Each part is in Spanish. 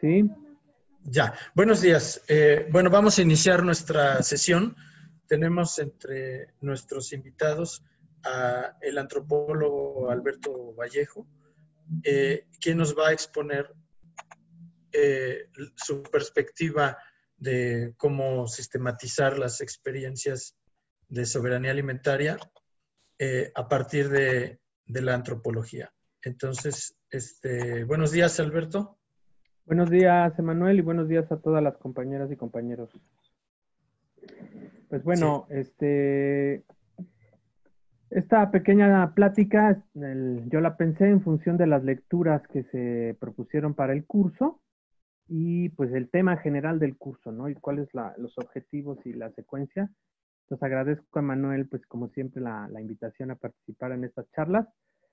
Sí, Ya, buenos días. Bueno, vamos a iniciar nuestra sesión. Tenemos entre nuestros invitados a el antropólogo Alberto Vallejo, quien nos va a exponer su perspectiva de cómo sistematizar las experiencias de soberanía alimentaria a partir de la antropología. Entonces, buenos días, Alberto. buenos días, Emanuel, y buenos días a todas las compañeras y compañeros. Pues Sí. bueno, esta pequeña plática, yo la pensé en función de las lecturas que se propusieron para el curso y pues el tema general del curso, ¿no? Y cuáles los objetivos y la secuencia. Entonces agradezco a Emanuel, pues como siempre, la invitación a participar en estas charlas.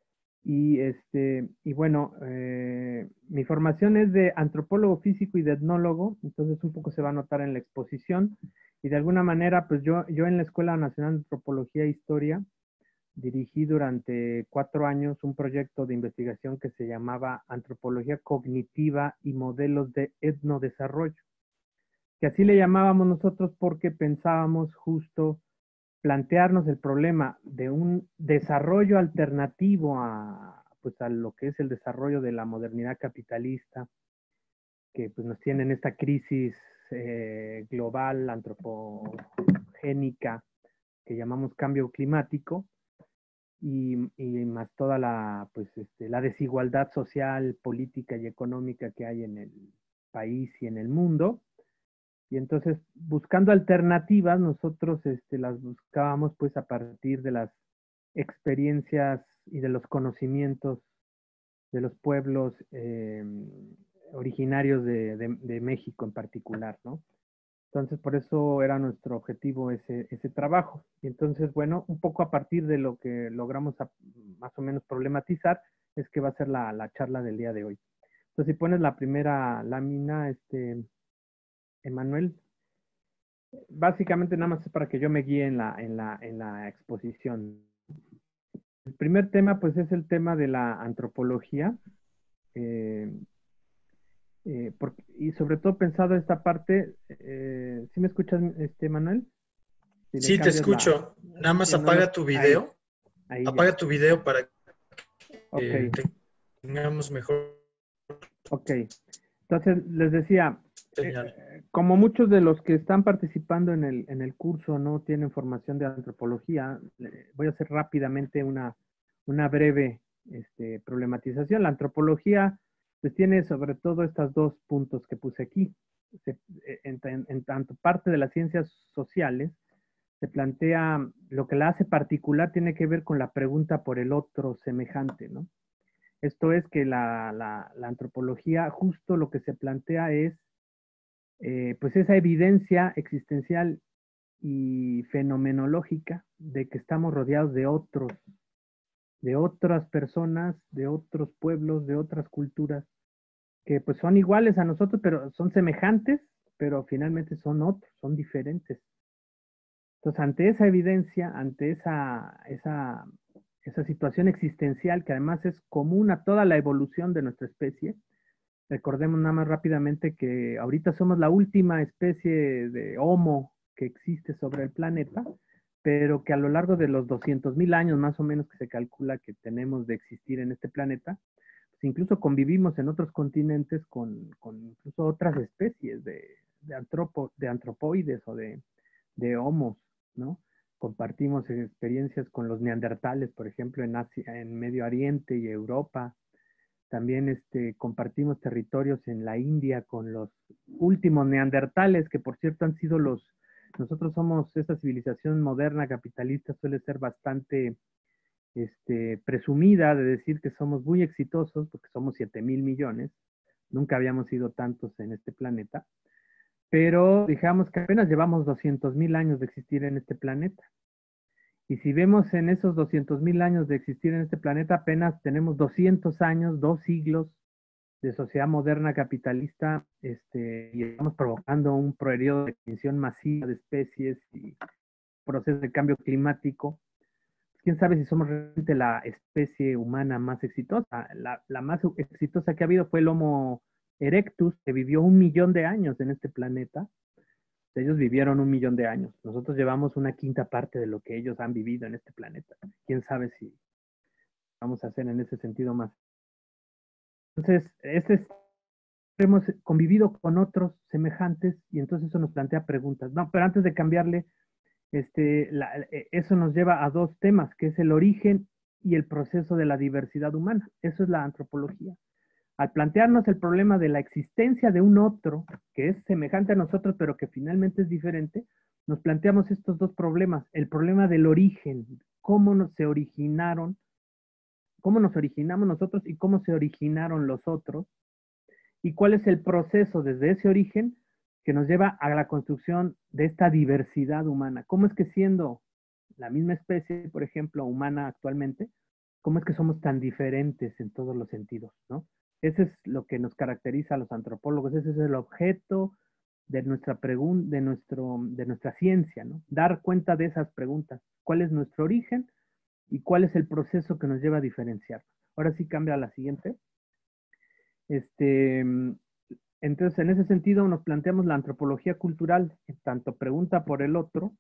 Y bueno, mi formación es de antropólogo físico y de etnólogo, entonces un poco se va a notar en la exposición. Y de alguna manera, pues yo en la Escuela Nacional de Antropología e Historia dirigí durante 4 años un proyecto de investigación que se llamaba Antropología Cognitiva y Modelos de Etnodesarrollo, que así le llamábamos nosotros porque pensábamos justo plantearnos el problema de un desarrollo alternativo pues a lo que es el desarrollo de la modernidad capitalista, que pues nos tiene en esta crisis global, antropogénica, que llamamos cambio climático, y más toda la desigualdad social, política y económica que hay en el país y en el mundo. Y entonces, buscando alternativas, nosotros las buscábamos pues a partir de las experiencias y de los conocimientos de los pueblos originarios de México en particular, ¿no? Entonces, por eso era nuestro objetivo ese trabajo. Y entonces, bueno, un poco a partir de lo que logramos más o menos problematizar, es que va a ser la charla del día de hoy. Entonces, si pones la primera lámina, Emanuel, básicamente nada más es para que yo me guíe en la exposición. El primer tema, pues, es el tema de la antropología, eh, y sobre todo pensado esta parte, ¿sí me escuchas, Manuel? Si le Sí, te cambias escucho. Nada más que no lo, apaga tu ahí, video. ahí ya. Apaga tu video para Ok, que tengamos mejor ok. Entonces, les decía, señal. como muchos de los que están participando en el curso no tienen formación de antropología, voy a hacer rápidamente una breve problematización. La antropología pues, tiene sobre todo estos 2 puntos que puse aquí. En tanto parte de las ciencias sociales, se plantea lo que la hace particular tiene que ver con la pregunta por el otro semejante, ¿no? Esto es que la antropología justo lo que se plantea es pues esa evidencia existencial y fenomenológica de que estamos rodeados de otras personas, de otros pueblos, de otras culturas, que pues son iguales a nosotros, pero son semejantes, pero finalmente son otros, son diferentes. Entonces, ante esa evidencia, ante esa situación existencial que además es común a toda la evolución de nuestra especie, recordemos nada más rápidamente que ahorita somos la última especie de Homo que existe sobre el planeta, pero que a lo largo de los 200.000 años más o menos que se calcula que tenemos de existir en este planeta, pues incluso convivimos en otros continentes con incluso otras especies de antropoides o de homos, ¿no? Compartimos experiencias con los neandertales, por ejemplo, en Asia, en Medio Oriente y Europa. También compartimos territorios en la India con los últimos neandertales, que por cierto han sido nosotros somos, esa civilización moderna capitalista suele ser bastante presumida de decir que somos muy exitosos, porque somos 7.000 millones, nunca habíamos sido tantos en este planeta, pero digamos que apenas llevamos 200.000 años de existir en este planeta. Y si vemos en esos 200.000 años de existir en este planeta, apenas tenemos 200 años, 2 siglos de sociedad moderna capitalista, y estamos provocando un periodo de extinción masiva de especies y procesos de cambio climático. ¿Quién sabe si somos realmente la especie humana más exitosa? La más exitosa que ha habido fue el Homo Erectus, que vivió 1.000.000 de años en este planeta, ellos vivieron 1.000.000 de años. Nosotros llevamos una quinta parte de lo que ellos han vivido en este planeta. ¿Quién sabe si vamos a hacer en ese sentido más? Entonces, hemos convivido con otros semejantes y entonces eso nos plantea preguntas. No, pero antes de cambiarle, eso nos lleva a dos temas, que es el origen y el proceso de la diversidad humana. Eso es la antropología. Al plantearnos el problema de la existencia de un otro que es semejante a nosotros, pero que finalmente es diferente, nos planteamos estos dos problemas. El problema del origen, cómo nos originamos nosotros y cómo se originaron los otros, y cuál es el proceso desde ese origen que nos lleva a la construcción de esta diversidad humana. ¿Cómo es que siendo la misma especie, por ejemplo, humana actualmente, cómo es que somos tan diferentes en todos los sentidos, ¿no? Ese es lo que nos caracteriza a los antropólogos, ese es el objeto de nuestra de nuestra ciencia, ¿no? Dar cuenta de esas preguntas. ¿Cuál es nuestro origen y cuál es el proceso que nos lleva a diferenciarnos? Ahora sí cambia a la siguiente. Entonces, en ese sentido, nos planteamos la antropología cultural, que tanto pregunta por el otro,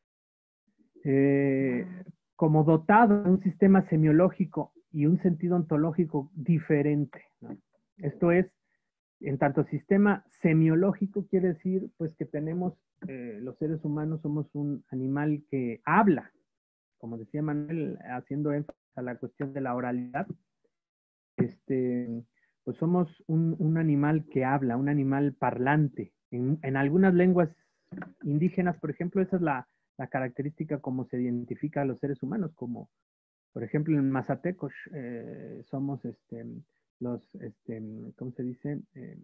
como dotado de un sistema semiológico y un sentido ontológico diferente, ¿no? Esto es, en tanto sistema semiológico quiere decir, pues que tenemos, los seres humanos somos un animal que habla, como decía Manuel, haciendo énfasis a la cuestión de la oralidad, pues somos un animal que habla, un animal parlante. En algunas lenguas indígenas, por ejemplo, esa es la característica como se identifica a los seres humanos, como por ejemplo en Mazatecos somos ¿cómo se dice?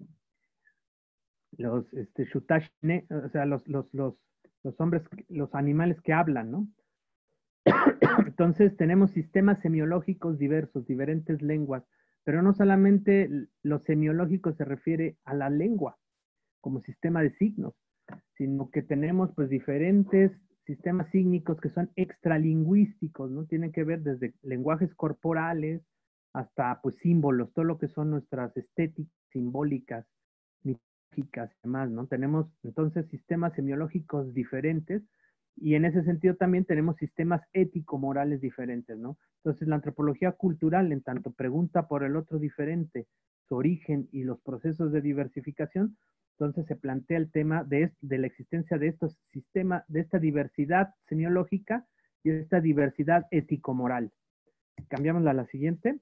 Los Xutashne, o sea, los hombres, los animales que hablan, ¿no? Entonces tenemos sistemas semiológicos diversos, diferentes lenguas, pero no solamente lo semiológico se refiere a la lengua como sistema de signos, sino que tenemos pues diferentes sistemas sígnicos que son extralingüísticos, ¿no? Tienen que ver desde lenguajes corporales hasta pues símbolos, todo lo que son nuestras estéticas simbólicas, mitológicas y demás, ¿no? Tenemos entonces sistemas semiológicos diferentes y en ese sentido también tenemos sistemas ético-morales diferentes, ¿no? Entonces la antropología cultural, en tanto pregunta por el otro diferente, su origen y los procesos de diversificación, entonces se plantea el tema de la existencia de estos sistemas, de esta diversidad semiológica y de esta diversidad ético-moral. Cambiamos a la siguiente.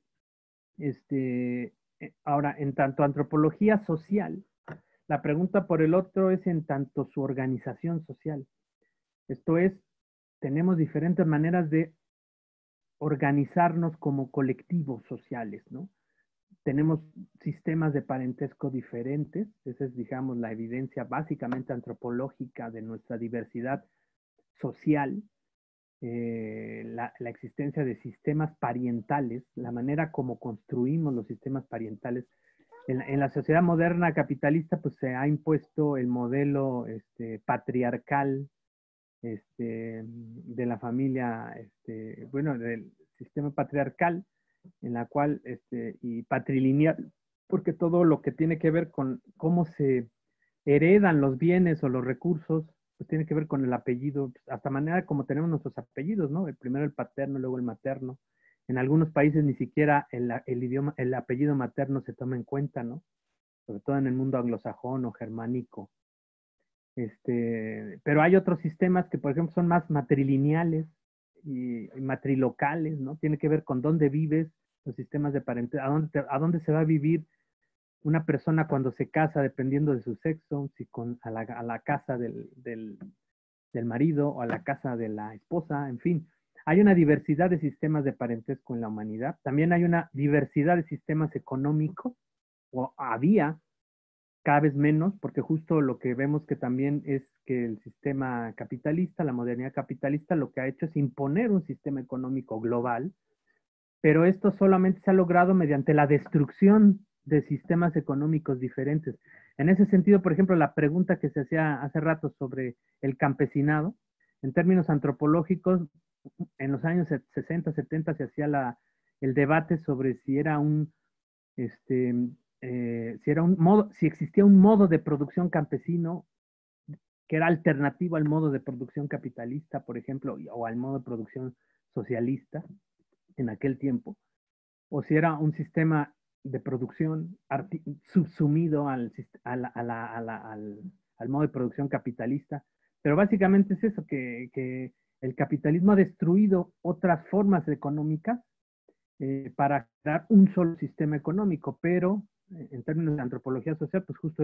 Ahora, en tanto antropología social, la pregunta por el otro es en tanto su organización social. Esto es, tenemos diferentes maneras de organizarnos como colectivos sociales, ¿no? Tenemos sistemas de parentesco diferentes, esa es, digamos, la evidencia básicamente antropológica de nuestra diversidad social, la existencia de sistemas parientales, la manera como construimos los sistemas parientales. En la sociedad moderna capitalista, pues se ha impuesto el modelo patriarcal de la familia, bueno, del sistema patriarcal, en la cual, y patrilineal, porque todo lo que tiene que ver con cómo se heredan los bienes o los recursos, pues tiene que ver con el apellido, pues, hasta manera como tenemos nuestros apellidos, ¿no? El primero el paterno, luego el materno. En algunos países ni siquiera el apellido materno se toma en cuenta, ¿no? Sobre todo en el mundo anglosajón o germánico. Pero hay otros sistemas que, por ejemplo, son más matrilineales y matrilocales, ¿no? Tiene que ver con dónde vives, los sistemas de parentesco, a dónde se va a vivir una persona cuando se casa, dependiendo de su sexo, si a la casa del marido o a la casa de la esposa, en fin. Hay una diversidad de sistemas de parentesco en la humanidad. También hay una diversidad de sistemas económicos, o había cada vez menos, porque justo lo que vemos que también es que el sistema capitalista, la modernidad capitalista, lo que ha hecho es imponer un sistema económico global, pero esto solamente se ha logrado mediante la destrucción de sistemas económicos diferentes. En ese sentido, por ejemplo, la pregunta que se hacía hace rato sobre el campesinado, en términos antropológicos, en los años 60, 70 se hacía el debate sobre si era si existía un modo de producción campesino que era alternativo al modo de producción capitalista, por ejemplo, o al modo de producción socialista en aquel tiempo, o si era un sistema de producción subsumido al modo de producción capitalista. Pero básicamente es eso, que el capitalismo ha destruido otras formas económicas para crear un solo sistema económico, pero en términos de antropología social, pues justo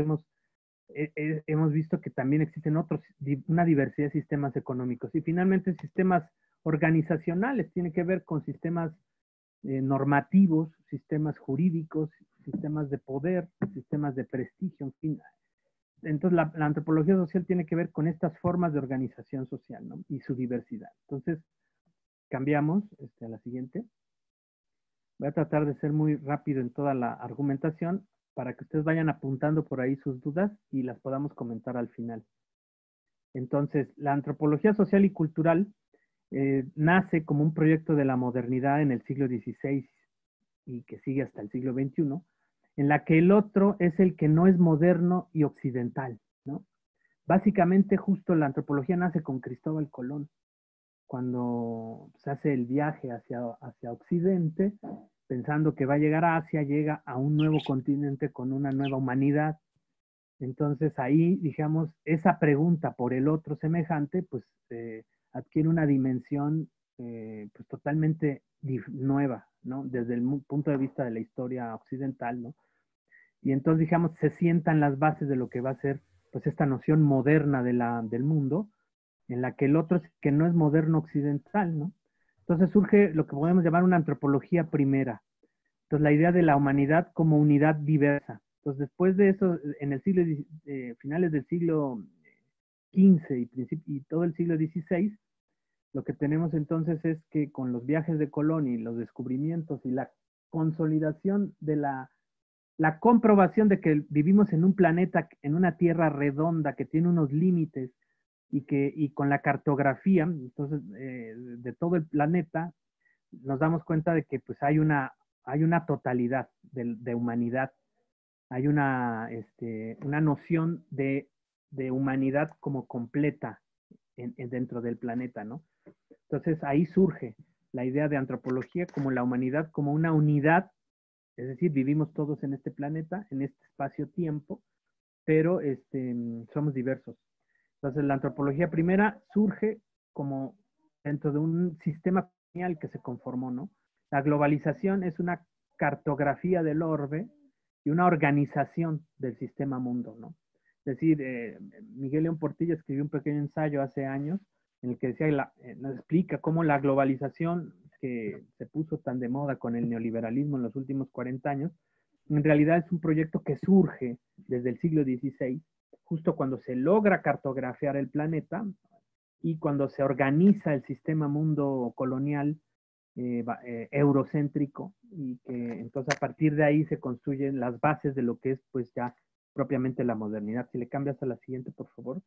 hemos visto que también existen una diversidad de sistemas económicos. Y finalmente sistemas organizacionales, tiene que ver con sistemas normativos, sistemas jurídicos, sistemas de poder, sistemas de prestigio, en fin. Entonces la antropología social tiene que ver con estas formas de organización social, ¿no? Y su diversidad. Entonces, cambiamos a la siguiente. Voy a tratar de ser muy rápido en toda la argumentación para que ustedes vayan apuntando por ahí sus dudas y las podamos comentar al final. Entonces, la antropología social y cultural nace como un proyecto de la modernidad en el siglo XVI y que sigue hasta el siglo XXI, en la que el otro es el que no es moderno y occidental, ¿no? Básicamente, justo la antropología nace con Cristóbal Colón, cuando se hace el viaje hacia Occidente, pensando que va a llegar a Asia, llega a un nuevo continente con una nueva humanidad. Entonces ahí, digamos, esa pregunta por el otro semejante, pues adquiere una dimensión pues totalmente nueva, ¿no? Desde el punto de vista de la historia occidental, ¿no? Y entonces, digamos, se sientan las bases de lo que va a ser, pues, esta noción moderna del mundo, en la que el otro es que no es moderno occidental, ¿no? Entonces surge lo que podemos llamar una antropología primera. Entonces la idea de la humanidad como unidad diversa. Entonces después de eso, en el finales del siglo XV y todo el siglo XVI, lo que tenemos entonces es que con los viajes de Colón y los descubrimientos y la consolidación de la comprobación de que vivimos en un planeta, en una tierra redonda que tiene unos límites y con la cartografía, entonces, de todo el planeta, nos damos cuenta de que pues hay una totalidad de humanidad, hay una noción de humanidad como completa dentro del planeta, ¿no? Entonces ahí surge la idea de antropología como la humanidad, como una unidad, es decir, vivimos todos en este planeta, en este espacio-tiempo, pero somos diversos. Entonces, la antropología primera surge como dentro de un sistema colonial que se conformó, ¿no? La globalización es una cartografía del orbe y una organización del sistema mundo, ¿no? Es decir, Miguel León Portilla escribió un pequeño ensayo hace años en el que decía, nos explica cómo la globalización que se puso tan de moda con el neoliberalismo en los últimos 40 años, en realidad es un proyecto que surge desde el siglo XVI, justo cuando se logra cartografiar el planeta y cuando se organiza el sistema mundo colonial eurocéntrico, y que entonces a partir de ahí se construyen las bases de lo que es pues ya propiamente la modernidad. Si le cambias a la siguiente, por favor.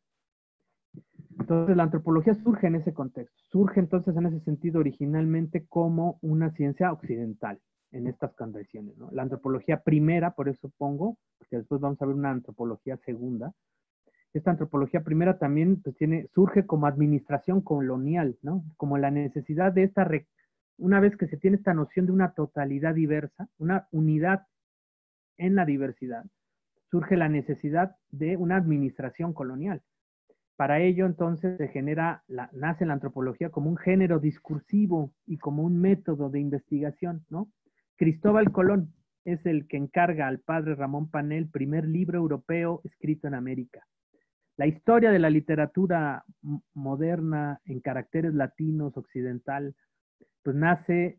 Entonces la antropología surge en ese contexto, surge entonces en ese sentido originalmente como una ciencia occidental en estas condiciones, ¿no? La antropología primera, por eso pongo, porque después vamos a ver una antropología segunda. Esta antropología primera también pues, surge como administración colonial, ¿no? Como la necesidad de una vez que se tiene esta noción de una totalidad diversa, una unidad en la diversidad, surge la necesidad de una administración colonial. Para ello, entonces, nace la antropología como un género discursivo y como un método de investigación, ¿no? Cristóbal Colón es el que encarga al padre Ramón Pané el primer libro europeo escrito en América. La historia de la literatura moderna en caracteres latinos, occidental, pues nace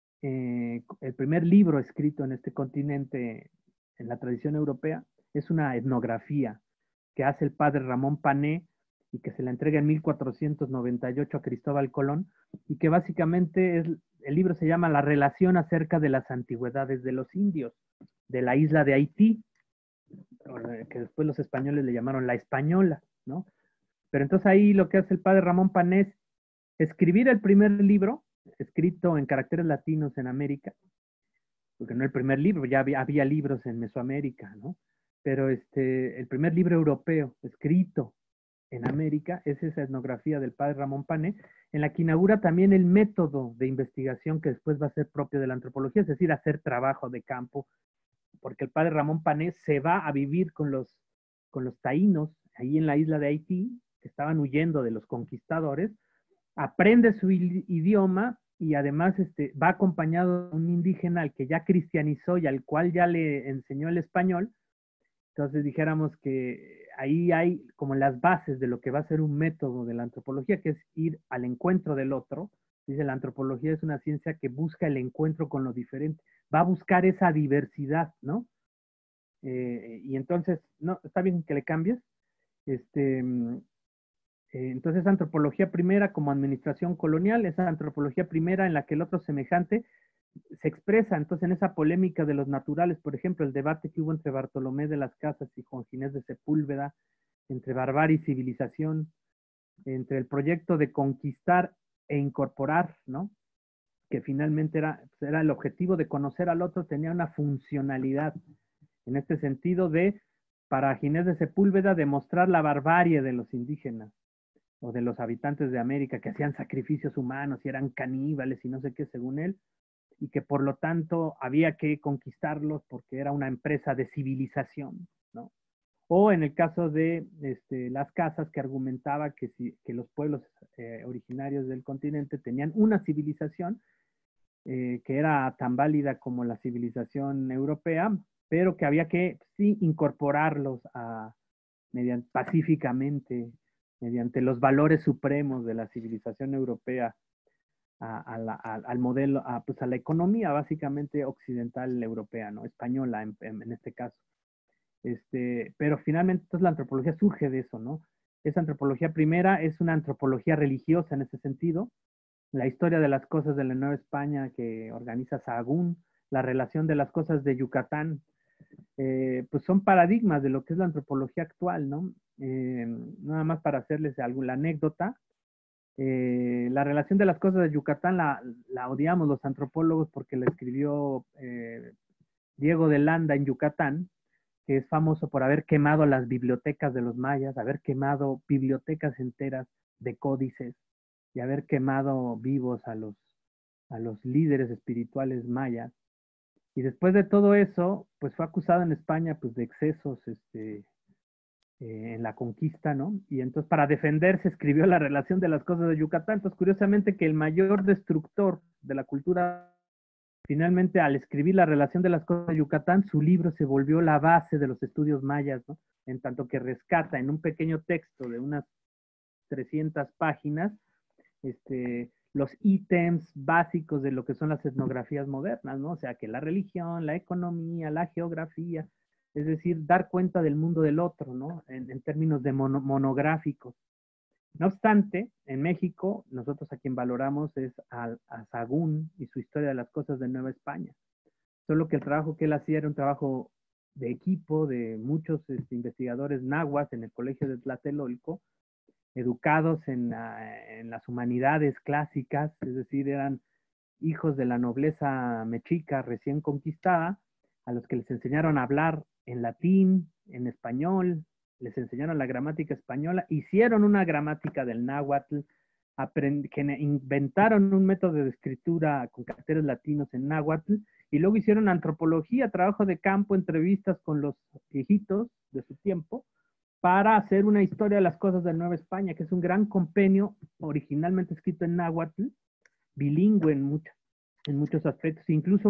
el primer libro escrito en este continente, en la tradición europea, es una etnografía que hace el padre Ramón Pané y que se la entrega en 1498 a Cristóbal Colón, y que básicamente el libro se llama La relación acerca de las antigüedades de los indios, de la isla de Haití, que después los españoles le llamaron la española, ¿no? Pero entonces ahí lo que hace el padre Ramón Pané es escribir el primer libro, escrito en caracteres latinos en América, porque no el primer libro, ya había libros en Mesoamérica, ¿no? Pero el primer libro europeo escrito en América es esa etnografía del padre Ramón Pané, en la que inaugura también el método de investigación que después va a ser propio de la antropología, es decir, hacer trabajo de campo, porque el padre Ramón Pané se va a vivir con los taínos ahí en la isla de Haití, que estaban huyendo de los conquistadores, aprende su idioma y además va acompañado de un indígena al que ya cristianizó y al cual ya le enseñó el español. Entonces dijéramos que ahí hay como las bases de lo que va a ser un método de la antropología, que es ir al encuentro del otro. Dice, la antropología es una ciencia que busca el encuentro con lo diferente, va a buscar esa diversidad, ¿no? Y entonces, no, está bien que le cambies. Entonces, antropología primera como administración colonial, esa antropología primera en la que el otro semejante se expresa. Entonces, en esa polémica de los naturales, por ejemplo, el debate que hubo entre Bartolomé de las Casas y Juan Ginés de Sepúlveda, entre barbarie y civilización, entre el proyecto de conquistar e incorporar, ¿no? Que finalmente era el objetivo de conocer al otro, tenía una funcionalidad en este sentido de, para Ginés de Sepúlveda, demostrar la barbarie de los indígenas o de los habitantes de América que hacían sacrificios humanos y eran caníbales y no sé qué, según él, y que por lo tanto había que conquistarlos porque era una empresa de civilización, ¿no? O en el caso de las Casas, que argumentaba que los pueblos originarios del continente tenían una civilización que era tan válida como la civilización europea, pero que había que sí incorporarlos pacíficamente, mediante los valores supremos de la civilización europea, al modelo, pues a la economía básicamente occidental europea, ¿no? Española en este caso. Pero finalmente entonces la antropología surge de eso, ¿no? Esa antropología primera es una antropología religiosa en ese sentido, la historia de las cosas de la Nueva España que organiza Sahagún, la relación de las cosas de Yucatán, pues son paradigmas de lo que es la antropología actual, ¿no? Nada más para hacerles alguna anécdota, la relación de las cosas de Yucatán la odiamos los antropólogos porque la escribió Diego de Landa en Yucatán, que es famoso por haber quemado las bibliotecas de los mayas, haber quemado bibliotecas enteras de códices y haber quemado vivos a los líderes espirituales mayas. Y después de todo eso, pues fue acusado en España pues, de excesos en la conquista, ¿no? Y entonces para defenderse escribió la relación de las cosas de Yucatán. Entonces, curiosamente que el mayor destructor de la cultura, finalmente al escribir la relación de las cosas de Yucatán, su libro se volvió la base de los estudios mayas, ¿no? En tanto que rescata en un pequeño texto de unas 300 páginas, los ítems básicos de lo que son las etnografías modernas, ¿no? O sea, que la religión, la economía, la geografía, es decir, dar cuenta del mundo del otro, ¿no? En términos de monográficos. No obstante, en México, nosotros a quien valoramos es a Sahagún y su historia de las cosas de Nueva España. Solo que el trabajo que él hacía era un trabajo de equipo de muchos investigadores nahuas en el Colegio de Tlatelolco, educados en las humanidades clásicas, es decir, eran hijos de la nobleza mexica recién conquistada, a los que les enseñaron a hablar en latín, en español, les enseñaron la gramática española, hicieron una gramática del náhuatl, inventaron un método de escritura con caracteres latinos en náhuatl, y luego hicieron antropología, trabajo de campo, entrevistas con los viejitos de su tiempo, para hacer una historia de las cosas de Nueva España, que es un gran compendio originalmente escrito en náhuatl, bilingüe en muchos aspectos, incluso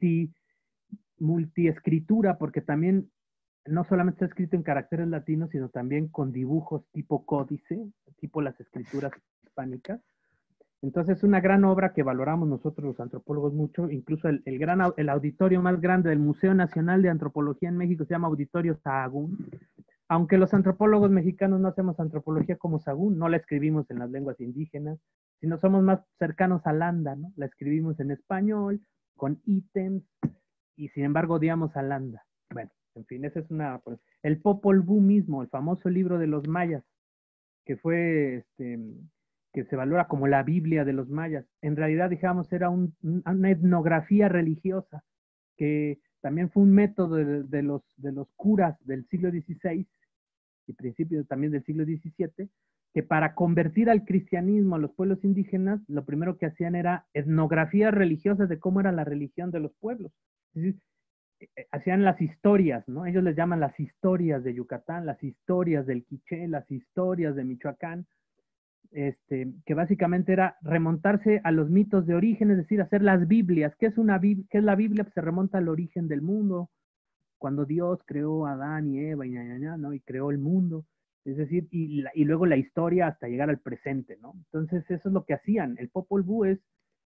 multiescritura, porque también no solamente está escrito en caracteres latinos, sino también con dibujos tipo códice, tipo las escrituras hispánicas. Entonces es una gran obra que valoramos nosotros los antropólogos mucho, incluso el auditorio más grande del Museo Nacional de Antropología en México se llama Auditorio Sahagún, aunque los antropólogos mexicanos no hacemos antropología como Sahagún, no la escribimos en las lenguas indígenas, sino somos más cercanos a Landa, ¿no? La escribimos en español, con ítems, y sin embargo odiamos a Landa. Bueno, en fin, esa es una... El Popol Vuh mismo, el famoso libro de los mayas, que fue, que se valora como la Biblia de los mayas, en realidad, digamos, era una etnografía religiosa que también fue un método de los curas del siglo XVI y principios también del siglo XVII, que para convertir al cristianismo a los pueblos indígenas, lo primero que hacían era etnografías religiosas de cómo era la religión de los pueblos. Es decir, hacían las historias, ¿no? Ellos les llaman las historias de Yucatán, las historias del Quiché, las historias de Michoacán, que básicamente era remontarse a los mitos de origen, es decir, hacer las Biblias. ¿Qué es la Biblia? Pues se remonta al origen del mundo, cuando Dios creó a Adán y Eva y ¿no? Y creó el mundo. Es decir, y luego la historia hasta llegar al presente, ¿no? Entonces, eso es lo que hacían. El Popol Vuh es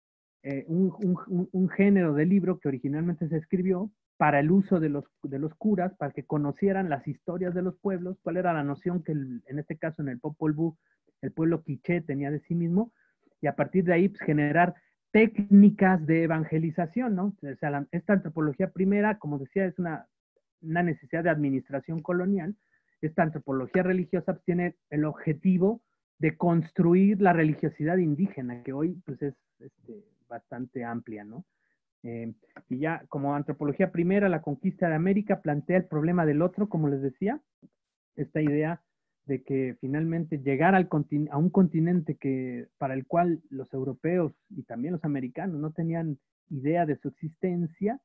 un género de libro que originalmente se escribió para el uso de los curas, para que conocieran las historias de los pueblos, cuál era la noción que en este caso en el Popol Vuh el pueblo quiché tenía de sí mismo, y a partir de ahí pues, generar técnicas de evangelización, ¿no? O sea, esta antropología primera, como decía, es una necesidad de administración colonial. Esta antropología religiosa pues, tiene el objetivo de construir la religiosidad indígena, que hoy pues, es bastante amplia, ¿no? Y ya como antropología primera, la conquista de América plantea el problema del otro, como les decía, esta idea de que finalmente llegar a un continente para el cual los europeos y también los americanos no tenían idea de su existencia,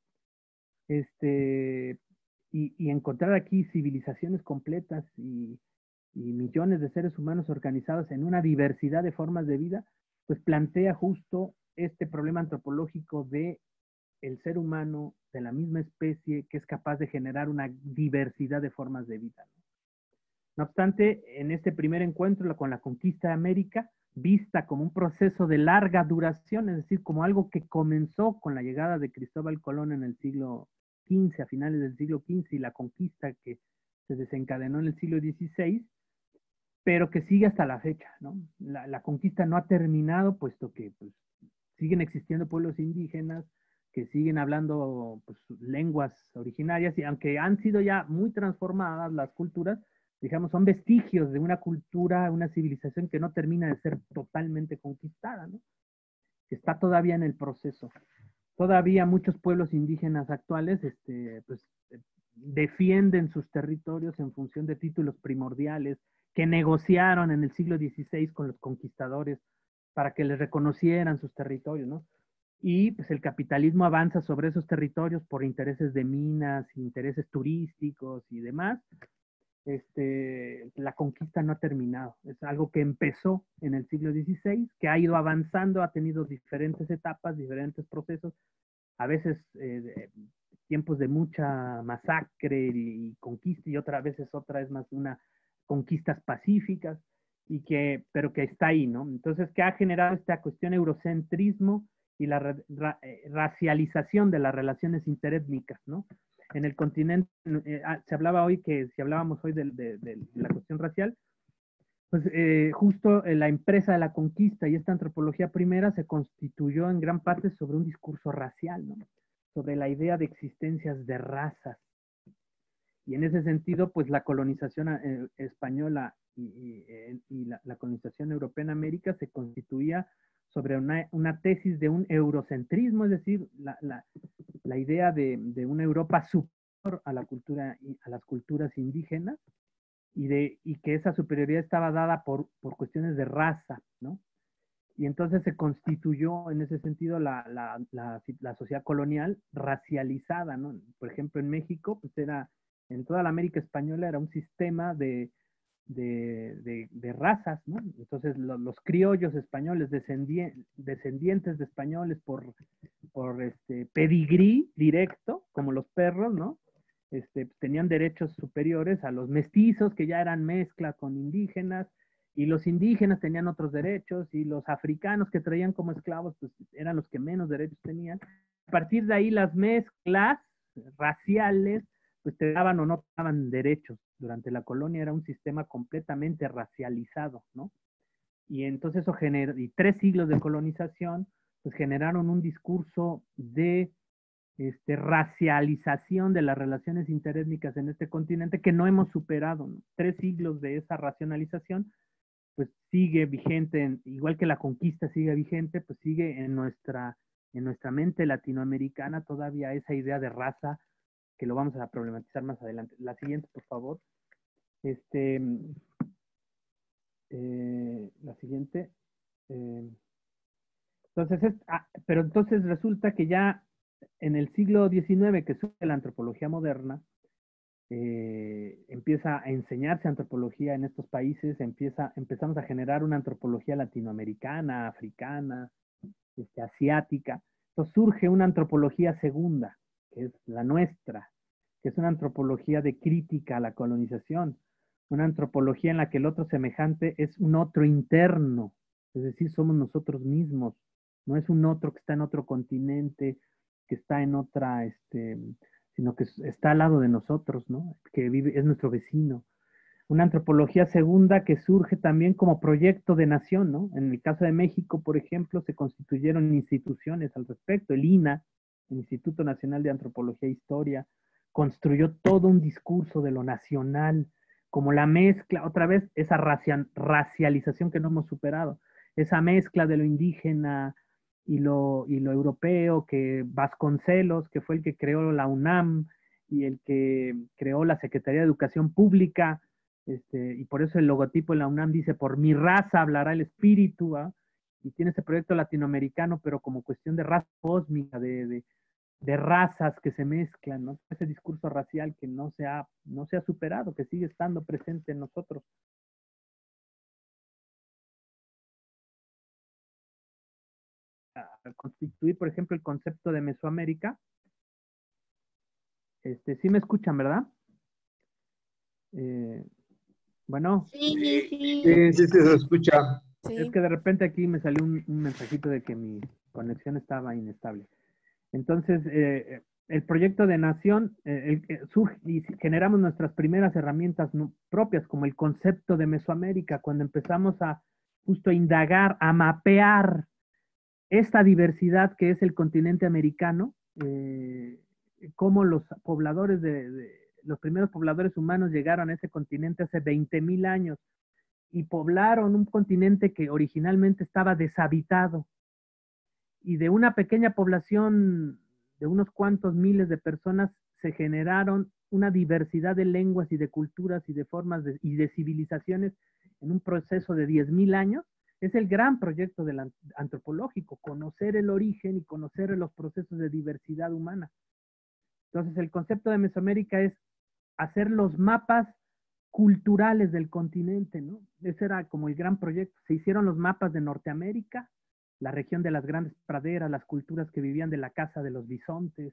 y encontrar aquí civilizaciones completas y millones de seres humanos organizados en una diversidad de formas de vida, pues plantea justo este problema antropológico de el ser humano de la misma especie que es capaz de generar una diversidad de formas de vida. No obstante, en este primer encuentro con la conquista de América, vista como un proceso de larga duración, es decir, como algo que comenzó con la llegada de Cristóbal Colón en el siglo XV, a finales del siglo XV, y la conquista que se desencadenó en el siglo XVI, pero que sigue hasta la fecha, ¿no? La conquista no ha terminado, puesto que pues, siguen existiendo pueblos indígenas que siguen hablando pues, lenguas originarias, y aunque han sido ya muy transformadas las culturas, digamos, son vestigios de una cultura, una civilización que no termina de ser totalmente conquistada, ¿no? Que está todavía en el proceso. Todavía muchos pueblos indígenas actuales pues, defienden sus territorios en función de títulos primordiales que negociaron en el siglo XVI con los conquistadores para que les reconocieran sus territorios, ¿no? Y pues el capitalismo avanza sobre esos territorios por intereses de minas, intereses turísticos y demás. La conquista no ha terminado. Es algo que empezó en el siglo XVI, que ha ido avanzando, ha tenido diferentes etapas, diferentes procesos, a veces tiempos de mucha masacre y conquista, y otras veces otra es más una conquistas pacíficas, pero que está ahí, ¿no? Entonces, ¿qué ha generado esta cuestión eurocentrismo y la racialización de las relaciones interétnicas, ¿no? En el continente, se hablaba hoy que si hablábamos hoy de la cuestión racial, pues justo la empresa de la conquista y esta antropología primera se constituyó en gran parte sobre un discurso racial, ¿no? Sobre la idea de existencias de razas. Y en ese sentido, pues la colonización española y la colonización europea en América se constituía sobre una tesis de un eurocentrismo, es decir, la idea de una Europa superior a la cultura, a las culturas indígenas, y que esa superioridad estaba dada por cuestiones de raza, ¿no? Y entonces se constituyó en ese sentido la sociedad colonial racializada, ¿no? Por ejemplo, en México, pues en toda la América española era un sistema de razas, ¿no? Entonces los criollos españoles, descendientes de españoles por pedigrí directo, como los perros, ¿no? Tenían derechos superiores a los mestizos, que ya eran mezcla con indígenas, y los indígenas tenían otros derechos, y los africanos que traían como esclavos, pues eran los que menos derechos tenían. A partir de ahí las mezclas raciales, pues te daban o no te daban derechos. Durante la colonia era un sistema completamente racializado, ¿no? Y entonces eso generó, y 3 siglos de colonización, pues generaron un discurso de racialización de las relaciones interétnicas en este continente que no hemos superado, ¿no? 3 siglos de esa racionalización, pues sigue vigente, igual que la conquista sigue vigente, pues sigue en en nuestra mente latinoamericana todavía esa idea de raza, que lo vamos a problematizar más adelante. La siguiente, por favor. La siguiente. Entonces, pero entonces resulta que ya en el siglo XIX, que surge la antropología moderna, empieza a enseñarse antropología en estos países, empezamos a generar una antropología latinoamericana, africana, asiática. Entonces surge una antropología segunda, que es la nuestra, que es una antropología de crítica a la colonización, una antropología en la que el otro semejante es un otro interno, es decir, somos nosotros mismos, no es un otro que está en otro continente, que está en otra, sino que está al lado de nosotros, ¿no? Que vive, es nuestro vecino. Una antropología segunda que surge también como proyecto de nación, ¿no? En el caso de México, por ejemplo, se constituyeron instituciones al respecto. El INAH, el Instituto Nacional de Antropología e Historia, construyó todo un discurso de lo nacional, como la mezcla, otra vez, esa racialización que no hemos superado, esa mezcla de lo indígena y lo europeo, que Vasconcelos, que fue el que creó la UNAM y el que creó la Secretaría de Educación Pública, y por eso el logotipo de la UNAM dice, por mi raza hablará el espíritu, ¿eh? Y tiene ese proyecto latinoamericano, pero como cuestión de raza cósmica, de razas que se mezclan, ¿no? Ese discurso racial que no se ha superado, que sigue estando presente en nosotros. Al constituir, por ejemplo, el concepto de Mesoamérica, sí me escuchan, ¿verdad? Bueno. Sí, se escucha. Es que de repente aquí me salió un mensajito de que mi conexión estaba inestable. Entonces, el proyecto de nación surge y generamos nuestras primeras herramientas propias, como el concepto de Mesoamérica, cuando empezamos a justo a indagar, a mapear esta diversidad que es el continente americano, cómo los pobladores los primeros pobladores humanos llegaron a ese continente hace 20,000 años y poblaron un continente que originalmente estaba deshabitado. Y de una pequeña población de unos cuantos miles de personas se generaron una diversidad de lenguas y de culturas y de formas y de civilizaciones en un proceso de 10,000 años. Es el gran proyecto del antropológico, conocer el origen y conocer los procesos de diversidad humana. Entonces, el concepto de Mesoamérica es hacer los mapas culturales del continente, ¿no? Ese era como el gran proyecto. Se hicieron los mapas de Norteamérica, la región de las grandes praderas, las culturas que vivían de la caza de los bisontes,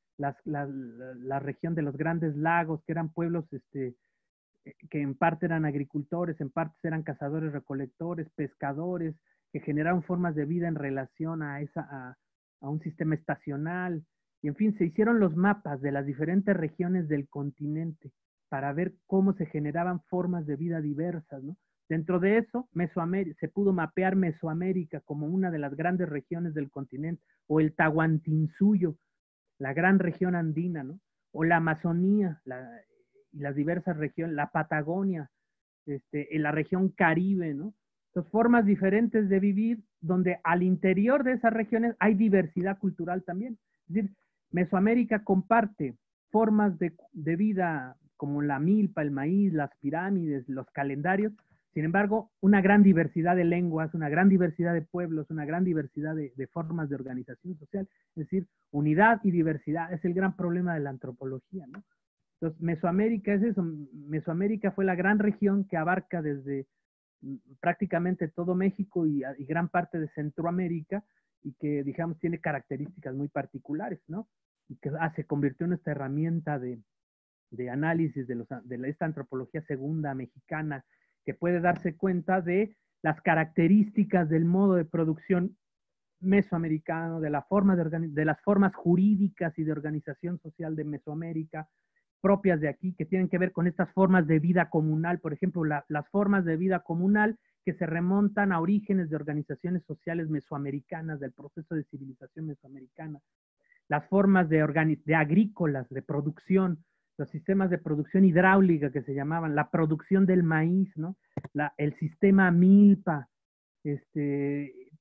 la región de los grandes lagos, que eran pueblos que en parte eran agricultores, en parte eran cazadores, recolectores, pescadores, que generaron formas de vida en relación a un sistema estacional. Y en fin, se hicieron los mapas de las diferentes regiones del continente para ver cómo se generaban formas de vida diversas, ¿no? Dentro de eso, se pudo mapear Mesoamérica como una de las grandes regiones del continente, o el Tahuantinsuyo, la gran región andina, ¿no? O la Amazonía, y las diversas regiones, la Patagonia, en la región Caribe, ¿no? Entonces, formas diferentes de vivir, donde al interior de esas regiones hay diversidad cultural también. Es decir, Mesoamérica comparte formas de vida como la milpa, el maíz, las pirámides, los calendarios. Sin embargo, una gran diversidad de lenguas, una gran diversidad de pueblos, una gran diversidad de formas de organización social. Es decir, unidad y diversidad es el gran problema de la antropología, ¿no? Entonces, Mesoamérica es eso. Mesoamérica fue la gran región que abarca desde prácticamente todo México y gran parte de Centroamérica, y que, digamos, tiene características muy particulares, ¿no? Y que se convirtió en esta herramienta de análisis de esta antropología segunda mexicana, que puede darse cuenta de las características del modo de producción mesoamericano, de las formas jurídicas y de organización social de Mesoamérica, propias de aquí, que tienen que ver con estas formas de vida comunal, por ejemplo, las formas de vida comunal que se remontan a orígenes de organizaciones sociales mesoamericanas, del proceso de civilización mesoamericana, las formas de agrícolas, de producción, los sistemas de producción hidráulica que se llamaban, la producción del maíz, ¿no? El sistema milpa,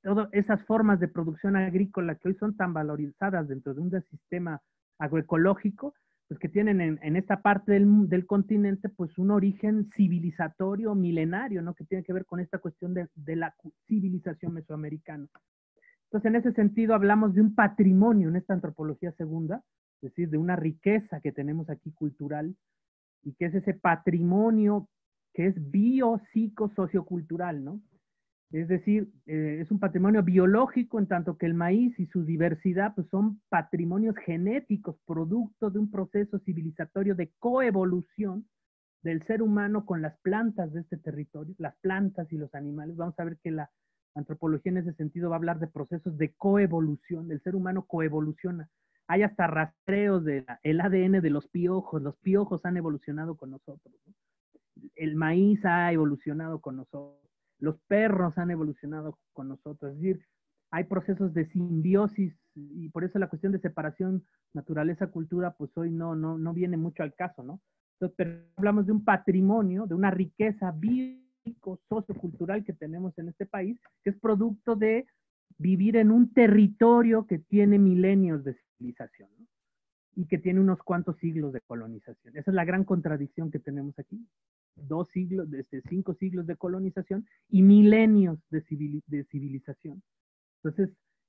todas esas formas de producción agrícola que hoy son tan valorizadas dentro de un sistema agroecológico, pues que tienen en esta parte del continente pues un origen civilizatorio milenario, ¿no? Que tiene que ver con esta cuestión de la civilización mesoamericana. Entonces, en ese sentido, hablamos de un patrimonio en esta antropología segunda, es decir, de una riqueza que tenemos aquí cultural, y que es ese patrimonio que es biopsicosociocultural, ¿no? Es decir, es un patrimonio biológico en tanto que el maíz y su diversidad pues son patrimonios genéticos, producto de un proceso civilizatorio de coevolución del ser humano con las plantas de este territorio, las plantas y los animales. Vamos a ver que la antropología en ese sentido va a hablar de procesos de coevolución, el ser humano coevoluciona. Hay hasta rastreos del ADN de los piojos han evolucionado con nosotros, ¿no? El maíz ha evolucionado con nosotros, los perros han evolucionado con nosotros, es decir, hay procesos de simbiosis y por eso la cuestión de separación naturaleza-cultura pues hoy no viene mucho al caso, ¿no? Entonces, pero hablamos de un patrimonio, de una riqueza biológico-sociocultural que tenemos en este país, que es producto de vivir en un territorio que tiene milenios de civilización, ¿no? Y que tiene unos cuantos siglos de colonización. Esa es la gran contradicción que tenemos aquí. 2 siglos, 5 siglos de colonización y milenios de civilización. Entonces,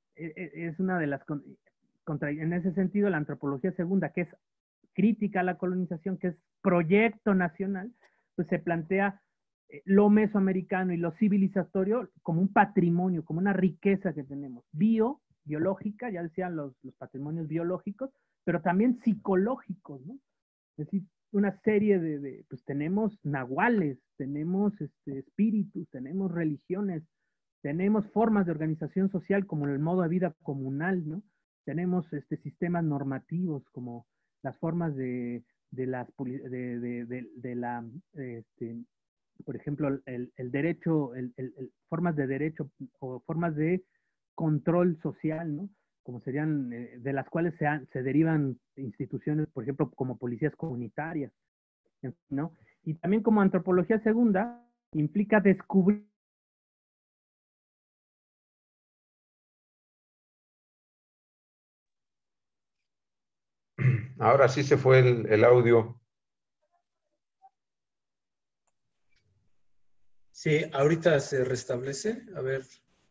es una de las, en ese sentido, la antropología segunda, que es crítica a la colonización, que es proyecto nacional, pues se plantea lo mesoamericano y lo civilizatorio como un patrimonio, como una riqueza que tenemos, biológica, ya decían los patrimonios biológicos, pero también psicológicos, ¿no? Es decir, una serie pues tenemos nahuales, tenemos espíritus, tenemos religiones, tenemos formas de organización social como el modo de vida comunal, ¿no? Tenemos sistemas normativos como las formas de la, por ejemplo, el derecho, formas de derecho o formas de control social, ¿no? Como serían, de las cuales se derivan instituciones, por ejemplo, como policías comunitarias, ¿no? Y también como antropología segunda, implica descubrir. Ahora sí se fue el audio. Sí, ahorita se restablece. A ver.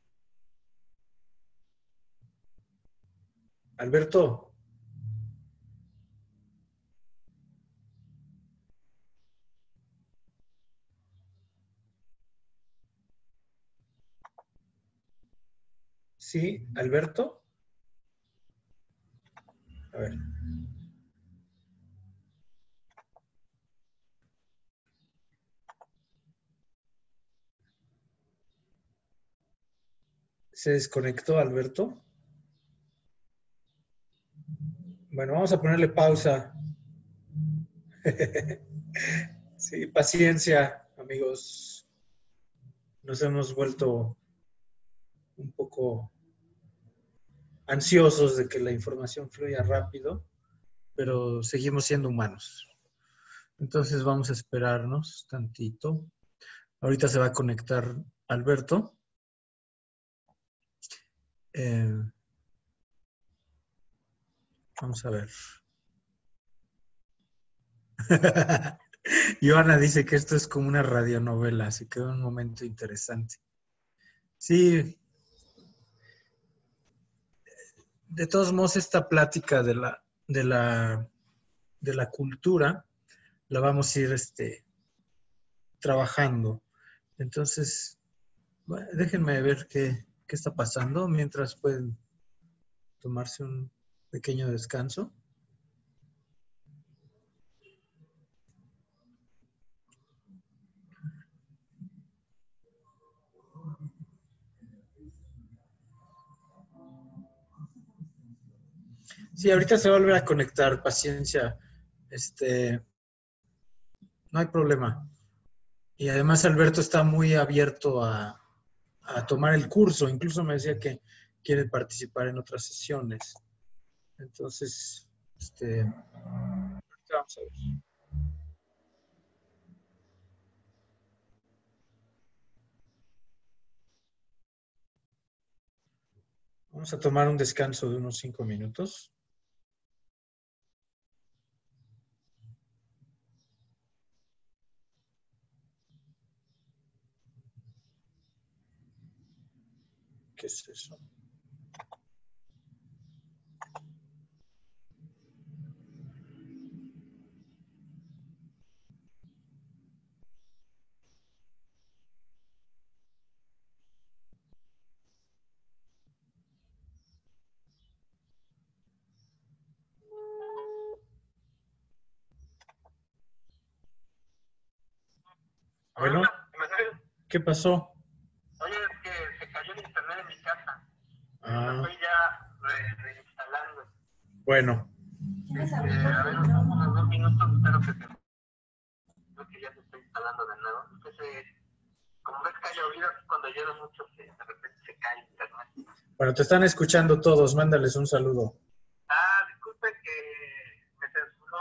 Alberto. Sí, Alberto. A ver. ¿Se desconectó Alberto? Bueno, vamos a ponerle pausa. Sí, paciencia, amigos. Nos hemos vuelto un poco ansiosos de que la información fluya rápido, pero seguimos siendo humanos. Entonces vamos a esperarnos tantito. Ahorita se va a conectar Alberto. Vamos a ver. Joana dice que esto es como una radionovela, así que un momento interesante. Sí, de todos modos, esta plática de la cultura la vamos a ir trabajando. Entonces, bueno, déjenme ver qué está pasando mientras pueden tomarse un pequeño descanso. Sí, ahorita se va a volver a conectar, paciencia. No hay problema. Y además Alberto está muy abierto a tomar el curso. Incluso me decía que quiere participar en otras sesiones. Entonces, vamos a ver. Vamos a tomar un descanso de unos 5 minutos. ¿Qué es eso? Bueno, ¿qué pasó? Oye, es que se cayó el internet en mi casa. Ah, Lo estoy ya reinstalando. bueno, A ver, unos 2 minutos, espero que creo que ya se está instalando de nuevo. Es que como ves que ha llovido, cuando llueve mucho, de repente se cae el internet. bueno, te están escuchando todos. Mándales un saludo. Disculpe que me censuró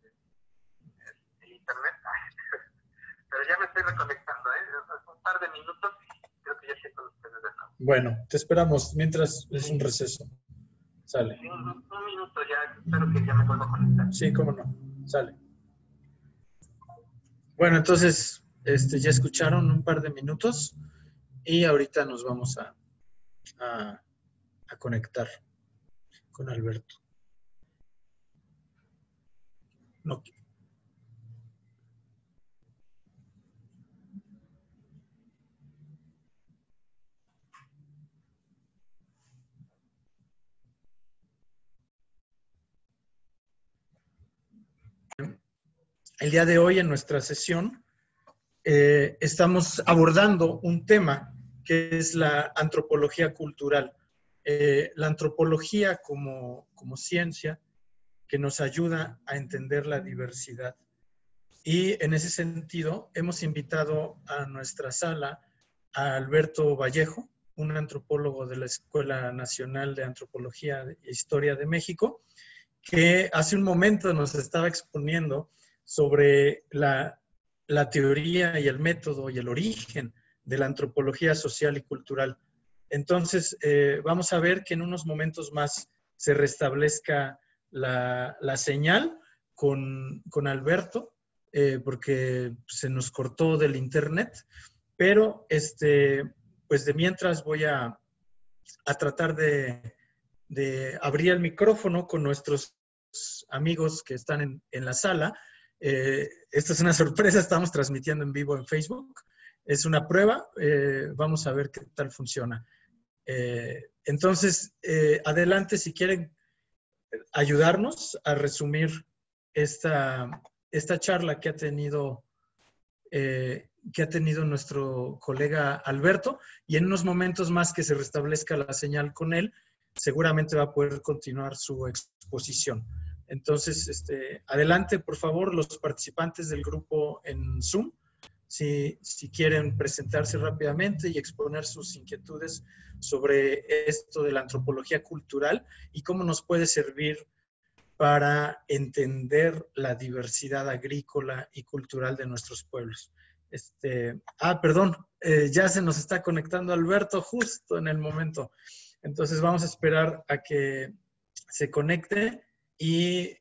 el internet, pero ya me estoy reconectando, un par de minutos y creo que ya estoy con ustedes de nuevo. Bueno, te esperamos mientras es un receso. Sale. Sí, un minuto ya, espero que ya me vuelva a conectar. Sí, cómo no. Sale. Bueno, entonces, ya escucharon un par de minutos y ahorita nos vamos a conectar con Alberto. No. El día de hoy en nuestra sesión estamos abordando un tema que es la antropología cultural. La antropología como ciencia que nos ayuda a entender la diversidad. Y en ese sentido hemos invitado a nuestra sala a Alberto Vallejo, un antropólogo de la Escuela Nacional de Antropología e Historia de México, que hace un momento nos estaba exponiendo sobre la teoría y el método y el origen de la antropología social y cultural. Entonces, vamos a ver que en unos momentos más se restablezca la señal con Alberto, porque se nos cortó del internet, pero pues de mientras voy a tratar de abrir el micrófono con nuestros amigos que están en la sala. Esta es una sorpresa, estamos transmitiendo en vivo en Facebook. Es una prueba, vamos a ver qué tal funciona. Entonces, adelante si quieren ayudarnos a resumir esta charla que ha tenido nuestro colega Alberto, y en unos momentos más que se restablezca la señal con él, seguramente va a poder continuar su exposición. Entonces, adelante, por favor, los participantes del grupo en Zoom, si quieren presentarse rápidamente y exponer sus inquietudes sobre esto de la antropología cultural y cómo nos puede servir para entender la diversidad agrícola y cultural de nuestros pueblos. Perdón, ya se nos está conectando Alberto justo en el momento. Entonces vamos a esperar a que se conecte y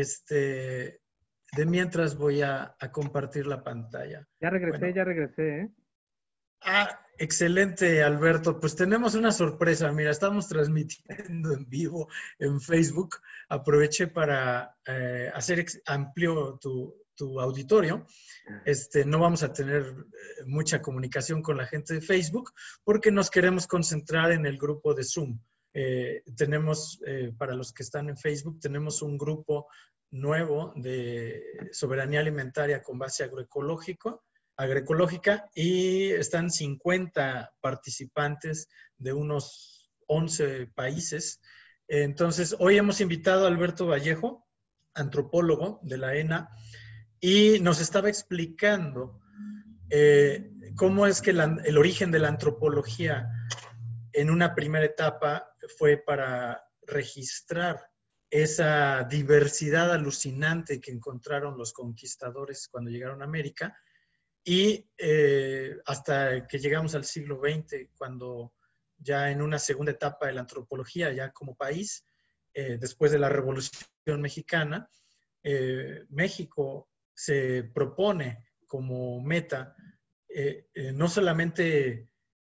de mientras voy a compartir la pantalla. Ya regresé, ¿eh? Excelente, Alberto. Pues tenemos una sorpresa. Mira, estamos transmitiendo en vivo en Facebook. Aproveché para hacer amplio tu auditorio. No vamos a tener mucha comunicación con la gente de Facebook porque nos queremos concentrar en el grupo de Zoom. Tenemos, para los que están en Facebook, tenemos un grupo nuevo de soberanía alimentaria con base agroecológica y están 50 participantes de unos 11 países. Entonces, hoy hemos invitado a Alberto Vallejo, antropólogo de la ENA, y nos estaba explicando cómo es que el origen de la antropología en una primera etapa fue para registrar esa diversidad alucinante que encontraron los conquistadores cuando llegaron a América, y hasta que llegamos al siglo XX, cuando ya en una segunda etapa de la antropología, ya como país, después de la Revolución Mexicana, México se propone como meta no solamente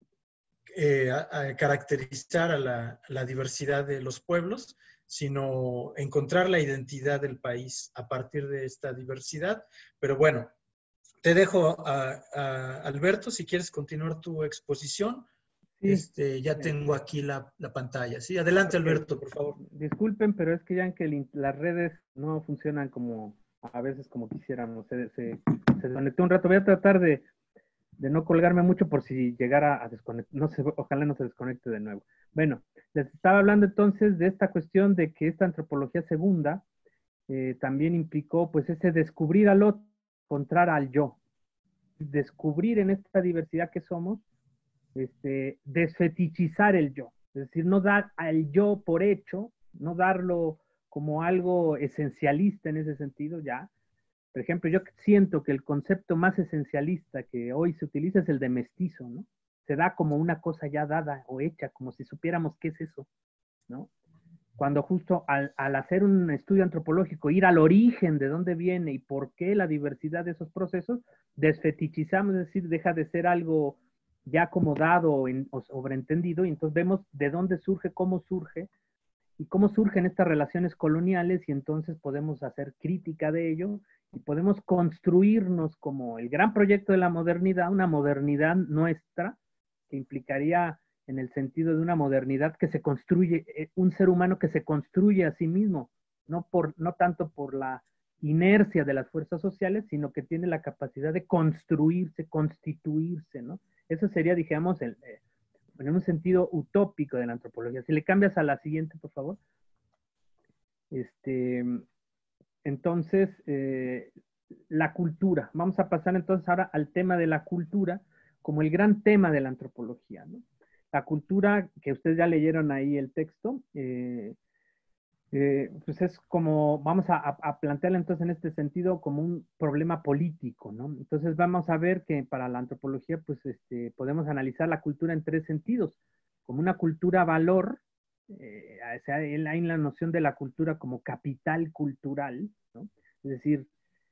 a caracterizar a la diversidad de los pueblos, sino encontrar la identidad del país a partir de esta diversidad. Pero bueno, te dejo a Alberto, si quieres continuar tu exposición. Sí. Ya tengo aquí la pantalla. Sí, adelante, Okay. Alberto, por favor. Disculpen, pero es que ya que las redes no funcionan como a veces como quisiéramos. Se desconectó un rato. Voy a tratar de no colgarme mucho por si llegara a desconectar. No sé, ojalá no se desconecte de nuevo. Bueno, les estaba hablando entonces de esta cuestión de que esta antropología segunda también implicó pues ese descubrir al otro, encontrar al yo. Descubrir en esta diversidad que somos, desfetichizar el yo. Es decir, no dar al yo por hecho, no darlo como algo esencialista en ese sentido ya. Por ejemplo, yo siento que el concepto más esencialista que hoy se utiliza es el de mestizo, ¿no? Se da como una cosa ya dada o hecha, como si supiéramos qué es eso, ¿no? Cuando justo al hacer un estudio antropológico, ir al origen de dónde viene y por qué la diversidad de esos procesos, desfetichizamos, es decir, deja de ser algo ya acomodado o sobreentendido, y entonces vemos de dónde surge, y cómo surgen estas relaciones coloniales, y entonces podemos hacer crítica de ello, y podemos construirnos como el gran proyecto de la modernidad, una modernidad nuestra, que implicaría en el sentido de una modernidad que se construye, un ser humano que se construye a sí mismo, no tanto por la inercia de las fuerzas sociales, sino que tiene la capacidad de construirse, constituirse, ¿no? Eso sería, digamos, en un sentido utópico de la antropología. Si le cambias a la siguiente, por favor. Entonces, la cultura. Vamos a pasar entonces ahora al tema de la cultura como el gran tema de la antropología, ¿no? La cultura, que ustedes ya leyeron ahí el texto, pues es como, vamos a plantearla entonces en este sentido como un problema político, ¿no? Entonces vamos a ver que para la antropología, pues podemos analizar la cultura en tres sentidos, como una cultura valor, o sea, hay la noción de la cultura como capital cultural, ¿no? Es decir,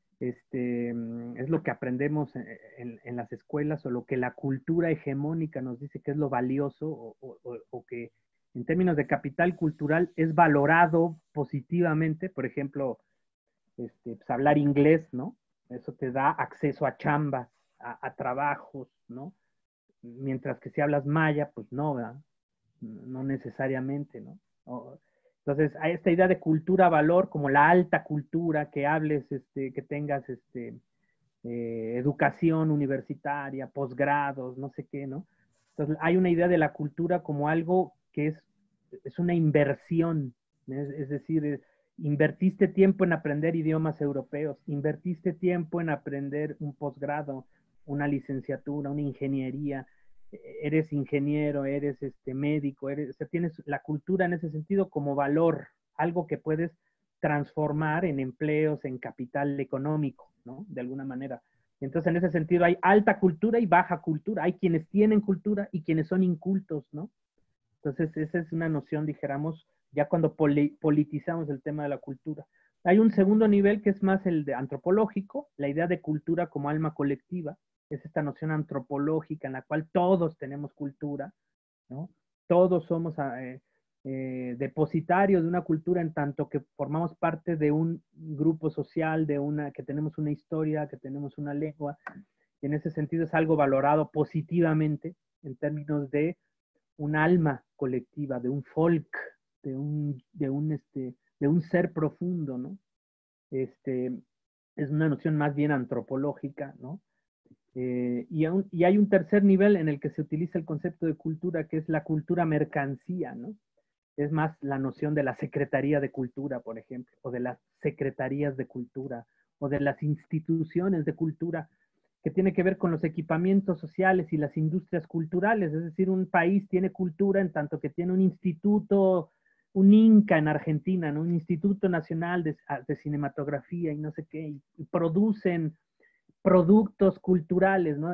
es lo que aprendemos en las escuelas, o lo que la cultura hegemónica nos dice que es lo valioso, o que en términos de capital cultural es valorado positivamente. Por ejemplo, pues hablar inglés, ¿no? Eso te da acceso a chambas, a trabajos, ¿no? Mientras que si hablas maya, pues no, ¿verdad? No necesariamente, ¿no? Entonces, hay esta idea de cultura-valor como la alta cultura, que hables, que tengas educación universitaria, posgrados, no sé qué, ¿no? Entonces, hay una idea de la cultura como algo que es una inversión, es decir, invertiste tiempo en aprender idiomas europeos, invertiste tiempo en aprender un posgrado, una licenciatura, una ingeniería, eres ingeniero, eres médico, o sea, tienes la cultura en ese sentido como valor, algo que puedes transformar en empleos, en capital económico, ¿no? De alguna manera. Entonces, en ese sentido hay alta cultura y baja cultura. Hay quienes tienen cultura y quienes son incultos, ¿no? Entonces, esa es una noción, dijéramos, ya cuando politizamos el tema de la cultura. Hay un segundo nivel que es más el de antropológico, la idea de cultura como alma colectiva. Es esta noción antropológica en la cual todos tenemos cultura, ¿no? Todos somos depositarios de una cultura, en tanto que formamos parte de un grupo social, que tenemos una historia, que tenemos una lengua, y en ese sentido es algo valorado positivamente en términos de un alma colectiva, de un folk, de un ser profundo, ¿no? Es una noción más bien antropológica, ¿no? Y hay un tercer nivel en el que se utiliza el concepto de cultura, que es la cultura mercancía, ¿no? Es más la noción de la Secretaría de Cultura, por ejemplo, o de las secretarías de cultura, o de las instituciones de cultura, que tiene que ver con los equipamientos sociales y las industrias culturales. Es decir, un país tiene cultura en tanto que tiene un instituto, un INCA en Argentina, ¿no? Un Instituto Nacional de Cinematografía y no sé qué, y producen productos culturales, ¿no?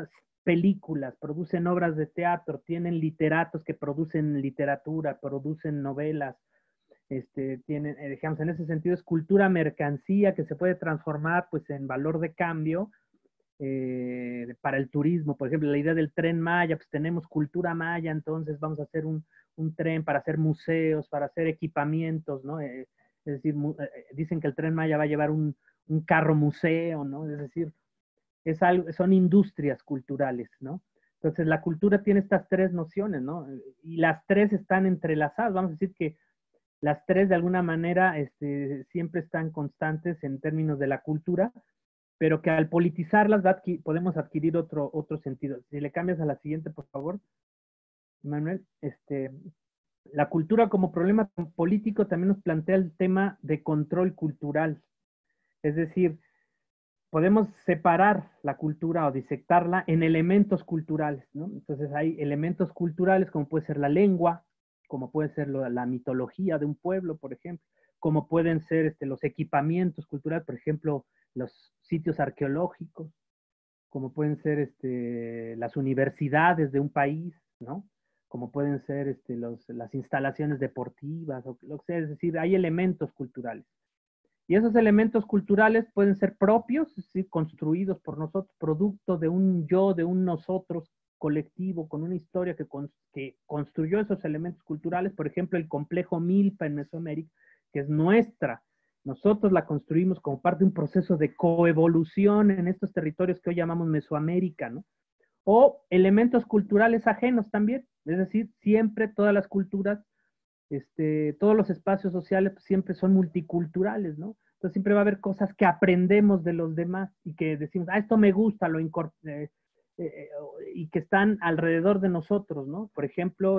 películas, producen obras de teatro, tienen literatos que producen literatura, producen novelas, tienen, digamos, en ese sentido es cultura mercancía que se puede transformar pues en valor de cambio para el turismo. Por ejemplo, la idea del tren Maya, pues tenemos cultura maya, entonces vamos a hacer un tren para hacer museos, para hacer equipamientos, ¿no? Es decir, dicen que el tren Maya va a llevar un carro museo, ¿no? Es decir, son industrias culturales, ¿no? Entonces la cultura tiene estas tres nociones, ¿no? Y las tres están entrelazadas. Vamos a decir que las tres de alguna manera siempre están constantes en términos de la cultura, pero que al politizarlas podemos adquirir otro sentido. Si le cambias a la siguiente, por favor, Manuel, la cultura como problema político también nos plantea el tema de control cultural. Es decir, podemos separar la cultura o disectarla en elementos culturales, ¿no? Entonces hay elementos culturales como puede ser la lengua, como puede ser la mitología de un pueblo, por ejemplo, como pueden ser los equipamientos culturales, por ejemplo, los sitios arqueológicos, como pueden ser las universidades de un país, ¿no? Como pueden ser las instalaciones deportivas, o lo que sea, es decir, hay elementos culturales. Y esos elementos culturales pueden ser propios, es decir, construidos por nosotros, producto de un yo, de un nosotros colectivo, con una historia que construyó esos elementos culturales. Por ejemplo, el complejo Milpa en Mesoamérica, que es nuestra. Nosotros la construimos como parte de un proceso de coevolución en estos territorios que hoy llamamos Mesoamérica, ¿no? O elementos culturales ajenos también. Es decir, siempre todas las culturas, todos los espacios sociales pues, siempre son multiculturales, ¿no? Entonces siempre va a haber cosas que aprendemos de los demás y que decimos, esto me gusta, y que están alrededor de nosotros, ¿no? Por ejemplo,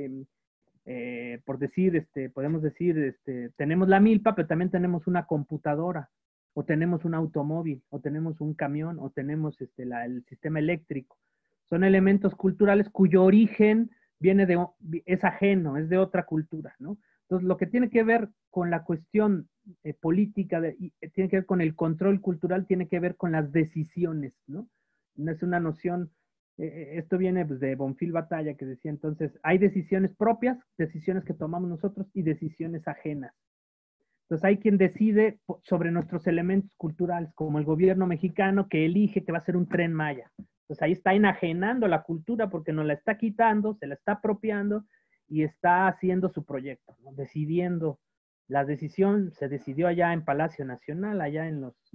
por decir, podemos decir, tenemos la milpa, pero también tenemos una computadora, o tenemos un automóvil, o tenemos un camión, o tenemos el sistema eléctrico. Son elementos culturales cuyo origen es ajeno, es de otra cultura, ¿no? Entonces, lo que tiene que ver con la cuestión política, tiene que ver con el control cultural, tiene que ver con las decisiones, ¿no? No es una noción, esto viene pues, de Bonfil Batalla, que decía entonces, hay decisiones propias, decisiones que tomamos nosotros y decisiones ajenas. Entonces hay quien decide sobre nuestros elementos culturales, como el gobierno mexicano que elige que va a ser un tren Maya. Entonces ahí está enajenando la cultura porque nos la está quitando, se la está apropiando y está haciendo su proyecto, ¿no? Decidiendo. La decisión se decidió allá en Palacio Nacional, allá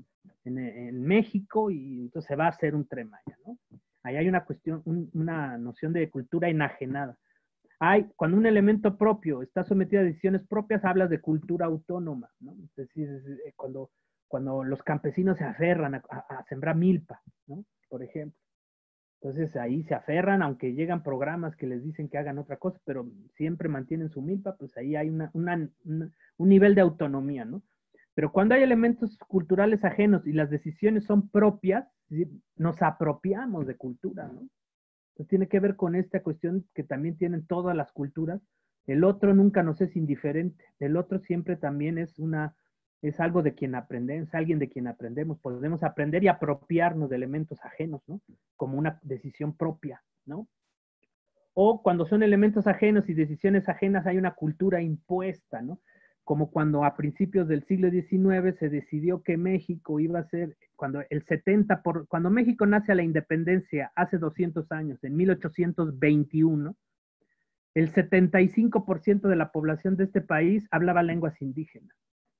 en México, y entonces se va a hacer un tren Maya, ¿no? Ahí hay una cuestión, una noción de cultura enajenada. Cuando un elemento propio está sometido a decisiones propias, hablas de cultura autónoma, ¿no? Es decir, cuando los campesinos se aferran a sembrar milpa, ¿no? Por ejemplo. Entonces ahí se aferran, aunque llegan programas que les dicen que hagan otra cosa, pero siempre mantienen su milpa, pues ahí hay un nivel de autonomía, ¿no? Pero cuando hay elementos culturales ajenos y las decisiones son propias, nos apropiamos de cultura, ¿no? Entonces tiene que ver con esta cuestión que también tienen todas las culturas. El otro nunca nos es indiferente. El otro siempre también es algo de quien aprendemos, alguien de quien aprendemos. Podemos aprender y apropiarnos de elementos ajenos, ¿no? Como una decisión propia, ¿no? O cuando son elementos ajenos y decisiones ajenas, hay una cultura impuesta, ¿no? Como cuando a principios del siglo XIX se decidió que México iba a ser, cuando México nace a la independencia hace 200 años, en 1821, el 75% de la población de este país hablaba lenguas indígenas.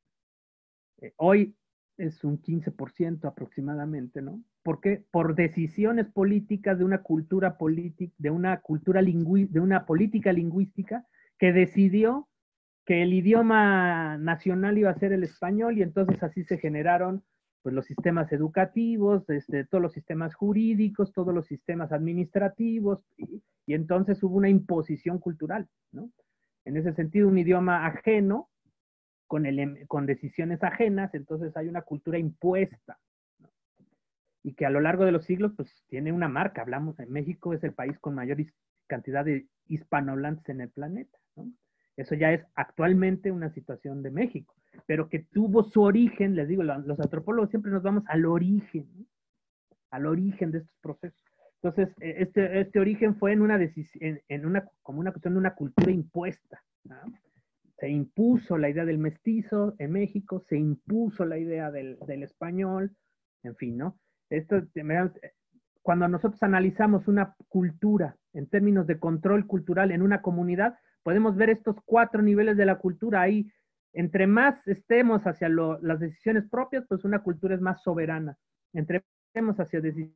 Hoy es un 15% aproximadamente, ¿no? ¿Por qué? Por decisiones políticas de una cultura política, de una política lingüística que decidió que el idioma nacional iba a ser el español y entonces así se generaron pues, los sistemas educativos, todos los sistemas jurídicos, todos los sistemas administrativos y entonces hubo una imposición cultural, ¿no? En ese sentido, un idioma ajeno con decisiones ajenas, entonces hay una cultura impuesta, ¿no? Y que a lo largo de los siglos pues tiene una marca. México es el país con mayor cantidad de hispanohablantes en el planeta, ¿no? Eso ya es actualmente una situación de México, pero que tuvo su origen, les digo, los antropólogos siempre nos vamos al origen, ¿no? Al origen de estos procesos. Entonces, este origen fue en una decisión, como una cuestión de una cultura impuesta, ¿no? Se impuso la idea del mestizo en México, se impuso la idea del español, en fin, ¿no? Cuando nosotros analizamos una cultura en términos de control cultural en una comunidad, podemos ver estos 4 niveles de la cultura. Ahí, entre más estemos hacia las decisiones propias, pues una cultura es más soberana. Entre más estemos hacia decisiones,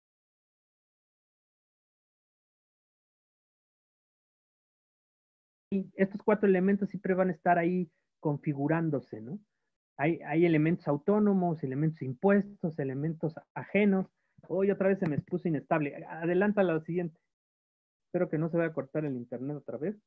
estos 4 elementos siempre van a estar ahí configurándose, ¿no? Hay elementos autónomos, elementos impuestos, elementos ajenos. Hoy otra vez se me puso inestable. Adelanta la siguiente. Espero que no se vaya a cortar el internet otra vez.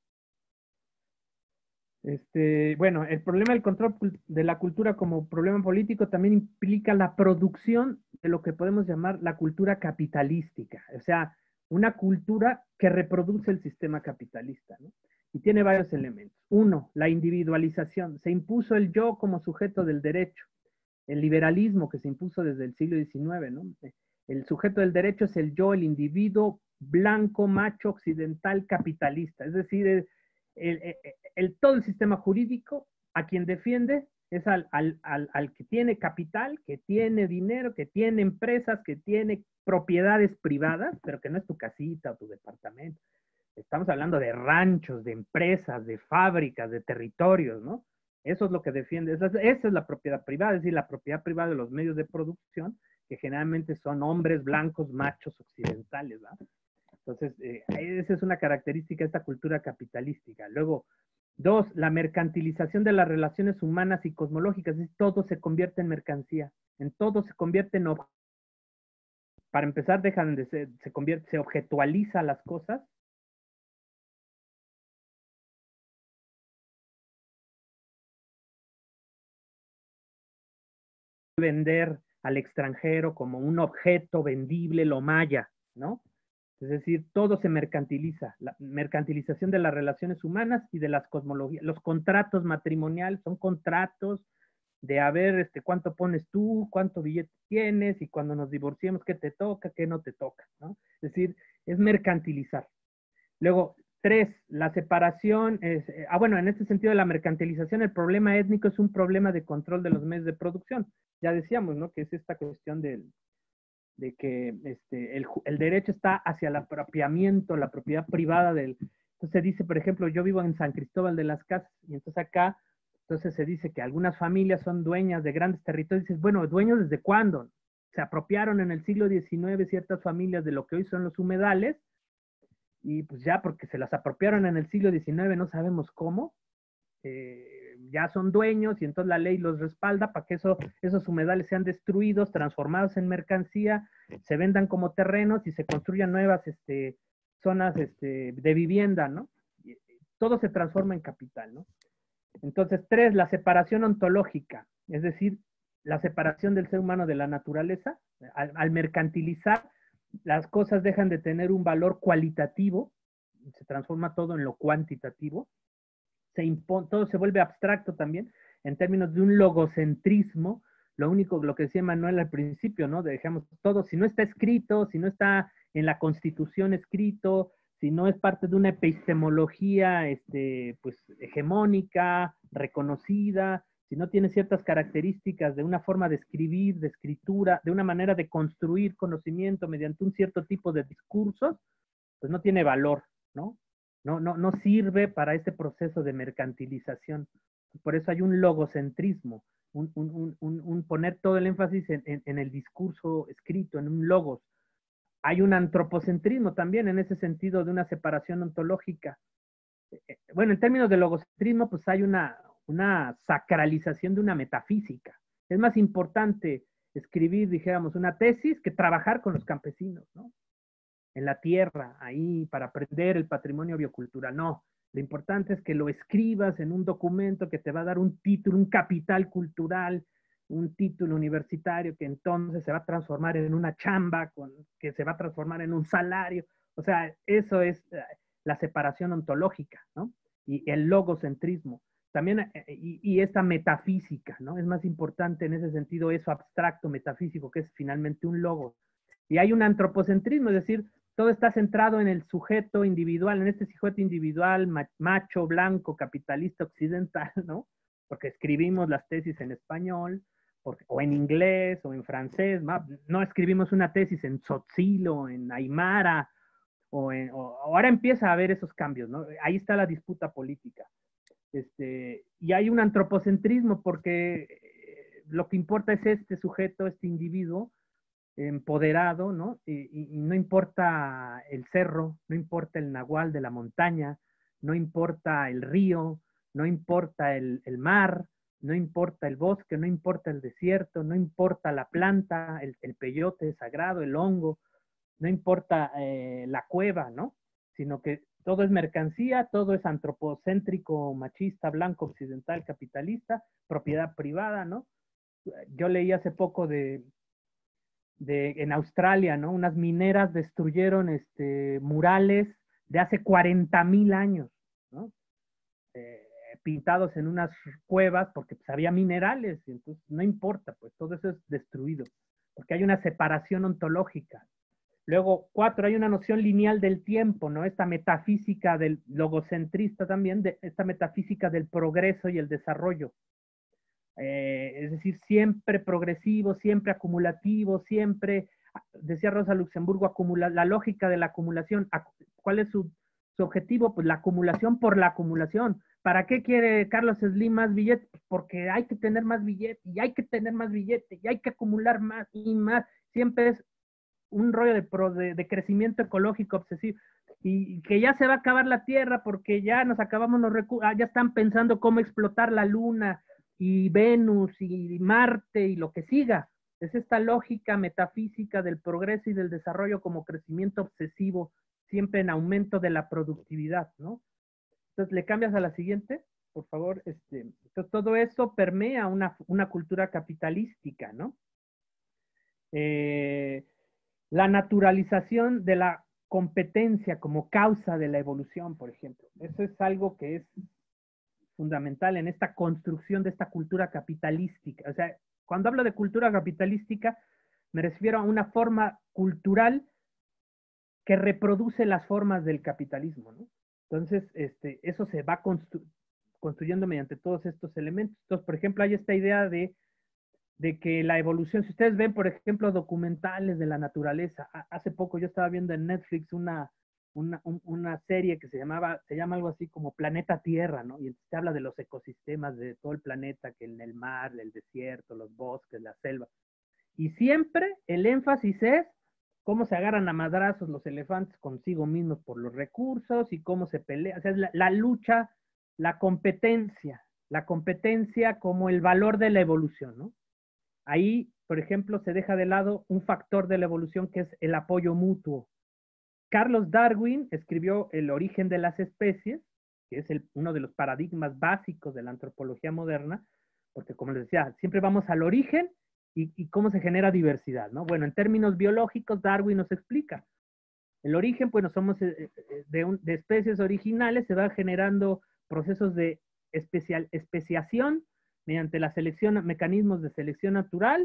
Bueno, el problema del control de la cultura como problema político también implica la producción de lo que podemos llamar la cultura capitalística. O sea, una cultura que reproduce el sistema capitalista, ¿no? Y tiene varios elementos. Uno, la individualización. Se impuso el yo como sujeto del derecho. El liberalismo que se impuso desde el siglo XIX, ¿no? El sujeto del derecho es el yo, el individuo blanco, macho, occidental, capitalista. Es decir, todo el sistema jurídico a quien defiende es al que tiene capital, que tiene dinero, que tiene empresas, que tiene propiedades privadas, pero que no es tu casita o tu departamento. Estamos hablando de ranchos, de empresas, de fábricas, de territorios, ¿no? Eso es lo que defiende. Esa es la propiedad privada, es decir, la propiedad privada de los medios de producción, que generalmente son hombres blancos, machos, occidentales, ¿no? Entonces, esa es una característica de esta cultura capitalística. Luego, 2, la mercantilización de las relaciones humanas y cosmológicas. Es decir, todo se convierte en mercancía, en todo se convierte en objeto. Para empezar, dejan de ser, se objetualiza las cosas. Vender al extranjero como un objeto vendible, lo maya, ¿no? Es decir, todo se mercantiliza. La mercantilización de las relaciones humanas y de las cosmologías. Los contratos matrimoniales son contratos de a ver cuánto pones tú, cuánto billete tienes y cuando nos divorciemos, qué te toca, qué no te toca, ¿no? Es decir, es mercantilizar. Luego, 3, la separación es, bueno, en este sentido de la mercantilización, el problema étnico es un problema de control de los medios de producción. Ya decíamos, ¿no? Que es esta cuestión de que el derecho está hacia el apropiamiento, la propiedad privada del... Entonces se dice, por ejemplo, yo vivo en San Cristóbal de las Casas, y entonces acá, entonces se dice que algunas familias son dueñas de grandes territorios, y dices, bueno, ¿dueños desde cuándo? Se apropiaron en el siglo XIX ciertas familias de lo que hoy son los humedales, y pues ya porque se las apropiaron en el siglo XIX, no sabemos cómo, ya son dueños y entonces la ley los respalda para que esos humedales sean destruidos, transformados en mercancía, se vendan como terrenos y se construyan nuevas zonas de vivienda, ¿no? Todo se transforma en capital, ¿no? Entonces, 3, la separación ontológica, es decir, la separación del ser humano de la naturaleza. Al mercantilizar, las cosas dejan de tener un valor cualitativo, se transforma todo en lo cuantitativo, todo se vuelve abstracto también, en términos de un logocentrismo. Lo que decía Manuel al principio, ¿no? Dejamos todo, si no está escrito, si no está en la Constitución escrito, si no es parte de una epistemología pues, hegemónica, reconocida, si no tiene ciertas características de una forma de escribir, de escritura, de una manera de construir conocimiento mediante un cierto tipo de discursos, pues no tiene valor, ¿no? No sirve para este proceso de mercantilización. Por eso hay un logocentrismo, un poner todo el énfasis en el discurso escrito, en un logos. Hay un antropocentrismo también en ese sentido de una separación ontológica. Bueno, en términos de logocentrismo, pues hay una sacralización de una metafísica. Es más importante escribir, dijéramos, una tesis que trabajar con los campesinos, ¿no? En la tierra, ahí, para aprender el patrimonio biocultural. No, lo importante es que lo escribas en un documento que te va a dar un título, un capital cultural, un título universitario que entonces se va a transformar en una chamba, que se va a transformar en un salario. O sea, eso es la separación ontológica, ¿no? Y el logocentrismo. También, y esta metafísica, ¿no? Es más importante en ese sentido eso abstracto, metafísico, que es finalmente un logo. Y hay un antropocentrismo, es decir, todo está centrado en el sujeto individual, en este sujeto individual, macho, blanco, capitalista, occidental, ¿no? Porque escribimos las tesis en español, o en inglés, o en francés, no escribimos una tesis en tzotzil o en aymara, o ahora empieza a haber esos cambios, ¿no? Ahí está la disputa política. Y hay un antropocentrismo porque lo que importa es este sujeto, este individuo empoderado, ¿no? Y no importa el cerro, no importa el nahual de la montaña, no importa el río, no importa el mar, no importa el bosque, no importa el desierto, no importa la planta, el peyote sagrado, el hongo, no importa la cueva, ¿no? Sino que todo es mercancía, todo es antropocéntrico, machista, blanco, occidental, capitalista, propiedad privada, ¿no? Yo leí hace poco en Australia, ¿no? Unas mineras destruyeron murales de hace 40,000 años, ¿no? Pintados en unas cuevas porque pues, había minerales, y entonces no importa, pues todo eso es destruido, porque hay una separación ontológica. Luego, 4, hay una noción lineal del tiempo, ¿no? Esta metafísica del logocentrista también, esta metafísica del progreso y el desarrollo. Es decir, siempre progresivo, siempre acumulativo, siempre, decía Rosa Luxemburgo, la lógica de la acumulación. ¿Cuál es su objetivo? Pues la acumulación por la acumulación. ¿Para qué quiere Carlos Slim más billetes? Porque hay que tener más billetes, y hay que tener más billetes, y hay que acumular más y más. Siempre es un rollo de crecimiento ecológico obsesivo. Y que ya se va a acabar la Tierra porque ya nos acabamos los recursos, ya están pensando cómo explotar la Luna y Venus y Marte y lo que siga. Es esta lógica metafísica del progreso y del desarrollo como crecimiento obsesivo, siempre en aumento de la productividad, ¿no? Entonces, ¿le cambias a la siguiente? Por favor. Entonces, todo eso permea una cultura capitalística, ¿no? La naturalización de la competencia como causa de la evolución, por ejemplo. Eso es algo que es fundamental en esta construcción de esta cultura capitalística. O sea, cuando hablo de cultura capitalística, me refiero a una forma cultural que reproduce las formas del capitalismo, ¿no? Entonces, eso se va construyendo mediante todos estos elementos. Entonces, por ejemplo, hay esta idea de que la evolución, si ustedes ven, por ejemplo, documentales de la naturaleza, hace poco yo estaba viendo en Netflix una serie que se llama algo así como Planeta Tierra, ¿no? Y se habla de los ecosistemas de todo el planeta, que en el mar, el desierto, los bosques, la selva. Y siempre el énfasis es cómo se agarran a madrazos los elefantes consigo mismos por los recursos y cómo se pelean. O sea, es la lucha, la competencia como el valor de la evolución, ¿no? Ahí, por ejemplo, se deja de lado un factor de la evolución que es el apoyo mutuo. Carlos Darwin escribió El origen de las especies, que es uno de los paradigmas básicos de la antropología moderna, porque como les decía, siempre vamos al origen y cómo se genera diversidad, ¿no? Bueno, en términos biológicos, Darwin nos explica. El origen, bueno, somos de especies originales, se va generando procesos de especiación mediante la selección, mecanismos de selección natural,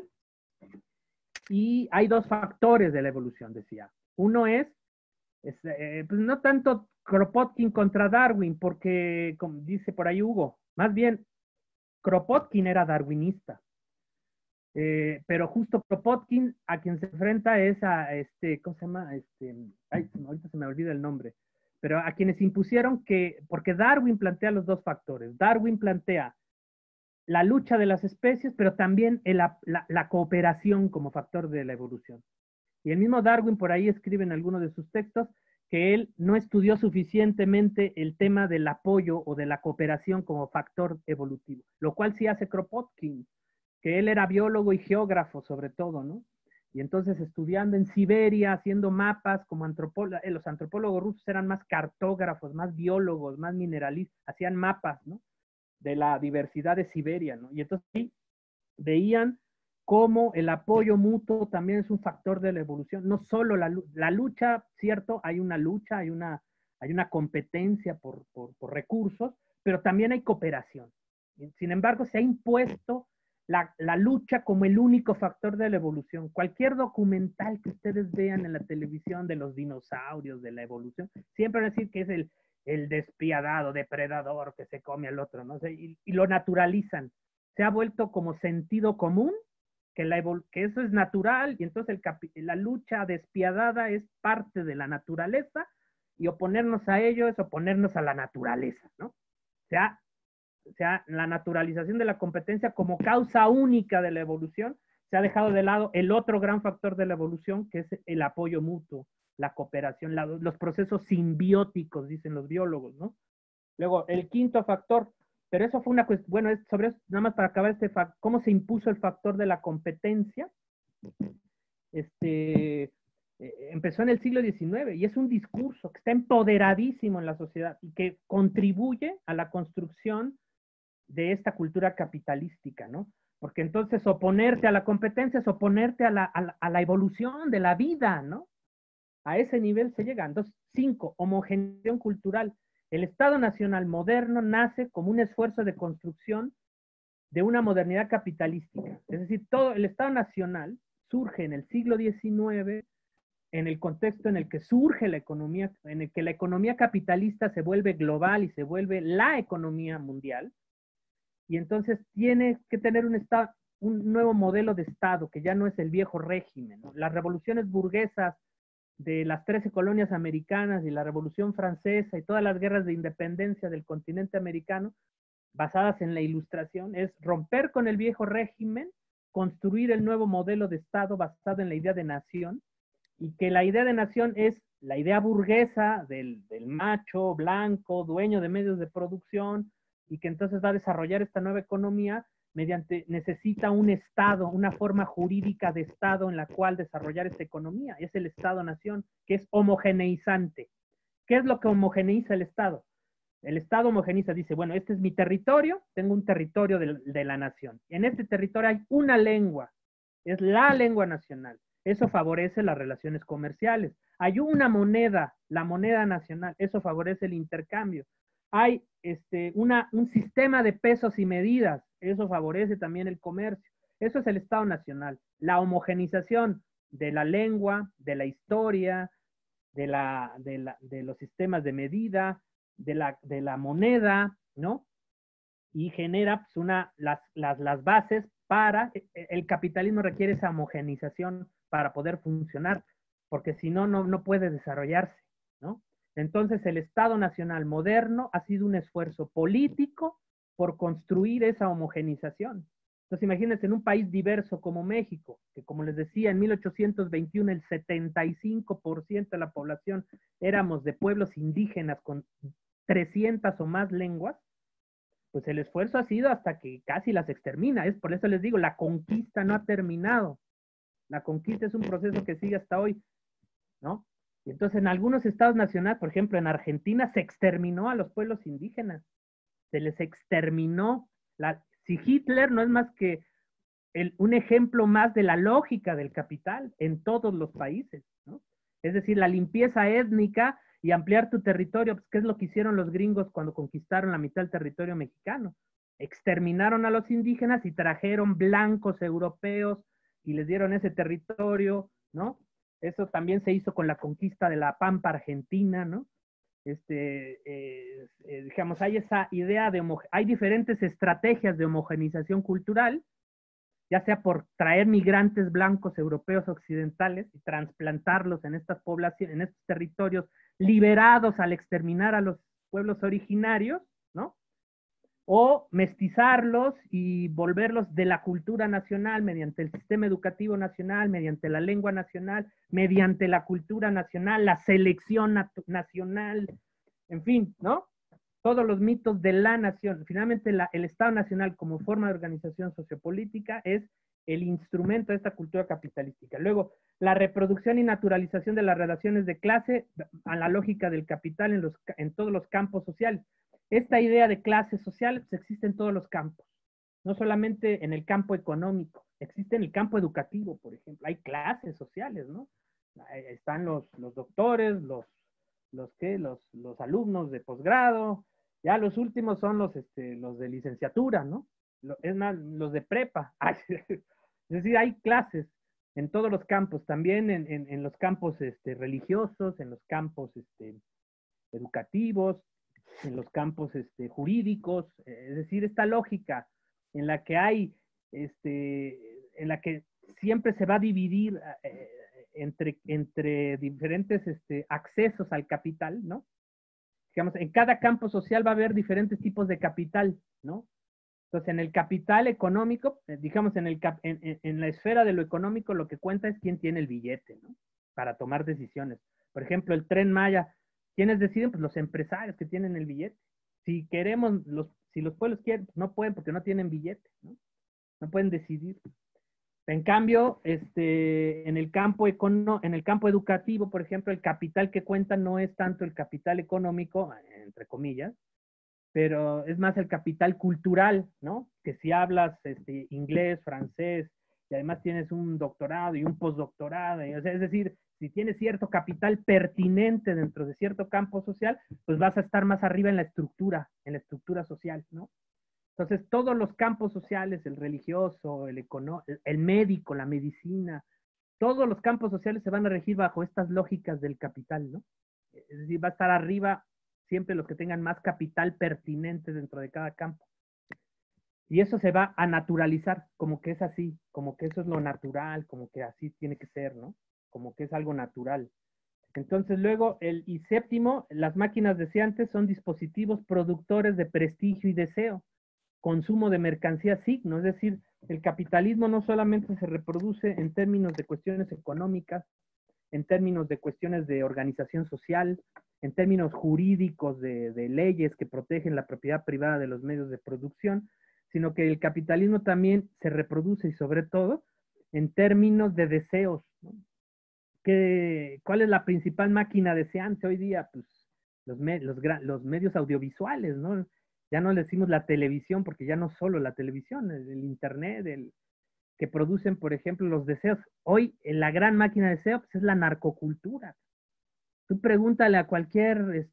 y hay 2 factores de la evolución, decía. Uno es pues no tanto Kropotkin contra Darwin, porque, como dice por ahí Hugo, más bien Kropotkin era darwinista. Pero justo Kropotkin a quien se enfrenta es a ¿cómo se llama? Ahorita se me olvida el nombre, pero a quienes impusieron porque Darwin plantea los 2 factores. Darwin plantea la lucha de las especies, pero también la cooperación como factor de la evolución. Y el mismo Darwin por ahí escribe en alguno de sus textos que él no estudió suficientemente el tema del apoyo o de la cooperación como factor evolutivo, lo cual sí hace Kropotkin, que él era biólogo y geógrafo sobre todo, ¿no? Y entonces estudiando en Siberia, haciendo mapas como los antropólogos rusos eran más cartógrafos, más biólogos, más mineralistas, hacían mapas, ¿no? De la diversidad de Siberia, ¿no? Y entonces sí, veían cómo el apoyo mutuo también es un factor de la evolución, no solo la lucha, cierto, hay una lucha, hay una competencia por recursos, pero también hay cooperación. Sin embargo, se ha impuesto la lucha como el único factor de la evolución. Cualquier documental que ustedes vean en la televisión de los dinosaurios, de la evolución, siempre van a decir que es el despiadado, depredador que se come al otro, ¿no? O sea, y lo naturalizan. Se ha vuelto como sentido común que eso es natural y entonces la lucha despiadada es parte de la naturaleza y oponernos a ello es oponernos a la naturaleza, ¿no? O sea, la naturalización de la competencia como causa única de la evolución, se ha dejado de lado el otro gran factor de la evolución, que es el apoyo mutuo, la cooperación, los procesos simbióticos, dicen los biólogos, ¿no? Luego, el quinto factor, pero eso fue una cuestión, bueno, es sobre eso, nada más para acabar cómo se impuso el factor de la competencia. Empezó en el siglo XIX y es un discurso que está empoderadísimo en la sociedad y que contribuye a la construcción de esta cultura capitalística, ¿no? Porque entonces oponerte a la competencia es oponerte a la evolución de la vida, ¿no? A ese nivel se llega. Entonces, 5, homogeneización cultural. El Estado Nacional moderno nace como un esfuerzo de construcción de una modernidad capitalística. Es decir, todo el Estado Nacional surge en el siglo XIX en el contexto en el que surge la economía, en el que la economía capitalista se vuelve global y se vuelve la economía mundial. Y entonces tiene que tener un nuevo modelo de Estado, que ya no es el viejo régimen, ¿no? Las revoluciones burguesas de las 13 colonias americanas y la Revolución Francesa y todas las guerras de independencia del continente americano, basadas en la Ilustración, es romper con el viejo régimen, construir el nuevo modelo de Estado basado en la idea de nación, y que la idea de nación es la idea burguesa del macho blanco, dueño de medios de producción, y que entonces va a desarrollar esta nueva economía necesita un Estado, una forma jurídica de Estado en la cual desarrollar esta economía. Es el Estado-nación, que es homogeneizante. ¿Qué es lo que homogeneiza el Estado? El Estado homogeneiza, dice, bueno, este es mi territorio, tengo un territorio de la nación. En este territorio hay una lengua, es la lengua nacional. Eso favorece las relaciones comerciales. Hay una moneda, la moneda nacional, eso favorece el intercambio. Hay un sistema de pesos y medidas, eso favorece también el comercio. Eso es el Estado Nacional. La homogenización de la lengua, de la historia, de los sistemas de medida, de la moneda, ¿no? Y genera pues, las bases para, el capitalismo requiere esa homogenización para poder funcionar, porque si no, no puede desarrollarse, ¿no? Entonces, el Estado Nacional moderno ha sido un esfuerzo político por construir esa homogenización. Entonces, imagínense en un país diverso como México, que como les decía, en 1821 el 75% de la población éramos de pueblos indígenas con 300 o más lenguas, pues el esfuerzo ha sido hasta que casi las extermina. Es por eso les digo, la conquista no ha terminado. La conquista es un proceso que sigue hasta hoy, ¿no? Y entonces en algunos estados nacionales, por ejemplo en Argentina, se exterminó a los pueblos indígenas. Se les exterminó. Si Hitler no es más que un ejemplo más de la lógica del capital en todos los países, ¿no? Es decir, la limpieza étnica y ampliar tu territorio, pues, ¿qué es lo que hicieron los gringos cuando conquistaron la mitad del territorio mexicano? Exterminaron a los indígenas y trajeron blancos europeos y les dieron ese territorio, ¿no? Eso también se hizo con la conquista de la Pampa Argentina, ¿no? Digamos, hay esa idea hay diferentes estrategias de homogenización cultural, ya sea por traer migrantes blancos europeos occidentales y trasplantarlos en estas poblaciones, en estos territorios liberados al exterminar a los pueblos originarios, ¿no? O mestizarlos y volverlos de la cultura nacional mediante el sistema educativo nacional, mediante la lengua nacional, mediante la cultura nacional, la selección nacional, en fin, ¿no? Todos los mitos de la nación. Finalmente, el Estado Nacional como forma de organización sociopolítica es el instrumento de esta cultura capitalística. Luego, la reproducción y naturalización de las relaciones de clase a la lógica del capital en todos los campos sociales. Esta idea de clase social pues, existe en todos los campos, no solamente en el campo económico, existe en el campo educativo, por ejemplo. Hay clases sociales, ¿no? Están los doctores, los alumnos de posgrado, ya los últimos son los de licenciatura, ¿no? es más, los de prepa. Es decir, hay clases en todos los campos, también en los campos religiosos, en los campos educativos, en los campos jurídicos. Es decir, esta lógica en la que hay, en la que siempre se va a dividir entre diferentes accesos al capital, ¿no? Digamos, en cada campo social va a haber diferentes tipos de capital, ¿no? Entonces, en el capital económico, digamos, en la esfera de lo económico, lo que cuenta es quién tiene el billete, ¿no? Para tomar decisiones. Por ejemplo, el Tren Maya, ¿quiénes deciden? Pues los empresarios que tienen el billete. Si queremos, si los pueblos quieren, pues no pueden porque no tienen billete, ¿no? No pueden decidir. En cambio, en el campo educativo, por ejemplo, el capital que cuenta no es tanto el capital económico, entre comillas, pero es más el capital cultural, ¿no? Que si hablas inglés, francés, y además tienes un doctorado y un postdoctorado, o sea, es decir, si tienes cierto capital pertinente dentro de cierto campo social, pues vas a estar más arriba en la estructura social, ¿no? Entonces, todos los campos sociales, el religioso, el médico, la medicina, todos los campos sociales se van a regir bajo estas lógicas del capital, ¿no? Es decir, va a estar arriba siempre los que tengan más capital pertinente dentro de cada campo. Y eso se va a naturalizar, como que es así, como que eso es lo natural, como que así tiene que ser, ¿no? Como que es algo natural. Entonces, luego, y séptimo, las máquinas deseantes son dispositivos productores de prestigio y deseo, consumo de mercancía signo, es decir, el capitalismo no solamente se reproduce en términos de cuestiones económicas, en términos de cuestiones de organización social, en términos jurídicos de leyes que protegen la propiedad privada de los medios de producción, sino que el capitalismo también se reproduce y sobre todo en términos de deseos, ¿no? ¿Cuál es la principal máquina deseante hoy día? Pues los medios audiovisuales, ¿no? Ya no le decimos la televisión, porque ya no solo la televisión, el internet, que producen, por ejemplo, los deseos. Hoy, la gran máquina de deseo pues, es la narcocultura. Tú pregúntale a cualquier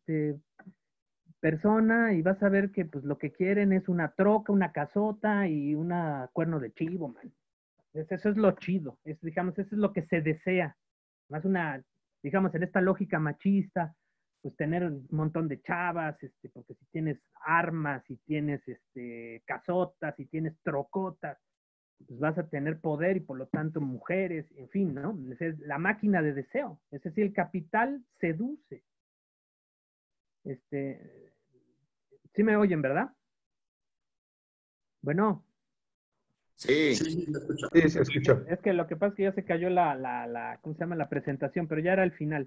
persona y vas a ver que pues, lo que quieren es una troca, una casota y una cuerno de chivo, man. Eso es lo chido. Digamos, eso es lo que se desea. Más digamos, en esta lógica machista, pues tener un montón de chavas, porque si tienes armas, si tienes casotas, si tienes trocotas, pues vas a tener poder y por lo tanto mujeres, en fin, ¿no? Esa es la máquina de deseo. Es decir, el capital seduce. Sí me oyen, ¿verdad? Bueno. Sí, Sí, lo escucho. sí, se escucha. Es que lo que pasa es que ya se cayó ¿cómo se llama? La presentación, pero ya era el final.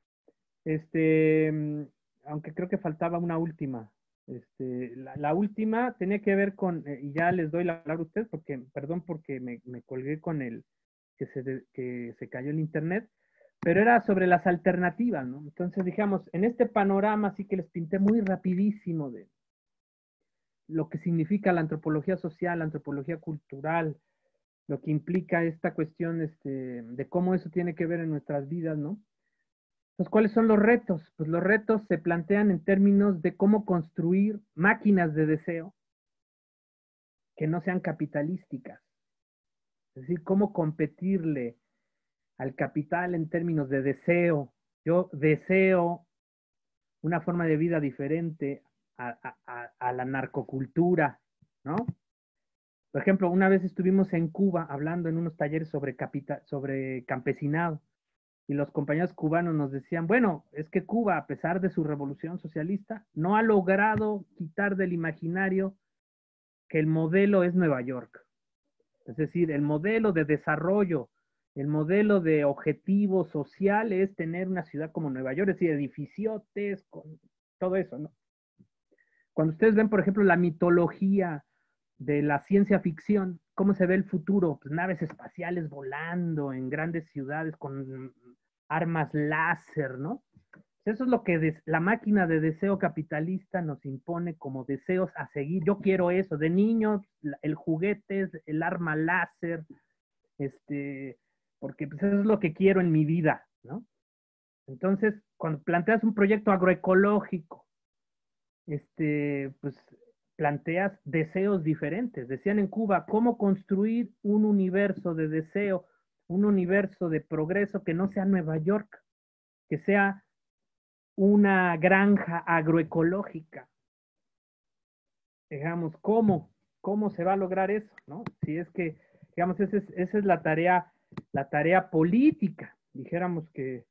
Aunque creo que faltaba una última. La última tenía que ver con, y ya les doy la palabra a ustedes, perdón porque me colgué con que se cayó el internet, pero era sobre las alternativas, ¿no? Entonces, digamos, en este panorama sí que les pinté muy rapidísimo de lo que significa la antropología social, la antropología cultural, lo que implica esta cuestión de cómo eso tiene que ver en nuestras vidas, ¿no? Entonces, ¿cuáles son los retos? Pues los retos se plantean en términos de cómo construir máquinas de deseo que no sean capitalísticas. Es decir, cómo competirle al capital en términos de deseo. Yo deseo una forma de vida diferente a la narcocultura, ¿no? Por ejemplo, una vez estuvimos en Cuba hablando en unos talleres sobre campesinado. Y los compañeros cubanos nos decían, bueno, es que Cuba, a pesar de su revolución socialista, no ha logrado quitar del imaginario que el modelo es Nueva York. Es decir, el modelo de desarrollo, el modelo de objetivo social es tener una ciudad como Nueva York, es decir, edificiotes, con todo eso, ¿no? Cuando ustedes ven, por ejemplo, la mitología de la ciencia ficción, ¿cómo se ve el futuro? Pues naves espaciales volando en grandes ciudades con armas láser, ¿no? Eso es lo que la máquina de deseo capitalista nos impone como deseos a seguir. Yo quiero eso, de niños, el juguete, el arma láser, porque pues eso es lo que quiero en mi vida, ¿no? Entonces, cuando planteas un proyecto agroecológico, pues planteas deseos diferentes. Decían en Cuba, ¿cómo construir un universo de deseo, un universo de progreso que no sea Nueva York, que sea una granja agroecológica? Digamos, ¿cómo se va a lograr eso? ¿No? Si es que, digamos, esa es la tarea política. Dijéramos que,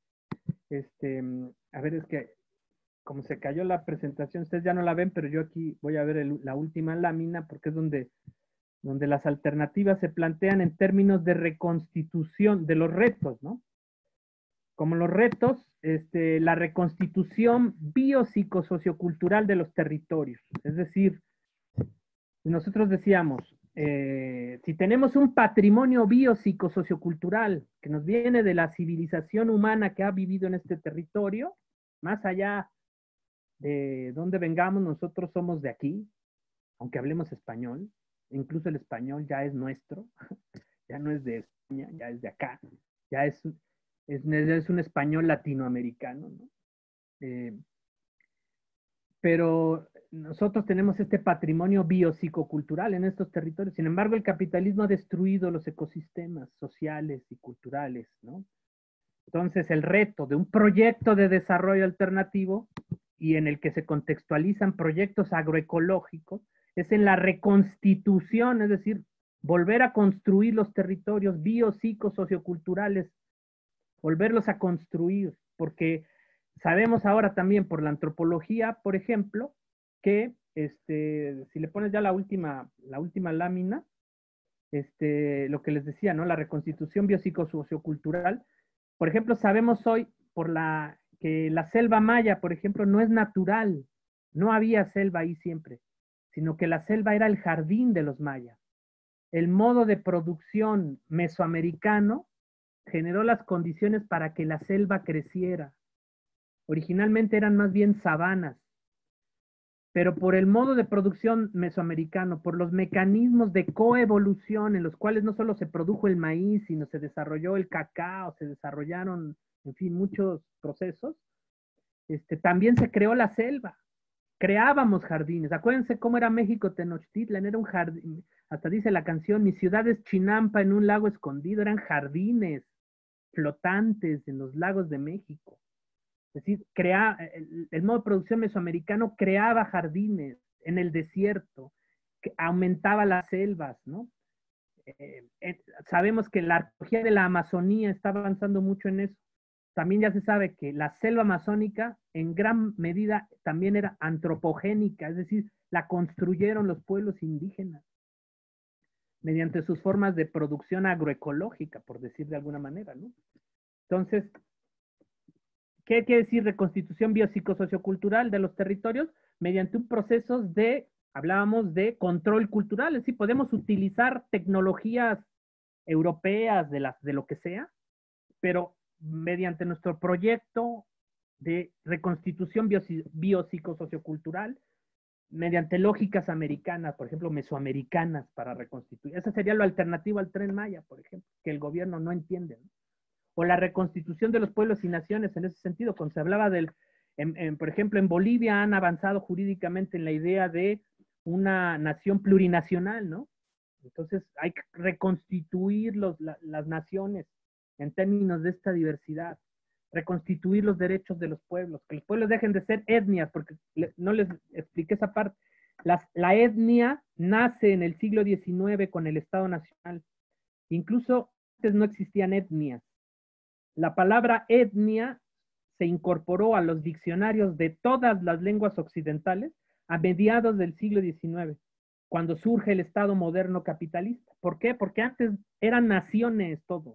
a ver, es que como se cayó la presentación, ustedes ya no la ven, pero yo aquí voy a ver la última lámina porque es donde las alternativas se plantean en términos de reconstitución de los retos, ¿no? Como los retos, la reconstitución biopsicosociocultural de los territorios. Es decir, nosotros decíamos, si tenemos un patrimonio biopsicosociocultural que nos viene de la civilización humana que ha vivido en este territorio, más allá de dónde vengamos, nosotros somos de aquí, aunque hablemos español, incluso el español ya es nuestro, ya no es de España, ya es de acá, ya es un español latinoamericano, ¿no? Pero nosotros tenemos este patrimonio biopsicocultural en estos territorios. Sin embargo, el capitalismo ha destruido los ecosistemas sociales y culturales, ¿no? Entonces, el reto de un proyecto de desarrollo alternativo y en el que se contextualizan proyectos agroecológicos es en la reconstitución, es decir, volver a construir los territorios biopsicosocioculturales, volverlos a construir, porque sabemos ahora también por la antropología, por ejemplo, que si le pones ya la última lámina, lo que les decía, ¿no? La reconstitución biopsicosociocultural. Por ejemplo, sabemos hoy que la selva maya, por ejemplo, no es natural. No había selva ahí siempre, sino que la selva era el jardín de los mayas. El modo de producción mesoamericano generó las condiciones para que la selva creciera. Originalmente eran más bien sabanas, pero por el modo de producción mesoamericano, por los mecanismos de coevolución en los cuales no solo se produjo el maíz, sino se desarrolló el cacao, se desarrollaron, en fin, muchos procesos, también se creó la selva. Creábamos jardines. Acuérdense cómo era México Tenochtitlan, era un jardín, hasta dice la canción, mi ciudad es Chinampa en un lago escondido, eran jardines flotantes en los lagos de México. Es decir, el modo de producción mesoamericano creaba jardines en el desierto, que aumentaba las selvas, ¿no? Sabemos que la arqueología de la Amazonía está avanzando mucho en eso. También ya se sabe que la selva amazónica en gran medida también era antropogénica, es decir, la construyeron los pueblos indígenas mediante sus formas de producción agroecológica, por decir de alguna manera, ¿no? Entonces, ¿qué quiere decir reconstitución biopsicosociocultural de los territorios? Mediante un proceso hablábamos de control cultural, es decir, podemos utilizar tecnologías europeas de lo que sea, pero mediante nuestro proyecto de reconstitución biopsicosociocultural, mediante lógicas americanas, por ejemplo, mesoamericanas, para reconstituir. Eso sería lo alternativo al Tren Maya, por ejemplo, que el gobierno no entiende, ¿no? O la reconstitución de los pueblos y naciones en ese sentido, cuando se hablaba por ejemplo, en Bolivia han avanzado jurídicamente en la idea de una nación plurinacional, ¿no? Entonces hay que reconstituir las naciones en términos de esta diversidad, reconstituir los derechos de los pueblos, que los pueblos dejen de ser etnias, porque no les expliqué esa parte. La etnia nace en el siglo XIX con el Estado Nacional. Incluso antes no existían etnias. La palabra etnia se incorporó a los diccionarios de todas las lenguas occidentales a mediados del siglo XIX, cuando surge el Estado moderno capitalista. ¿Por qué? Porque antes eran naciones todo.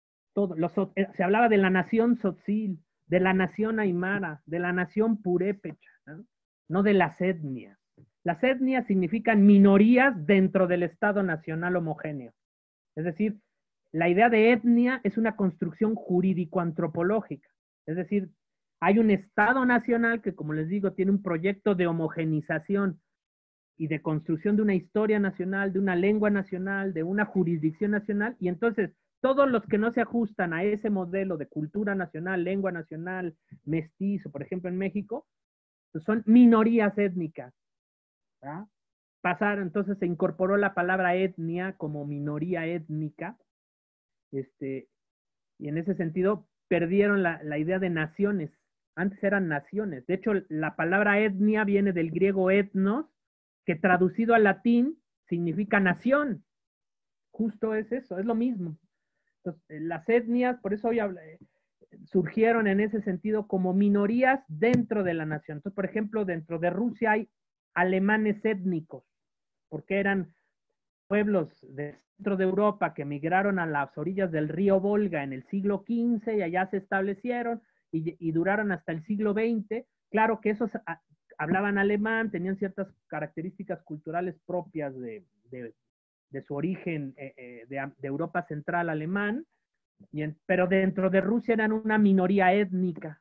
Se hablaba de la nación Tzotzil, de la nación Aymara, de la nación Purépecha, no de las etnias. Las etnias significan minorías dentro del Estado nacional homogéneo. Es decir, la idea de etnia es una construcción jurídico-antropológica. Es decir, hay un Estado nacional que, como les digo, tiene un proyecto de homogenización y de construcción de una historia nacional, de una lengua nacional, de una jurisdicción nacional, y entonces todos los que no se ajustan a ese modelo de cultura nacional, lengua nacional, mestizo, por ejemplo en México, pues son minorías étnicas, ¿verdad? entonces se incorporó la palabra etnia como minoría étnica, y en ese sentido perdieron la idea de naciones. Antes eran naciones. De hecho, la palabra etnia viene del griego etnos, que traducido al latín significa nación. Justo es eso, es lo mismo. Entonces, las etnias, por eso hoy surgieron en ese sentido como minorías dentro de la nación. Entonces, por ejemplo, dentro de Rusia hay alemanes étnicos, porque eran pueblos del centro de Europa que migraron a las orillas del río Volga en el siglo XV y allá se establecieron y duraron hasta el siglo XX. Claro que esos hablaban alemán, tenían ciertas características culturales propias de su origen de Europa Central alemán, pero dentro de Rusia eran una minoría étnica,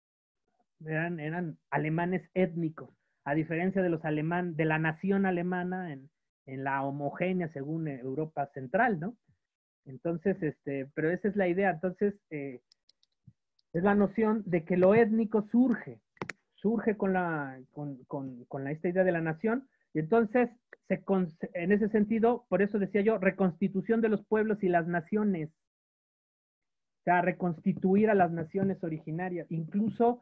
eran alemanes étnicos, a diferencia de los de la nación alemana en la homogénea según Europa Central, ¿no? Entonces, pero esa es la idea. Entonces, es la noción de que lo étnico surge con esta idea de la nación, y entonces, en ese sentido, por eso decía yo, reconstitución de los pueblos y las naciones, o sea, reconstituir a las naciones originarias, incluso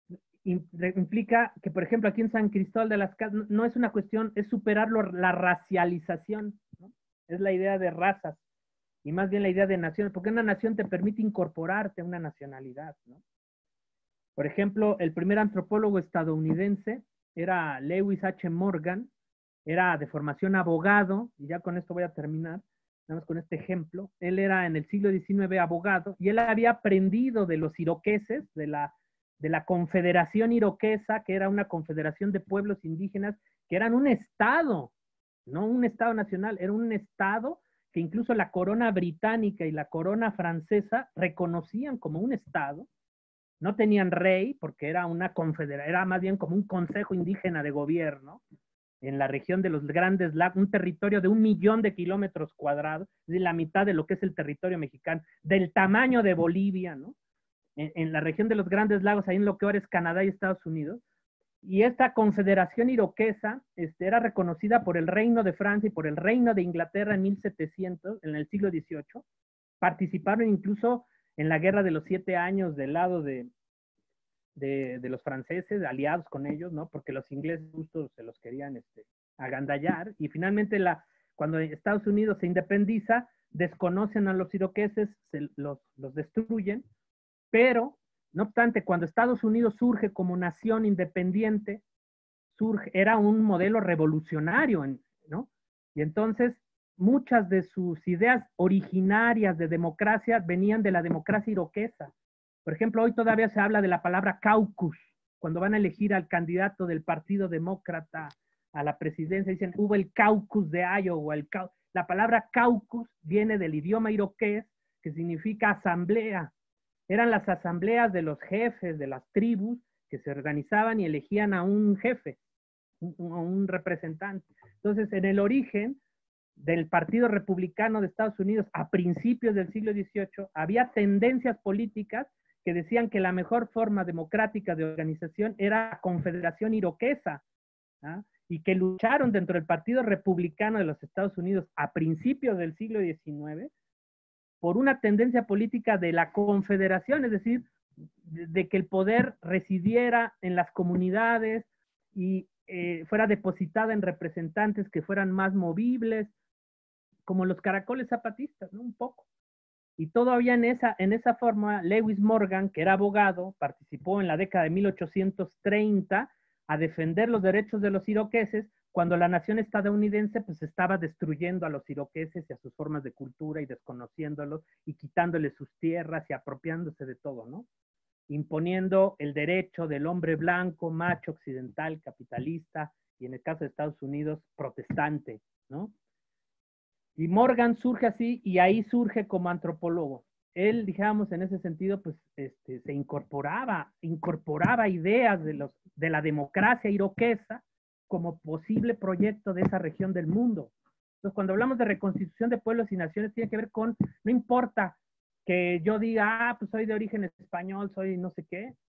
implica que, por ejemplo, aquí en San Cristóbal de las Casas, no es una cuestión, es superar la racialización, ¿no? Es la idea de razas, y más bien la idea de naciones, porque una nación te permite incorporarte a una nacionalidad, ¿no? Por ejemplo, el primer antropólogo estadounidense era Lewis H. Morgan, era de formación abogado, y ya con esto voy a terminar, nada más con este ejemplo. Él era en el siglo XIX abogado, y él había aprendido de los iroqueses, de la Confederación Iroquesa, que era una confederación de pueblos indígenas, que eran un estado, no un estado nacional, era un estado que incluso la corona británica y la corona francesa reconocían como un estado. No tenían rey, porque era una confederación, era más bien como un consejo indígena de gobierno en la región de los Grandes Lagos, un territorio de 1 millón de kilómetros cuadrados, es decir, la mitad de lo que es el territorio mexicano, del tamaño de Bolivia, ¿no? En la región de los Grandes Lagos, ahí en lo que ahora es Canadá y Estados Unidos. Y esta confederación iroquesa era reconocida por el Reino de Francia y por el Reino de Inglaterra en 1700, en el siglo XVIII. Participaron incluso en la Guerra de los 7 años del lado de los franceses, aliados con ellos, ¿no? Porque los ingleses justo se los querían agandallar. Y finalmente, cuando Estados Unidos se independiza, desconocen a los iroqueses, los destruyen, pero, no obstante, cuando Estados Unidos surge como nación independiente, era un modelo revolucionario, ¿no? Y entonces, muchas de sus ideas originarias de democracia venían de la democracia iroquesa. Por ejemplo, hoy todavía se habla de la palabra caucus, cuando van a elegir al candidato del Partido Demócrata a la presidencia, dicen, hubo el caucus de Iowa. La palabra caucus viene del idioma iroqués, que significa asamblea. Eran las asambleas de los jefes de las tribus que se organizaban y elegían a un jefe, un representante. Entonces, en el origen del Partido Republicano de Estados Unidos a principios del siglo XVIII, había tendencias políticas que decían que la mejor forma democrática de organización era la Confederación Iroquesa, ¿ah? Y que lucharon dentro del Partido Republicano de los Estados Unidos a principios del siglo XIX por una tendencia política de la confederación, es decir, de que el poder residiera en las comunidades y fuera depositada en representantes que fueran más movibles, como los caracoles zapatistas, ¿no? Un poco. Y todavía en esa forma, Lewis Morgan, que era abogado, participó en la década de 1830 a defender los derechos de los iroqueses, cuando la nación estadounidense pues estaba destruyendo a los iroqueses y a sus formas de cultura y desconociéndolos y quitándoles sus tierras y apropiándose de todo, ¿no? Imponiendo el derecho del hombre blanco, macho, occidental, capitalista, y en el caso de Estados Unidos, protestante, ¿no? Y Morgan surge así, y ahí surge como antropólogo. Él, digamos, en ese sentido, pues, se incorporaba ideas de la democracia iroquesa como posible proyecto de esa región del mundo. Entonces, cuando hablamos de reconstitución de pueblos y naciones, tiene que ver con, no importa que yo diga, pues soy de origen español, soy no sé qué,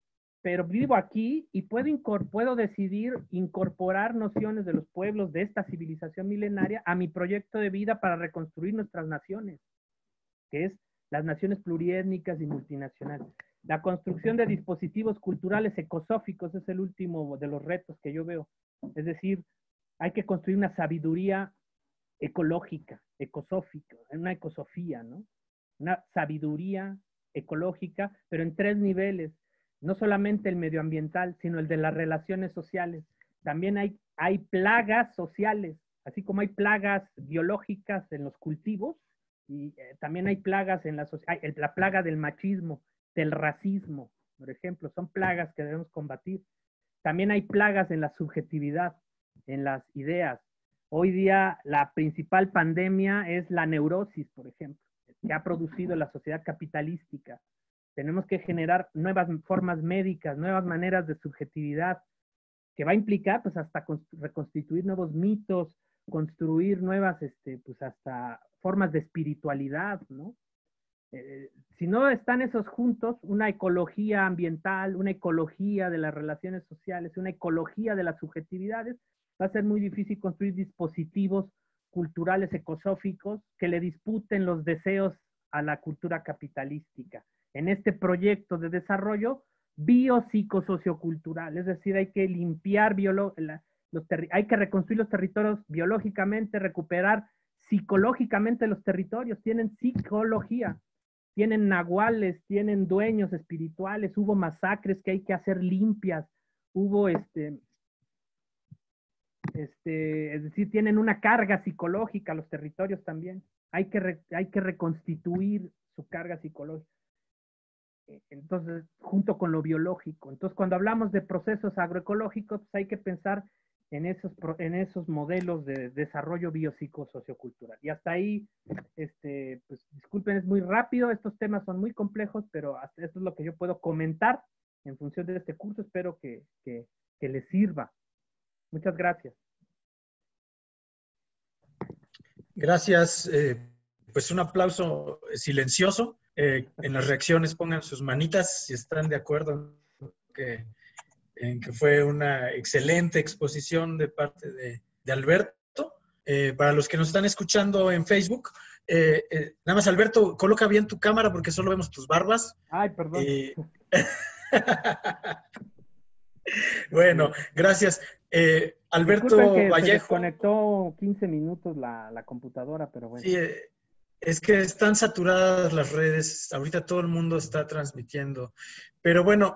pero vivo aquí y puedo decidir incorporar nociones de los pueblos de esta civilización milenaria a mi proyecto de vida para reconstruir nuestras naciones, que es las naciones pluriétnicas y multinacionales. La construcción de dispositivos culturales ecosóficos es el último de los retos que yo veo. Es decir, hay que construir una sabiduría ecológica, ecosófica, una ecosofía, ¿no? Una sabiduría ecológica, pero en 3 niveles. No solamente el medioambiental, sino el de las relaciones sociales. También hay plagas sociales, así como hay plagas biológicas en los cultivos, y también hay plagas en la plaga del machismo, del racismo, por ejemplo, son plagas que debemos combatir. También hay plagas en la subjetividad, en las ideas. Hoy día la principal pandemia es la neurosis, por ejemplo, que ha producido la sociedad capitalística. Tenemos que generar nuevas formas médicas, nuevas maneras de subjetividad, que va a implicar pues hasta reconstituir nuevos mitos, construir nuevas, pues hasta formas de espiritualidad, ¿no? Si no están esos juntos, una ecología ambiental, una ecología de las relaciones sociales, una ecología de las subjetividades, va a ser muy difícil construir dispositivos culturales ecosóficos que le disputen los deseos a la cultura capitalística. En este proyecto de desarrollo biopsicosociocultural, es decir, hay que limpiar hay que reconstruir los territorios biológicamente, recuperar psicológicamente los territorios, tienen psicología, tienen nahuales, tienen dueños espirituales, hubo masacres que hay que hacer limpias, hubo es decir, tienen una carga psicológica los territorios también. Hay que reconstituir su carga psicológica. Entonces, junto con lo biológico. Entonces, cuando hablamos de procesos agroecológicos, pues hay que pensar en esos modelos de desarrollo biopsicosociocultural. Y hasta ahí, pues disculpen, es muy rápido, estos temas son muy complejos, pero hasta esto es lo que yo puedo comentar en función de este curso. Espero que les sirva. Muchas gracias. Gracias. Pues un aplauso silencioso. En las reacciones pongan sus manitas si están de acuerdo en que fue una excelente exposición de parte de Alberto. Para los que nos están escuchando en Facebook, nada más, Alberto, coloca bien tu cámara porque solo vemos tus barbas. Ay, perdón. Bueno, gracias. Alberto Disculpen que Vallejo. se desconectó 15 minutos la computadora, pero bueno. Sí, es que están saturadas las redes, ahorita todo el mundo está transmitiendo. Pero bueno,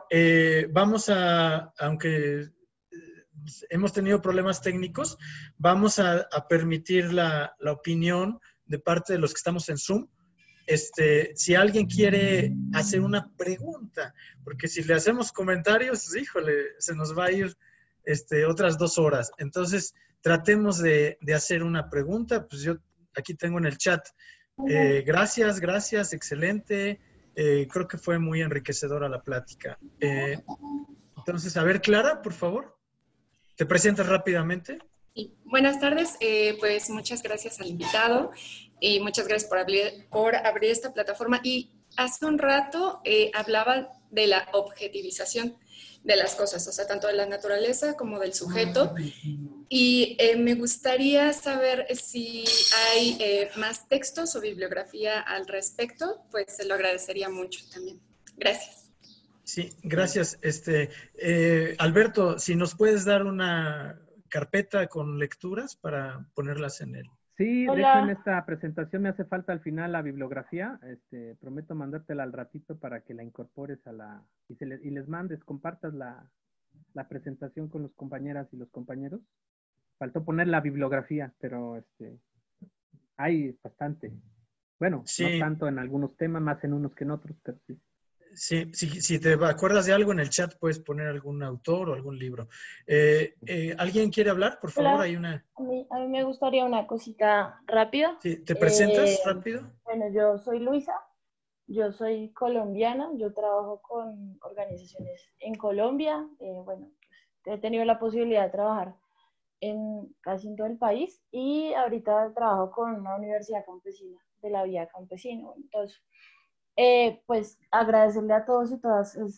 aunque hemos tenido problemas técnicos, vamos a permitir la opinión de parte de los que estamos en Zoom. Si alguien quiere hacer una pregunta, porque si le hacemos comentarios, híjole, se nos va a ir otras 2 horas. Entonces, tratemos de hacer una pregunta. Pues yo aquí tengo en el chat. Gracias, excelente. Creo que fue muy enriquecedora la plática. Entonces, a ver, Clara, por favor, ¿te presentas rápidamente? Sí. Buenas tardes, pues muchas gracias al invitado y muchas gracias por abrir esta plataforma. Y hace un rato hablaba de la objetivización de las cosas, o sea, tanto de la naturaleza como del sujeto. Y me gustaría saber si hay más textos o bibliografía al respecto, pues se lo agradecería mucho también. Gracias. Sí, gracias. Alberto, si nos puedes dar una carpeta con lecturas para ponerlas en él. Sí, Hola. de hecho en esta presentación me hace falta al final la bibliografía. Prometo mandártela al ratito para que la incorpores y les mandes, compartas la presentación con los compañeras y los compañeros. Faltó poner la bibliografía, pero hay bastante. Bueno, Sí. No tanto en algunos temas, más en unos que en otros, pero sí. Sí, si te acuerdas de algo en el chat, puedes poner algún autor o algún libro. ¿Alguien quiere hablar? Por favor, Hola. hay una... A mí me gustaría una cosita rápida. Sí, ¿te presentas rápido? Bueno, yo soy Luisa, yo soy colombiana, yo trabajo con organizaciones en Colombia. Bueno, pues, he tenido la posibilidad de trabajar casi en todo el país y ahorita trabajo con una universidad campesina de la Vía Campesina. Entonces, pues agradecerle a todos y todas, es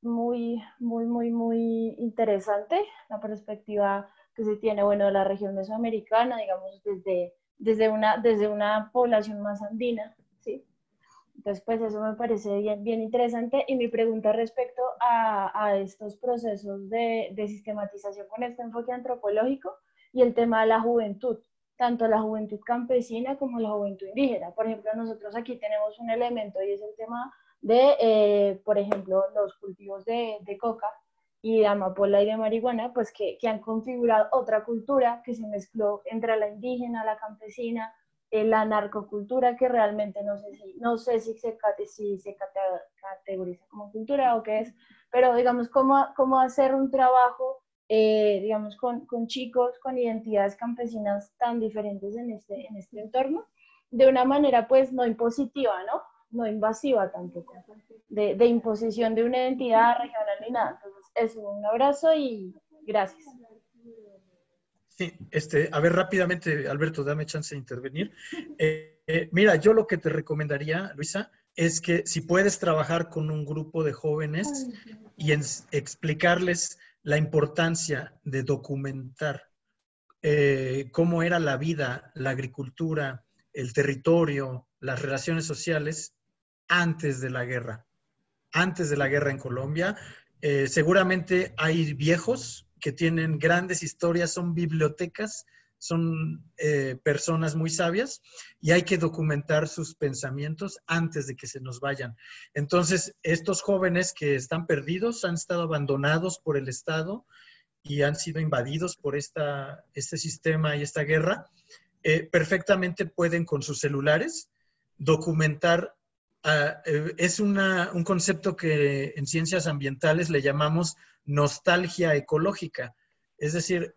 muy interesante la perspectiva que se tiene, bueno, de la región mesoamericana, digamos, desde una población más andina, ¿sí? Entonces, pues eso me parece bien interesante. Y mi pregunta respecto a estos procesos de sistematización con este enfoque antropológico y el tema de la juventud, tanto la juventud campesina como la juventud indígena. Por ejemplo, nosotros aquí tenemos un elemento y es el tema de, por ejemplo, los cultivos de coca y de amapola y de marihuana, pues que han configurado otra cultura que se mezcló entre la indígena, la campesina, la narcocultura, que realmente no sé si se categoriza como cultura o qué es, pero digamos, cómo hacer un trabajo, digamos, con chicos, con identidades campesinas tan diferentes en este entorno, de una manera pues no impositiva, ¿no? No invasiva tampoco, de imposición de una identidad regional ni nada. Entonces, eso, un abrazo y gracias. Sí, a ver, rápidamente, Alberto, dame chance de intervenir. Mira, yo lo que te recomendaría, Luisa, es que si puedes trabajar con un grupo de jóvenes y explicarles la importancia de documentar cómo era la vida, la agricultura, el territorio, las relaciones sociales antes de la guerra. Antes de la guerra en Colombia, seguramente hay viejos que tienen grandes historias, son bibliotecas, son personas muy sabias y hay que documentar sus pensamientos antes de que se nos vayan. Entonces, estos jóvenes que están perdidos, han estado abandonados por el Estado y han sido invadidos por este sistema y esta guerra, perfectamente pueden con sus celulares documentar. Es un concepto que en ciencias ambientales le llamamos nostalgia ecológica. Es decir,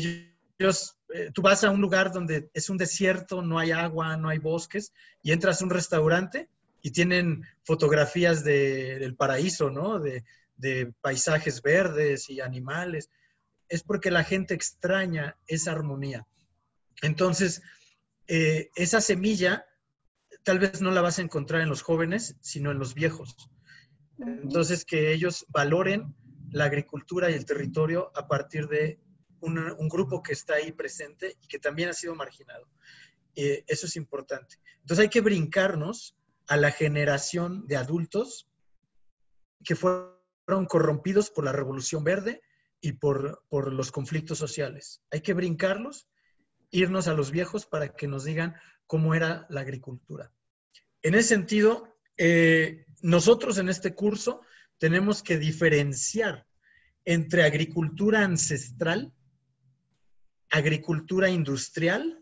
tú vas a un lugar donde es un desierto, no hay agua, no hay bosques, y entras a un restaurante y tienen fotografías del paraíso, ¿no? De paisajes verdes y animales. Es porque la gente extraña esa armonía. Entonces, esa semilla tal vez no la vas a encontrar en los jóvenes, sino en los viejos. Entonces, que ellos valoren la agricultura y el territorio a partir de un grupo que está ahí presente y que también ha sido marginado. Eso es importante. Entonces, hay que brincarnos a la generación de adultos que fueron corrompidos por la Revolución Verde y por los conflictos sociales. Hay que brincarlos, irnos a los viejos para que nos digan cómo era la agricultura. En ese sentido, nosotros en este curso tenemos que diferenciar entre agricultura ancestral, agricultura industrial,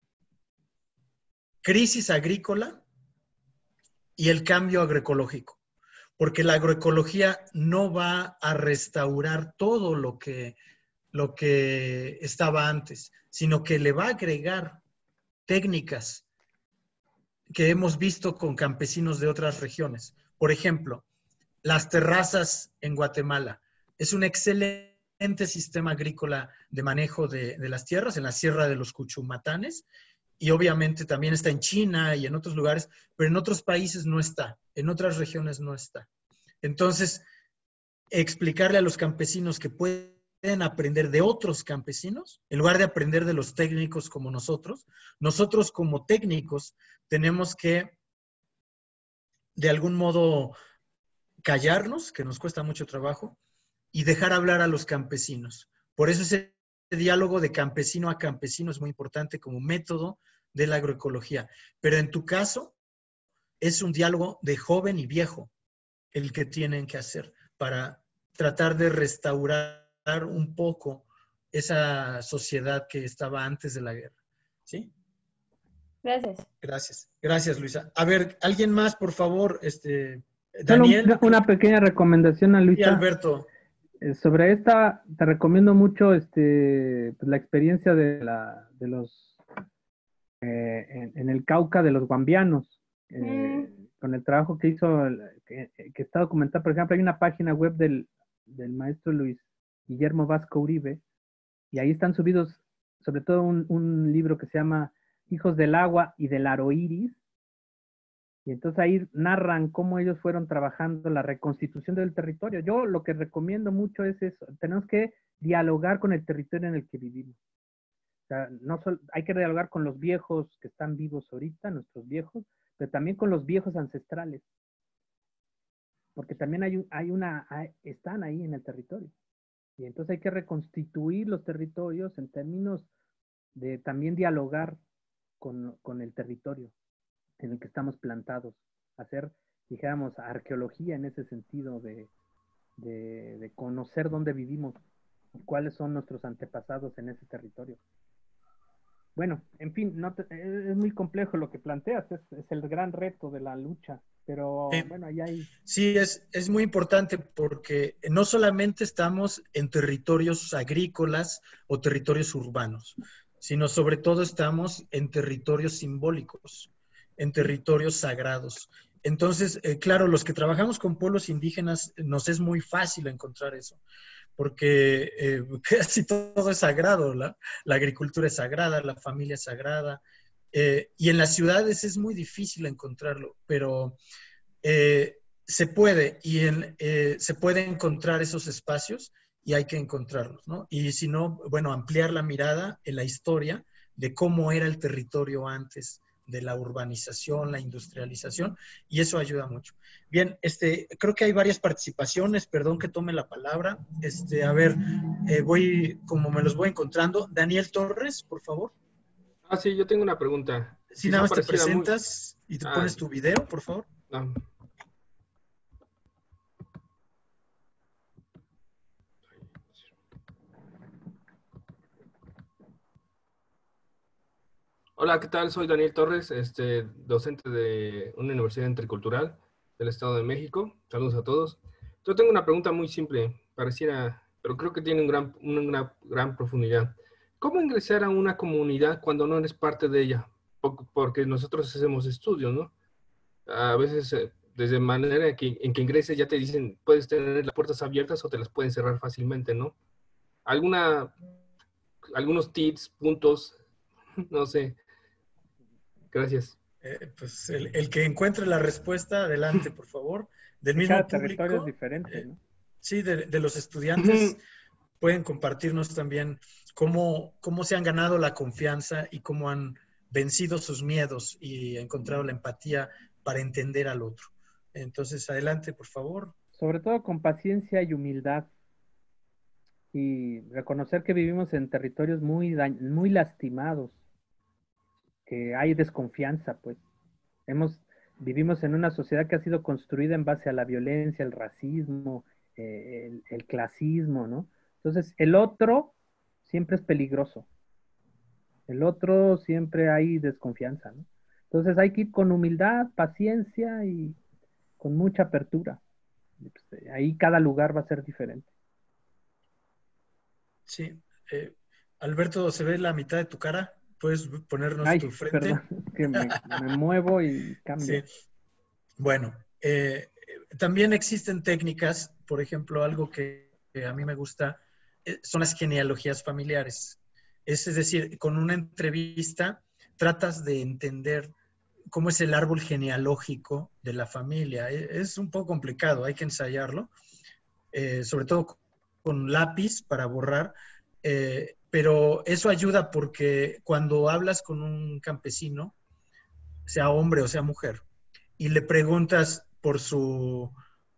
crisis agrícola y el cambio agroecológico. Porque la agroecología no va a restaurar todo lo que estaba antes, sino que le va a agregar técnicas que hemos visto con campesinos de otras regiones. Por ejemplo, las terrazas en Guatemala. Es un excelente sistema agrícola de manejo de las tierras en la Sierra de los Cuchumatanes y obviamente también está en China y en otros lugares, pero en otros países no está, en otras regiones no está. Entonces, explicarle a los campesinos que pueden aprender de otros campesinos, en lugar de aprender de los técnicos como nosotros como técnicos tenemos que, de algún modo, callarnos, que nos cuesta mucho trabajo, y dejar hablar a los campesinos. Por eso ese diálogo de campesino a campesino es muy importante como método de la agroecología. Pero en tu caso, es un diálogo de joven y viejo el que tienen que hacer para tratar de restaurar un poco esa sociedad que estaba antes de la guerra. ¿Sí? Gracias. Gracias, Luisa. A ver, ¿alguien más, por favor? Daniel. Solo una pequeña recomendación a Luisa. Y Alberto. Sobre esta, te recomiendo mucho pues la experiencia de los en el Cauca de los guambianos, con el trabajo que hizo, que está documentado. Por ejemplo, hay una página web del maestro Luis Guillermo Vasco Uribe, y ahí están subidos, sobre todo un libro que se llama Hijos del Agua y del Aroiris, Y entonces ahí narran cómo ellos fueron trabajando la reconstitución del territorio. Yo lo que recomiendo mucho es eso. Tenemos que dialogar con el territorio en el que vivimos. O sea, hay que dialogar con los viejos que están vivos ahorita, nuestros viejos, pero también con los viejos ancestrales. Porque también están ahí en el territorio. Y entonces hay que reconstituir los territorios en términos de también dialogar con el territorio en el que estamos plantados, hacer, dijéramos, arqueología en ese sentido de conocer dónde vivimos, cuáles son nuestros antepasados en ese territorio. Bueno, en fin, es muy complejo lo que planteas, es el gran reto de la lucha, pero bueno, ahí hay... Sí, es muy importante porque no solamente estamos en territorios agrícolas o territorios urbanos, sino sobre todo estamos en territorios simbólicos, en territorios sagrados. Entonces, claro, los que trabajamos con pueblos indígenas nos es muy fácil encontrar eso, porque casi todo es sagrado, la agricultura es sagrada, la familia es sagrada, y en las ciudades es muy difícil encontrarlo, pero se puede, se puede encontrar esos espacios y hay que encontrarlos, ¿no? Y si no, bueno, ampliar la mirada en la historia de cómo era el territorio antes de la urbanización, la industrialización, y eso ayuda mucho. Bien, creo que hay varias participaciones, perdón que tome la palabra. A ver, como me los voy encontrando. Daniel Torres, por favor. Sí, yo tengo una pregunta. Si nada más te presentas y te pones tu video, por favor. No. Hola, ¿qué tal? Soy Daniel Torres, docente de una universidad intercultural del Estado de México. Saludos a todos. Yo tengo una pregunta muy simple, pareciera, pero creo que tiene una gran profundidad. ¿Cómo ingresar a una comunidad cuando no eres parte de ella? Porque nosotros hacemos estudios, ¿no? A veces, desde manera en que ingreses, ya te dicen, puedes tener las puertas abiertas o te las pueden cerrar fácilmente, ¿no? Algunos tips, puntos, no sé. Gracias. Pues el que encuentre la respuesta, adelante, por favor. Del mismo Cada público. territorio es diferente, ¿no? Sí, de los estudiantes pueden compartirnos también cómo se han ganado la confianza y cómo han vencido sus miedos y encontrado la empatía para entender al otro. Entonces, adelante, por favor. Sobre todo con paciencia y humildad. Y reconocer que vivimos en territorios muy lastimados, que hay desconfianza, pues. Vivimos en una sociedad que ha sido construida en base a la violencia, el racismo, el clasismo, ¿no? Entonces, el otro siempre es peligroso. El otro siempre hay desconfianza, ¿no? Entonces hay que ir con humildad, paciencia y con mucha apertura. Ahí cada lugar va a ser diferente. Sí. Alberto, ¿se ve la mitad de tu cara? ¿Puedes ponernos tu frente? Perdón, que me muevo y cambio. Sí. Bueno, también existen técnicas, por ejemplo, algo que a mí me gusta, son las genealogías familiares. Es decir, con una entrevista tratas de entender cómo es el árbol genealógico de la familia. Es un poco complicado, hay que ensayarlo, sobre todo con lápiz para borrar, pero eso ayuda porque cuando hablas con un campesino, sea hombre o sea mujer, y le preguntas por su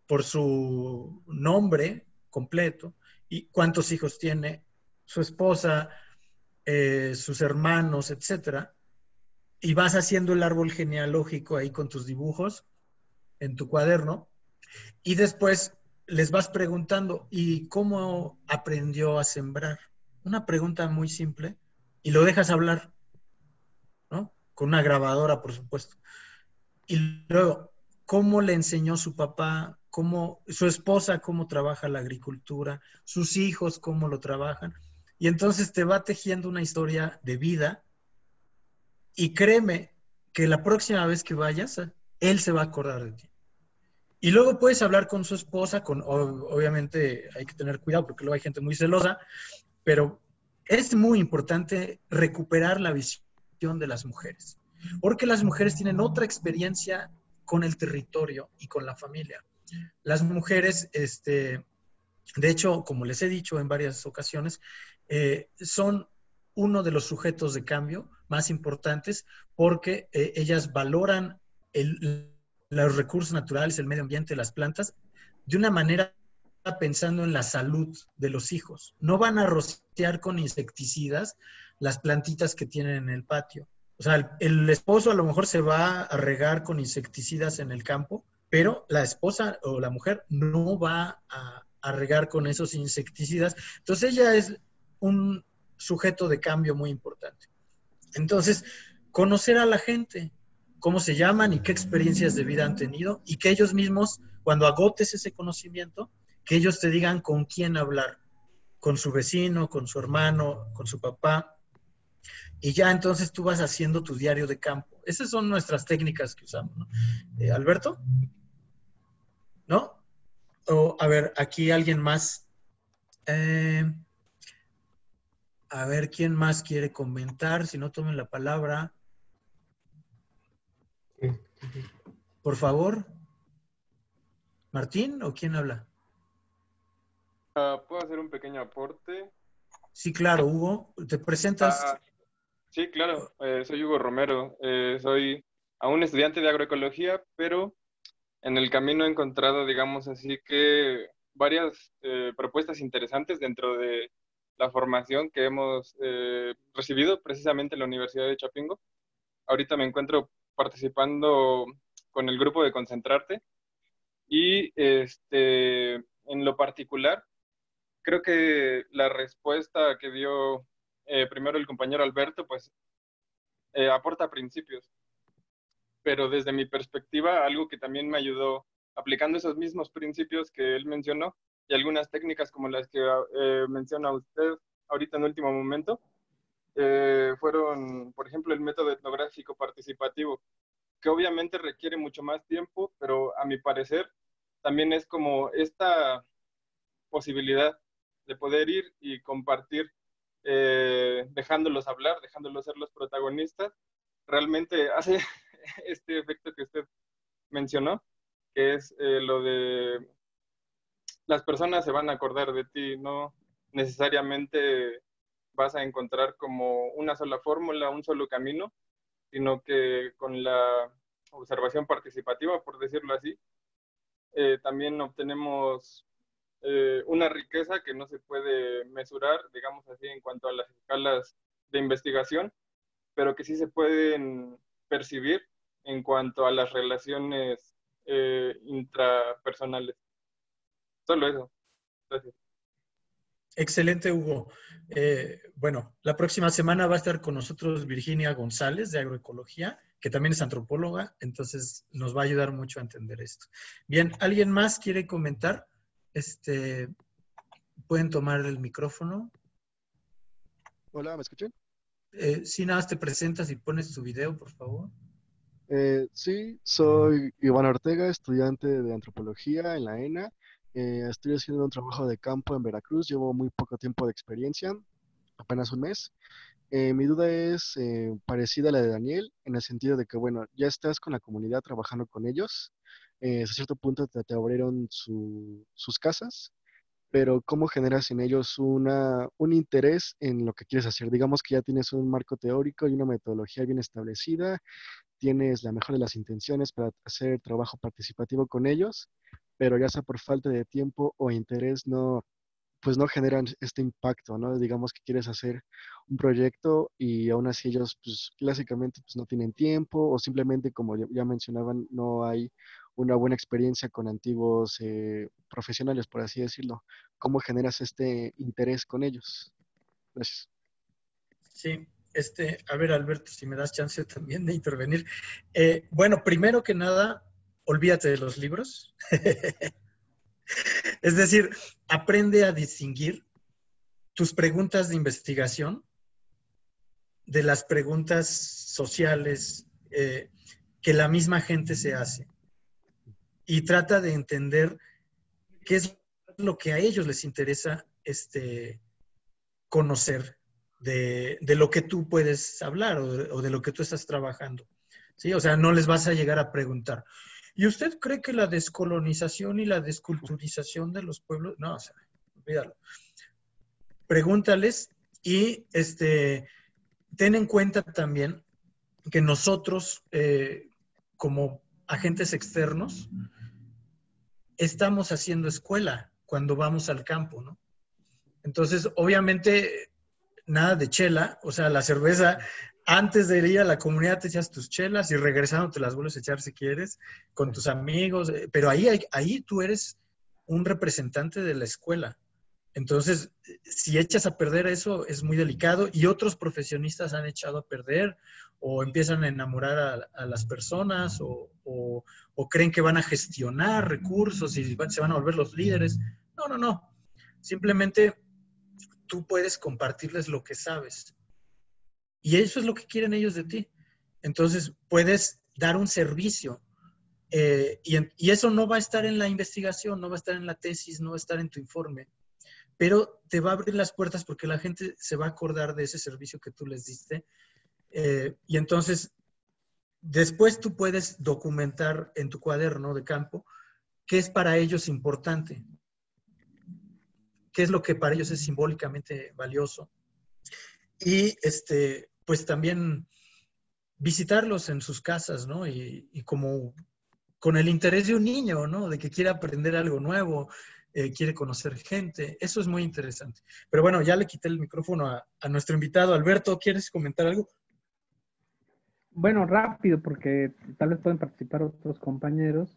nombre completo y cuántos hijos tiene, su esposa, sus hermanos, etcétera, y vas haciendo el árbol genealógico ahí con tus dibujos en tu cuaderno, y después les vas preguntando, ¿y cómo aprendió a sembrar? Una pregunta muy simple, y lo dejas hablar, ¿no? Con una grabadora, por supuesto. Y luego, ¿cómo le enseñó su papá? Su esposa, cómo trabaja la agricultura? Sus hijos, cómo lo trabajan. Y entonces te va tejiendo una historia de vida. Y créeme que la próxima vez que vayas, él se va a acordar de ti. Y luego puedes hablar con su esposa, obviamente hay que tener cuidado porque luego hay gente muy celosa, pero es muy importante recuperar la visión de las mujeres, porque las mujeres tienen otra experiencia con el territorio y con la familia. Las mujeres, de hecho, como les he dicho en varias ocasiones, son uno de los sujetos de cambio más importantes porque ellas valoran los recursos naturales, el medio ambiente, las plantas, de una manera pensando en la salud de los hijos. No van a rociar con insecticidas las plantitas que tienen en el patio. O sea, el esposo a lo mejor se va a regar con insecticidas en el campo, pero la esposa o la mujer no va a regar con esos insecticidas. Entonces ella es un sujeto de cambio muy importante. Entonces, conocer a la gente, cómo se llaman y qué experiencias de vida han tenido, y que ellos mismos, cuando agotes ese conocimiento, que ellos te digan con quién hablar, con su vecino, con su hermano, con su papá, y ya entonces tú vas haciendo tu diario de campo. Esas son nuestras técnicas que usamos, ¿no? ¿Alberto? ¿No? O, a ver, aquí alguien más. A ver, ¿quién más quiere comentar? Si no, tomen la palabra. Por favor. ¿Martín o quién habla? ¿Puedo hacer un pequeño aporte? Sí, claro, Hugo. ¿Te presentas? Sí, claro. Soy Hugo Romero. Soy aún estudiante de agroecología, pero en el camino he encontrado, digamos así, que varias propuestas interesantes dentro de la formación que hemos recibido precisamente en la Universidad de Chapingo. Ahorita me encuentro participando con el grupo de Concentrarte y en lo particular, creo que la respuesta que dio primero el compañero Alberto, pues aporta principios. Pero desde mi perspectiva, algo que también me ayudó aplicando esos mismos principios que él mencionó y algunas técnicas como las que menciona usted ahorita en último momento, fueron, por ejemplo, el método etnográfico participativo, que obviamente requiere mucho más tiempo, pero a mi parecer también es como esta posibilidad de poder ir y compartir, dejándolos hablar, dejándolos ser los protagonistas, realmente hace este efecto que usted mencionó, que es lo de las personas se van a acordar de ti, no necesariamente vas a encontrar como una sola fórmula, un solo camino, sino que con la observación participativa, por decirlo así, también obtenemos una riqueza que no se puede mesurar, digamos así, en cuanto a las escalas de investigación, pero que sí se pueden percibir en cuanto a las relaciones intrapersonales. Solo eso. Gracias. Excelente, Hugo. Bueno, la próxima semana va a estar con nosotros Virginia González de Agroecología, que también es antropóloga, entonces nos va a ayudar mucho a entender esto. Bien, ¿alguien más quiere comentar? ¿Pueden tomar el micrófono? Hola, ¿me escuchan? Sí, nada más te presentas y pones tu video, por favor. Sí, soy Iván Ortega, estudiante de antropología en la ENA. Estoy haciendo un trabajo de campo en Veracruz, llevo muy poco tiempo de experiencia, apenas un mes. Mi duda es parecida a la de Daniel, en el sentido de que, bueno, ya estás con la comunidad trabajando con ellos, hasta cierto punto te abrieron sus casas, pero ¿cómo generas en ellos un interés en lo que quieres hacer? Digamos que ya tienes un marco teórico y una metodología bien establecida, tienes la mejor de las intenciones para hacer trabajo participativo con ellos, pero ya sea por falta de tiempo o interés, pues no generan este impacto, ¿no? Digamos que quieres hacer un proyecto y aún así ellos, pues clásicamente, pues no tienen tiempo o simplemente, como ya mencionaban, no hay una buena experiencia con antiguos profesionales, por así decirlo. ¿Cómo generas este interés con ellos? Gracias. Sí, a ver, Alberto, si me das chance también de intervenir. Bueno, primero que nada, olvídate de los libros. Es decir, aprende a distinguir tus preguntas de investigación de las preguntas sociales que la misma gente se hace. Y trata de entender qué es lo que a ellos les interesa conocer de lo que tú puedes hablar o de lo que tú estás trabajando. ¿Sí? O sea, no les vas a llegar a preguntar, ¿Y usted cree que la descolonización y la desculturización de los pueblos, no, o sea, olvídalo. Pregúntales y ten en cuenta también que nosotros, como agentes externos, estamos haciendo escuela cuando vamos al campo, ¿no? Entonces, obviamente, nada de chela, o sea, la cerveza, antes de ir a la comunidad te echas tus chelas y regresando te las vuelves a echar si quieres, con tus amigos, pero ahí tú eres un representante de la escuela. Entonces, si echas a perder eso, es muy delicado y otros profesionistas han echado a perder o empiezan a enamorar a las personas o creen que van a gestionar recursos y se van a volver los líderes. No, no, no. Simplemente tú puedes compartirles lo que sabes. Y eso es lo que quieren ellos de ti. Entonces, puedes dar un servicio. Y eso no va a estar en la investigación, no va a estar en la tesis, no va a estar en tu informe. Pero te va a abrir las puertas porque la gente se va a acordar de ese servicio que tú les diste. Y entonces, después tú puedes documentar en tu cuaderno de campo qué es para ellos importante, qué es lo que para ellos es simbólicamente valioso. Y pues también visitarlos en sus casas, ¿no? Y como con el interés de un niño, ¿no? De que quiere aprender algo nuevo, quiere conocer gente. Eso es muy interesante. Pero bueno, ya le quité el micrófono a nuestro invitado. Alberto, ¿quieres comentar algo? Bueno, rápido, porque tal vez pueden participar otros compañeros.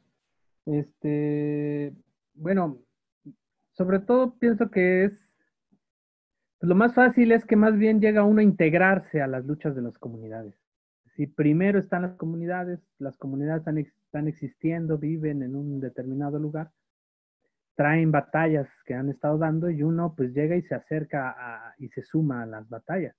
Bueno, sobre todo pienso que lo más fácil es que más bien llega uno a integrarse a las luchas de las comunidades. Si primero están las comunidades están existiendo, viven en un determinado lugar, traen batallas que han estado dando y uno pues llega y se acerca y se suma a las batallas.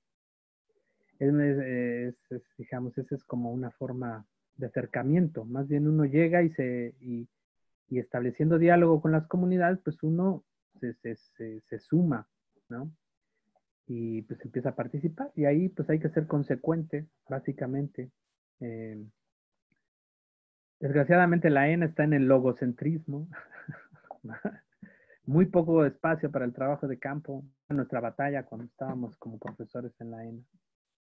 Digamos, esa es como una forma de acercamiento. Más bien uno llega y estableciendo diálogo con las comunidades, pues uno se suma, ¿no? Y pues empieza a participar. Y ahí pues hay que ser consecuente, básicamente. Desgraciadamente la ENA está en el logocentrismo. Muy poco espacio para el trabajo de campo. Nuestra batalla cuando estábamos como profesores en la ENA.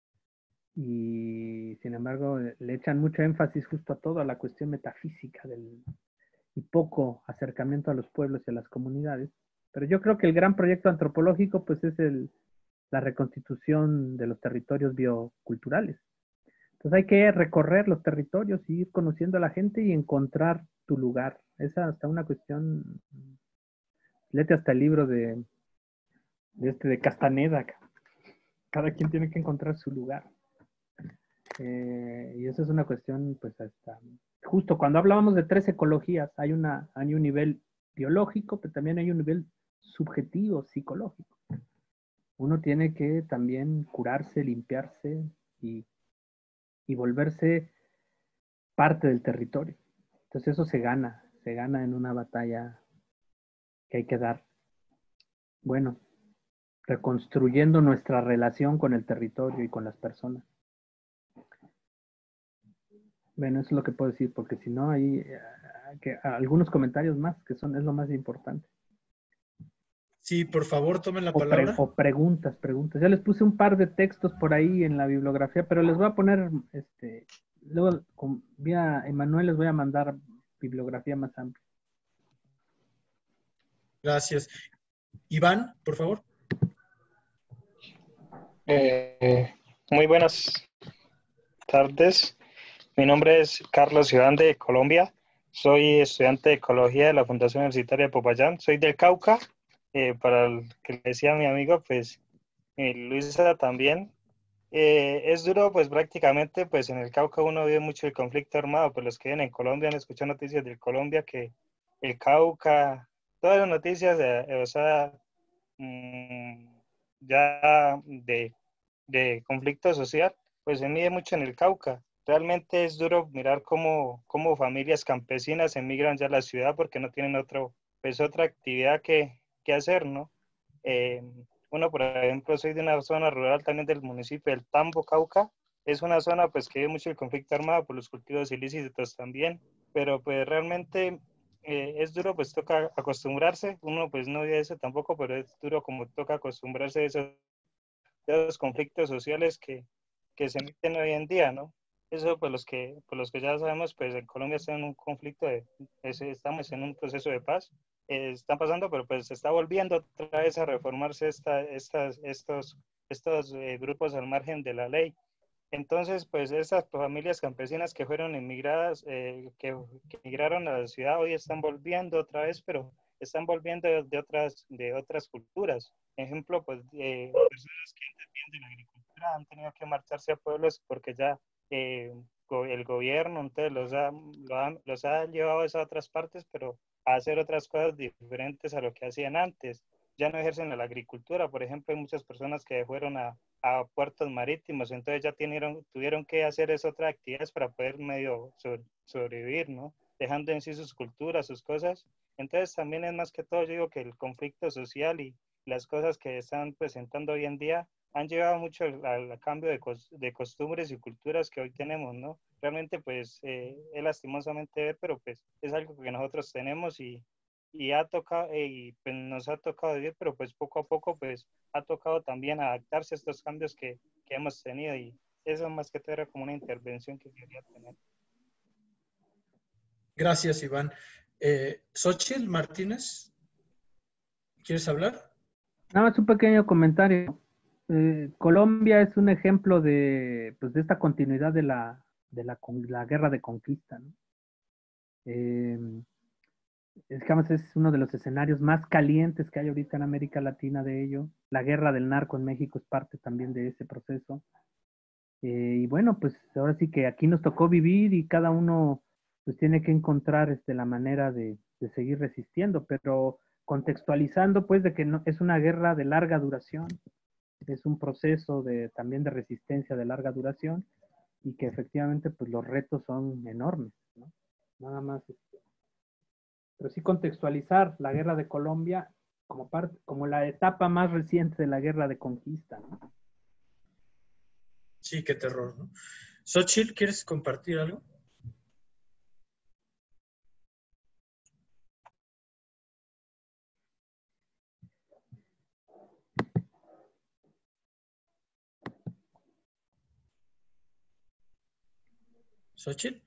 Y sin embargo le echan mucho énfasis justo a todo, a la cuestión metafísica y poco acercamiento a los pueblos y a las comunidades. Pero yo creo que el gran proyecto antropológico pues es la reconstitución de los territorios bioculturales. Entonces hay que recorrer los territorios y ir conociendo a la gente y encontrar tu lugar. Esa es hasta una cuestión, léete hasta el libro de Castaneda. Cada quien tiene que encontrar su lugar. Y eso es una cuestión, pues hasta, justo cuando hablábamos de 3 ecologías, hay un nivel biológico, pero también hay un nivel subjetivo, psicológico. Uno tiene que también curarse, limpiarse y volverse parte del territorio. Entonces eso se gana en una batalla que hay que dar. Bueno, reconstruyendo nuestra relación con el territorio y con las personas. Bueno, eso es lo que puedo decir, porque si no hay algunos comentarios más, que es lo más importante. Sí, por favor, tomen la palabra. O preguntas. Ya les puse un par de textos por ahí en la bibliografía, pero les voy a poner, luego vía Emanuel les voy a mandar bibliografía más amplia. Gracias. Iván, por favor. Muy buenas tardes. Mi nombre es Carlos Iván de Colombia. Soy estudiante de Ecología de la Fundación Universitaria de Popayán. Soy del Cauca. Para el que le decía a mi amigo, pues Luisa también. Es duro, pues prácticamente, pues en el Cauca uno vive mucho el conflicto armado. Pues los que viven en Colombia han escuchado noticias de Colombia, que el Cauca, todas las noticias, o sea, ya de conflicto social, pues se mide mucho en el Cauca. Realmente es duro mirar cómo familias campesinas emigran ya a la ciudad porque no tienen otra actividad que hacer, ¿no? Uno, por ejemplo, soy de una zona rural también del municipio del Tambo, Cauca. Es una zona pues que vive mucho el conflicto armado por los cultivos ilícitos también. pero pues realmente es duro, pues toca acostumbrarse. Uno pues no vive eso tampoco, pero es duro como toca acostumbrarse a esos conflictos sociales que se meten hoy en día, ¿no? Eso por los que ya sabemos, pues en Colombia está en un conflicto, estamos en un proceso de paz, está pasando, pero pues se está volviendo otra vez a reformarse estos grupos al margen de la ley. Entonces, pues esas familias campesinas que fueron inmigradas, que migraron a la ciudad, hoy están volviendo otra vez, pero están volviendo de otras culturas. Ejemplo, pues personas que dependen de la agricultura han tenido que marcharse a pueblos porque ya el gobierno entonces los ha llevado a otras partes, pero a hacer otras cosas diferentes a lo que hacían antes. Ya no ejercen la agricultura, por ejemplo, hay muchas personas que fueron a puertos marítimos, entonces ya tuvieron que hacer esas otras actividades para poder medio sobrevivir, ¿no? Dejando en sí sus culturas, sus cosas. Entonces también es más que todo, yo digo que el conflicto social y las cosas que están presentando hoy en día han llevado mucho al cambio de costumbres y culturas que hoy tenemos, ¿no? Realmente pues es lastimosamente ver, pero pues es algo que nosotros tenemos y ha tocado, y pues nos ha tocado vivir, pero pues poco a poco pues ha tocado también adaptarse a estos cambios que hemos tenido, y eso más que todo era como una intervención que quería tener. Gracias, Iván. Xochitl Martínez, ¿quieres hablar? Nada más un pequeño comentario. Colombia es un ejemplo pues, de esta continuidad de la guerra de conquista, ¿no? Es que además es uno de los escenarios más calientes que hay ahorita en América Latina de ello. La guerra del narco en México es parte también de ese proceso. Y bueno, pues ahora sí que aquí nos tocó vivir y cada uno pues tiene que encontrar la manera de seguir resistiendo, pero contextualizando pues de que no, es una guerra de larga duración, es un proceso también de resistencia de larga duración y que efectivamente pues los retos son enormes, ¿no? Nada más pero sí contextualizar la guerra de Colombia como la etapa más reciente de la guerra de conquista, ¿no? Sí, qué terror, ¿no? Xochitl, ¿quieres compartir algo? ¿Xochitl?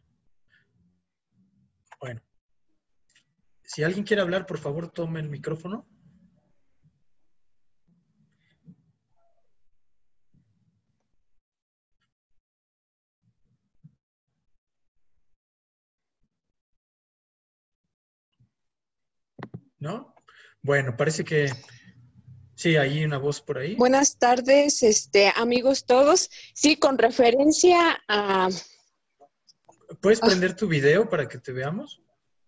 Bueno. Si alguien quiere hablar, por favor, tome el micrófono. ¿No? Bueno, parece que sí, hay una voz por ahí. Buenas tardes, amigos todos. Sí, con referencia a... ¿Puedes prender tu video para que te veamos?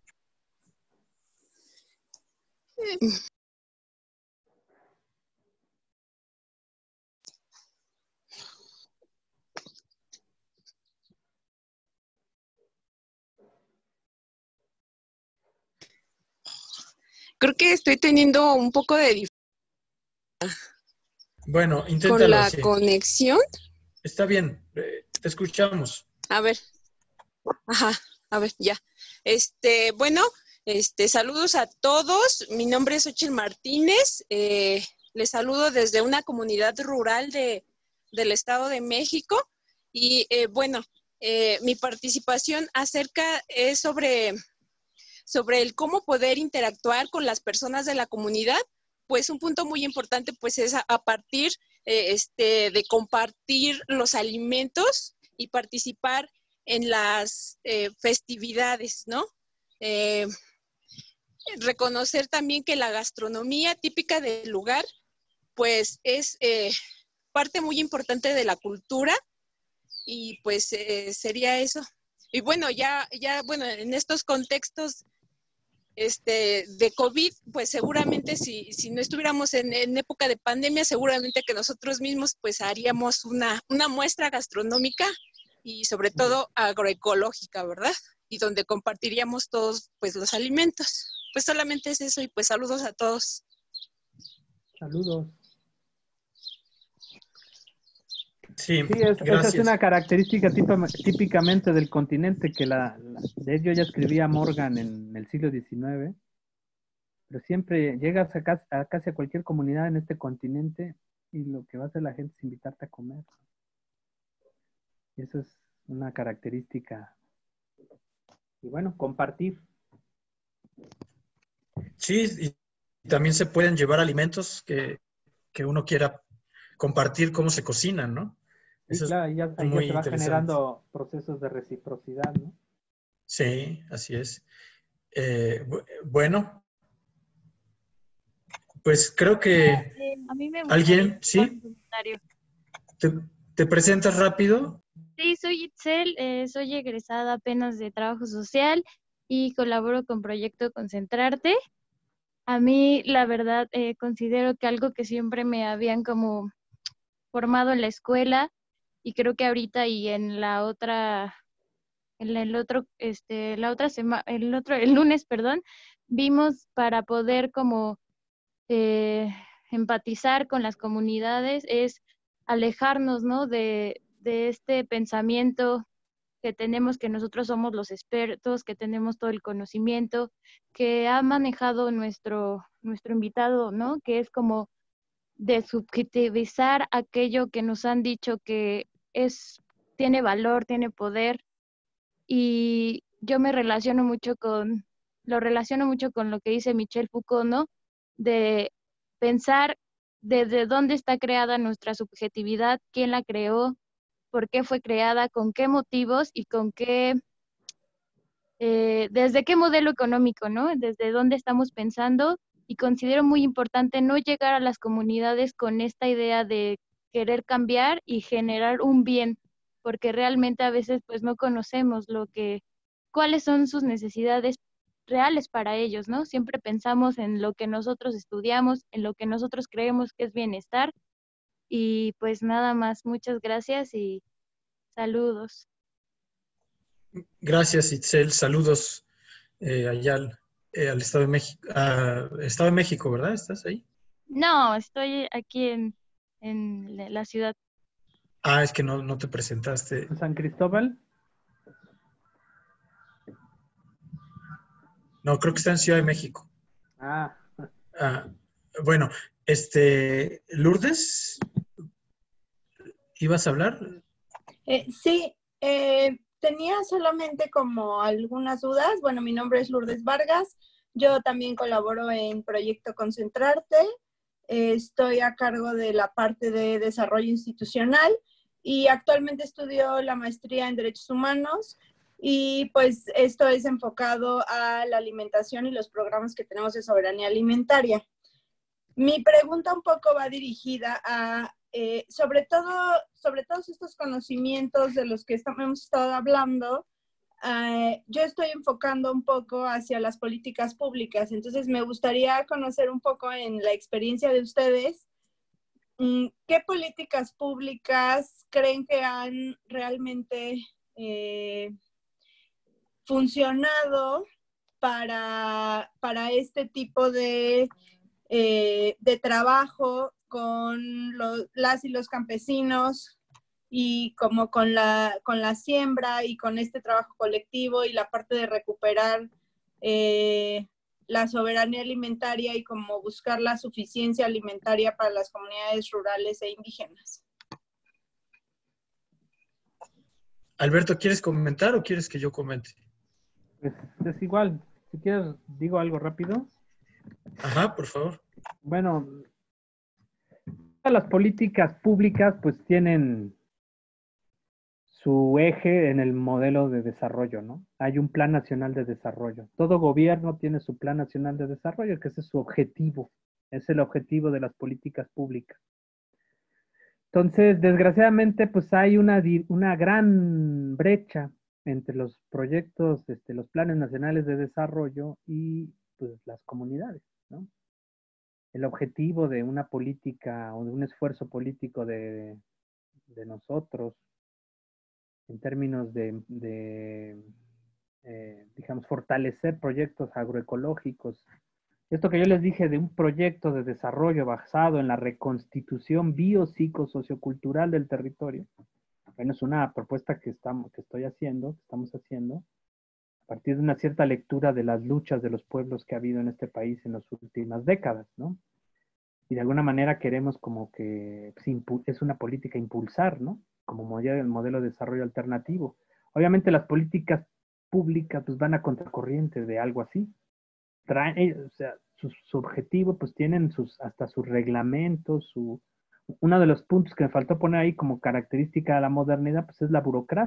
Creo que estoy teniendo un poco de dificultad. Bueno, inténtalo. ¿Con la así. conexión? Está bien, te escuchamos. A ver. Ajá, a ver, ya. Bueno, saludos a todos. Mi nombre es Xochitl Martínez. Les saludo desde una comunidad rural del Estado de México. Y bueno, mi participación es sobre el cómo poder interactuar con las personas de la comunidad. Pues un punto muy importante pues es a partir de compartir los alimentos y participar en las festividades, ¿no? Reconocer también que la gastronomía típica del lugar pues es parte muy importante de la cultura, y pues sería eso. Y bueno, bueno, en estos contextos de COVID, pues seguramente si no estuviéramos en época de pandemia, seguramente que nosotros mismos pues haríamos una muestra gastronómica y sobre todo agroecológica, ¿verdad? Y donde compartiríamos todos pues los alimentos. Pues solamente es eso, y pues saludos a todos. Saludos. Sí, Sí, esa es gracias. una característica típicamente del continente, que de ello ya escribía Morgan en el siglo XIX, pero siempre llegas a casi a cualquier comunidad en este continente y lo que va a hacer la gente es invitarte a comer. Y eso es una característica. Y bueno, compartir. Sí, y también se pueden llevar alimentos que uno quiera compartir cómo se cocinan, ¿no? Sí, Eso es claro, ahí ya muy se va interesante. generando procesos de reciprocidad, ¿no? Sí, así es. Bueno, pues creo que A mí me gustaría alguien, dar un ¿sí? comentario. ¿Te, te presentas rápido? Sí, soy Itzel, soy egresada apenas de trabajo social y colaboro con Proyecto Concentrarte. A mí, la verdad, considero que algo que siempre me habían como formado en la escuela y creo que ahorita y en la otra, en el otro, la otra semana, el lunes, perdón, vimos para poder como eh, empatizar con las comunidades es alejarnos, ¿no? De este pensamiento que tenemos que nosotros somos los expertos, que tenemos todo el conocimiento, que ha manejado nuestro invitado, ¿no? Que es como de subjetivizar aquello que nos han dicho que tiene valor, tiene poder, y yo lo relaciono mucho con lo que dice Michel Foucault, ¿no? De pensar desde dónde está creada nuestra subjetividad, quién la creó, por qué fue creada, con qué motivos y desde qué modelo económico, ¿no? Desde dónde estamos pensando, y considero muy importante no llegar a las comunidades con esta idea de querer cambiar y generar un bien, porque realmente a veces pues no conocemos cuáles son sus necesidades reales para ellos, ¿no? Siempre pensamos en lo que nosotros estudiamos, en lo que nosotros creemos que es bienestar, y pues nada más, muchas gracias y saludos. Gracias, Itzel. Saludos allá al Estado de México. Estado de México, ¿verdad? ¿Estás ahí? No, estoy aquí en la ciudad. Ah, es que no te presentaste. San Cristóbal. No, creo que está en Ciudad de México. Ah, Ah, bueno, Lourdes, ¿ibas a hablar? Sí, tenía solamente como algunas dudas. Bueno, mi nombre es Lourdes Vargas. Yo también colaboro en Proyecto Concentrarte. Estoy a cargo de la parte de desarrollo institucional y actualmente estudio la maestría en Derechos Humanos, y pues esto es enfocado a la alimentación y los programas que tenemos de soberanía alimentaria. Mi pregunta un poco va dirigida a, sobre todos estos conocimientos de los que hemos estado hablando. Yo estoy enfocando un poco hacia las políticas públicas, entonces me gustaría conocer un poco en la experiencia de ustedes, ¿qué políticas públicas creen que han realmente funcionado para este tipo de trabajo con las y los campesinos, y como con la siembra y con este trabajo colectivo y la parte de recuperar la soberanía alimentaria y como buscar la suficiencia alimentaria para las comunidades rurales e indígenas? Alberto, ¿quieres comentar o quieres que yo comente? pues es igual. Si quieres, digo algo rápido. Ajá, por favor. Bueno, todas las políticas públicas pues tienen su eje en el modelo de desarrollo, ¿no? Hay un plan nacional de desarrollo. Todo gobierno tiene su plan nacional de desarrollo, que ese es su objetivo. Es el objetivo de las políticas públicas. Entonces, desgraciadamente, pues hay una gran brecha entre los proyectos, los planes nacionales de desarrollo y pues las comunidades, ¿no? El objetivo de una política o de un esfuerzo político de nosotros en términos digamos, fortalecer proyectos agroecológicos Esto que yo les dije de un proyecto de desarrollo basado en la reconstitución biopsicosociocultural del territorio, bueno, es una propuesta que estamos haciendo, a partir de una cierta lectura de las luchas de los pueblos que ha habido en este país en las últimas décadas, ¿no? Y de alguna manera queremos como que es una política impulsar, ¿no? Como modelo de desarrollo alternativo. Obviamente las políticas públicas pues van a contracorriente de algo así. O sea, su objetivo pues tienen hasta sus reglamentos, uno de los puntos que me faltó poner ahí como característica de la modernidad pues es la burocracia.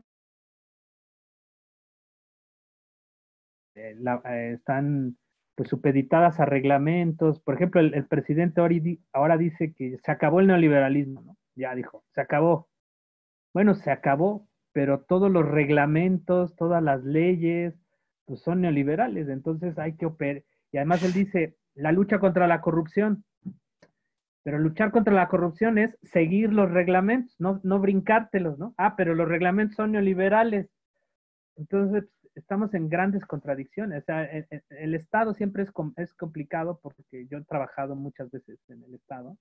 Están pues supeditadas a reglamentos. Por ejemplo, el presidente ahora dice que se acabó el neoliberalismo, ¿no? Ya dijo, se acabó. Bueno, se acabó, pero todos los reglamentos, todas las leyes, pues son neoliberales, entonces hay que operar. Y además él dice, la lucha contra la corrupción. Pero luchar contra la corrupción es seguir los reglamentos, no brincártelos, ¿no? Ah, pero los reglamentos son neoliberales. Entonces, estamos en grandes contradicciones. O sea, el Estado siempre es complicado porque yo he trabajado muchas veces en el Estado.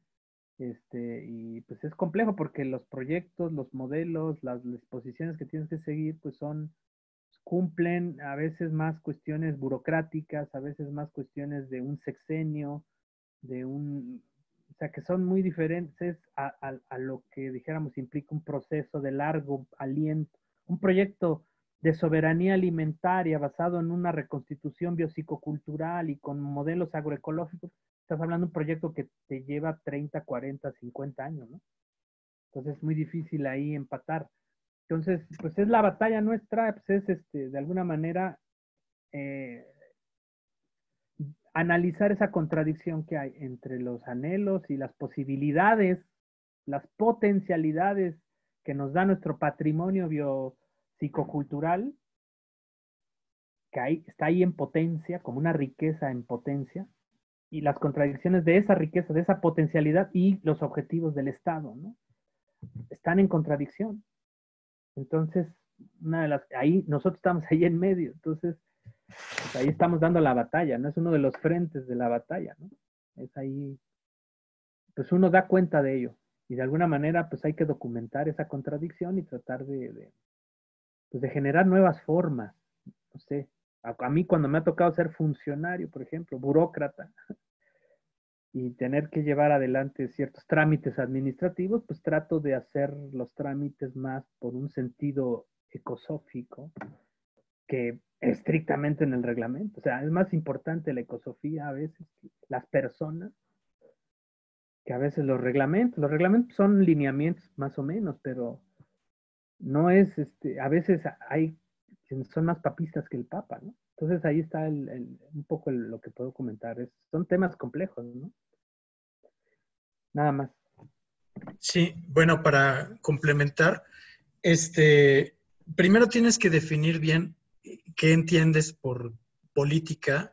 Y pues es complejo porque los proyectos, los modelos, las disposiciones que tienes que seguir, pues cumplen a veces más cuestiones burocráticas, a veces más cuestiones de un sexenio, o sea, que son muy diferentes a lo que, dijéramos, implica un proceso de largo aliento, un proyecto de soberanía alimentaria basado en una reconstitución biopsicocultural y con modelos agroecológicos. Estás hablando de un proyecto que te lleva 30, 40, 50 años, ¿no? Entonces es muy difícil ahí empatar. Entonces, pues es la batalla nuestra, pues es de alguna manera analizar esa contradicción que hay entre los anhelos y las posibilidades, las potencialidades que nos da nuestro patrimonio biopsicocultural, que está ahí en potencia, como una riqueza en potencia, y las contradicciones de esa riqueza, de esa potencialidad y los objetivos del Estado, ¿no? Están en contradicción. Entonces, ahí nosotros estamos ahí en medio, entonces pues ahí estamos dando la batalla, ¿no? Es uno de los frentes de la batalla, ¿no? Es ahí, pues uno da cuenta de ello y de alguna manera pues hay que documentar esa contradicción y tratar de generar nuevas formas, no sé. A mí cuando me ha tocado ser funcionario, por ejemplo, burócrata, y tener que llevar adelante ciertos trámites administrativos, pues trato de hacer los trámites más por un sentido ecosófico que estrictamente en el reglamento. O sea, es más importante la ecosofía a veces que las personas que a veces los reglamentos. Los reglamentos son lineamientos más o menos, pero no es, a veces hay quienes son más papistas que el Papa, ¿no? Entonces ahí está un poco lo que puedo comentar. Son temas complejos, ¿no? Nada más. Sí, bueno, para complementar, primero tienes que definir bien qué entiendes por política,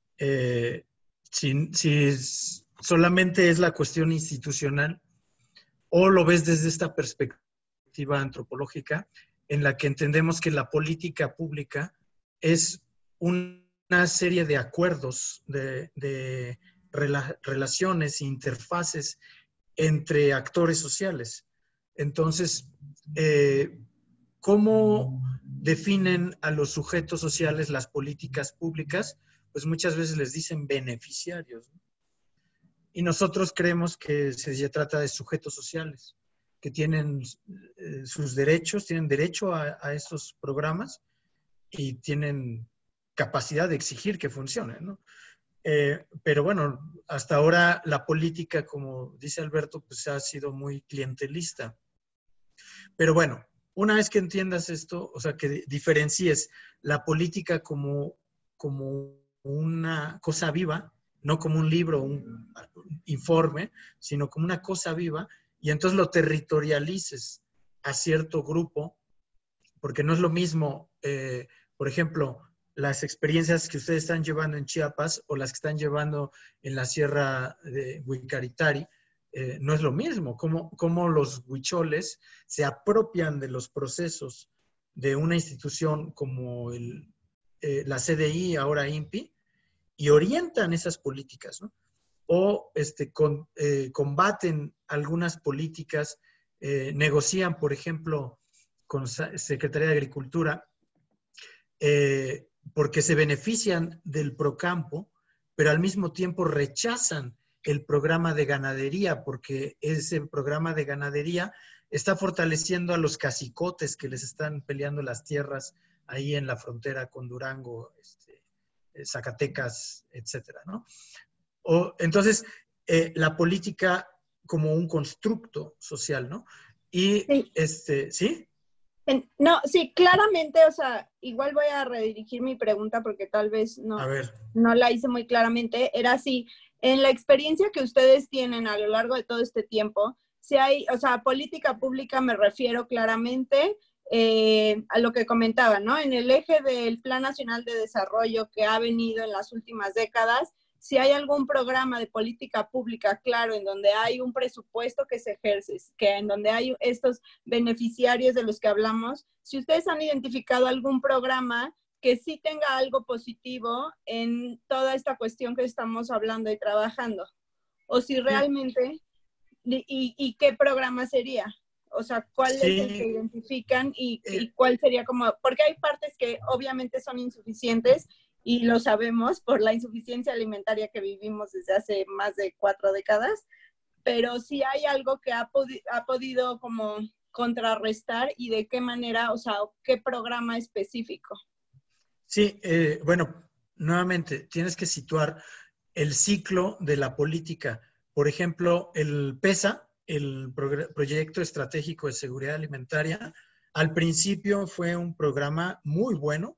si solamente es la cuestión institucional o lo ves desde esta perspectiva antropológica en la que entendemos que la política pública es una serie de acuerdos, de relaciones, interfaces entre actores sociales. Entonces, ¿cómo definen a los sujetos sociales las políticas públicas? Pues muchas veces les dicen beneficiarios, ¿no? Y nosotros creemos que se trata de sujetos sociales, que tienen sus derechos, tienen derecho a estos programas y tienen capacidad de exigir que funcionen, ¿no? Pero bueno, hasta ahora la política, como dice Alberto, pues ha sido muy clientelista. Pero bueno, una vez que entiendas esto, o sea, que diferencies la política como una cosa viva, no como un libro, un informe, sino como una cosa viva, y entonces lo territorialices a cierto grupo, porque no es lo mismo, por ejemplo, las experiencias que ustedes están llevando en Chiapas o las que están llevando en la sierra de Huicaritari, no es lo mismo. Cómo los huicholes se apropian de los procesos de una institución como la CDI, ahora INPI, y orientan esas políticas, ¿no? O combaten algunas políticas, negocian, por ejemplo, con Secretaría de Agricultura, porque se benefician del Procampo, pero al mismo tiempo rechazan el programa de ganadería, porque ese programa de ganadería está fortaleciendo a los cacicotes que les están peleando las tierras ahí en la frontera con Durango, Zacatecas, etcétera, ¿no? Entonces, la política como un constructo social, ¿no? Y, sí. ¿sí? No, sí, claramente, o sea, igual voy a redirigir mi pregunta porque tal vez no la hice muy claramente. Era así, en la experiencia que ustedes tienen a lo largo de todo este tiempo, si hay, o sea, política pública me refiero claramente a lo que comentaba, ¿no? En el eje del Plan Nacional de Desarrollo que ha venido en las últimas décadas, si hay algún programa de política pública, claro, en donde hay un presupuesto que se ejerce, que en donde hay estos beneficiarios de los que hablamos, si ustedes han identificado algún programa que sí tenga algo positivo en toda esta cuestión que estamos hablando y trabajando, o si realmente, y qué programa sería, o sea, cuál es el que identifican y cuál sería como, porque hay partes que obviamente son insuficientes, y lo sabemos por la insuficiencia alimentaria que vivimos desde hace más de 4 décadas, pero si hay algo que ha podido como contrarrestar y de qué manera, o sea, qué programa específico. Sí, bueno, nuevamente, tienes que situar el ciclo de la política. Por ejemplo, el PESA, el Proyecto Estratégico de Seguridad Alimentaria, al principio fue un programa muy bueno,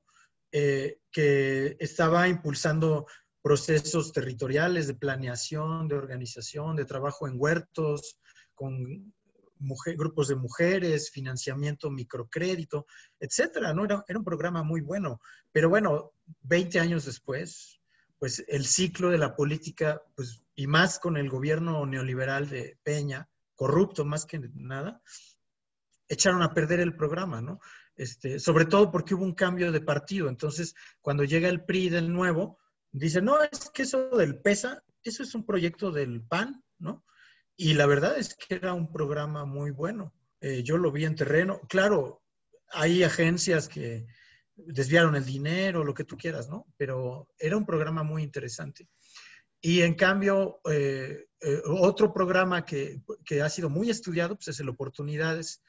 que estaba impulsando procesos territoriales de planeación, de organización, de trabajo en huertos, con grupos de mujeres, financiamiento, microcrédito, etcétera, ¿no? Era un programa muy bueno. Pero bueno, 20 años después, pues el ciclo de la política, pues, y más con el gobierno neoliberal de Peña, corrupto más que nada, echaron a perder el programa, ¿no? Sobre todo porque hubo un cambio de partido. Entonces, cuando llega el PRI del nuevo, dice, no, es que eso del PESA, eso es un proyecto del PAN, ¿no? Y la verdad es que era un programa muy bueno. Yo lo vi en terreno. Claro, hay agencias que desviaron el dinero, lo que tú quieras, ¿no? Pero era un programa muy interesante. Y en cambio, otro programa que ha sido muy estudiado, pues es el Oportunidades,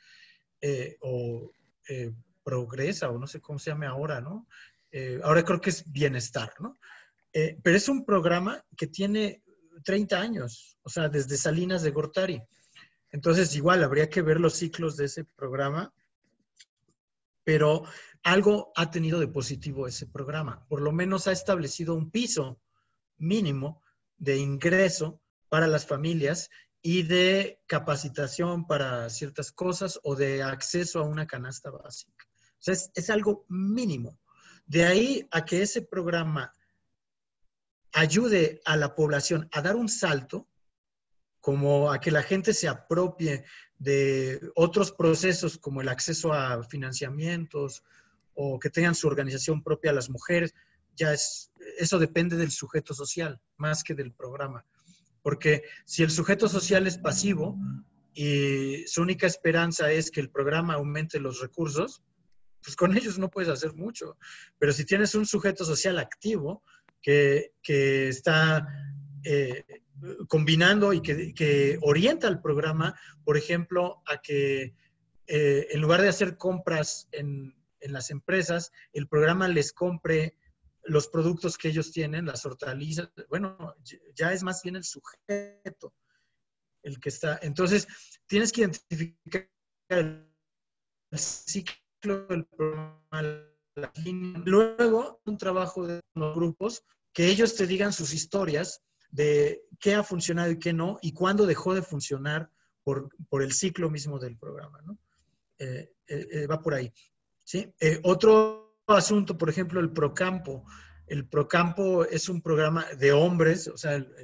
Progresa, o no sé cómo se llame ahora, ¿no? Ahora creo que es Bienestar, ¿no? Pero es un programa que tiene 30 años, o sea, desde Salinas de Gortari. Entonces, igual, habría que ver los ciclos de ese programa, pero algo ha tenido de positivo ese programa. Por lo menos ha establecido un piso mínimo de ingreso para las familias y de capacitación para ciertas cosas o de acceso a una canasta básica. O sea, es algo mínimo. De ahí a que ese programa ayude a la población a dar un salto, como a que la gente se apropie de otros procesos como el acceso a financiamientos o que tengan su organización propia las mujeres, eso depende del sujeto social más que del programa. Porque si el sujeto social es pasivo y su única esperanza es que el programa aumente los recursos, pues con ellos no puedes hacer mucho. Pero si tienes un sujeto social activo que está combinando y que orienta el programa, por ejemplo, a que en lugar de hacer compras en las empresas, el programa les compre los productos que ellos tienen, las hortalizas, bueno, ya es más bien el sujeto el que está. Entonces, tienes que identificar el ciclo del programa, luego un trabajo de los grupos, que ellos te digan sus historias de qué ha funcionado y qué no, y cuándo dejó de funcionar por el ciclo mismo del programa, ¿no? Va por ahí, ¿sí? Otro asunto, por ejemplo, el Procampo. El Procampo es un programa de hombres, o sea, el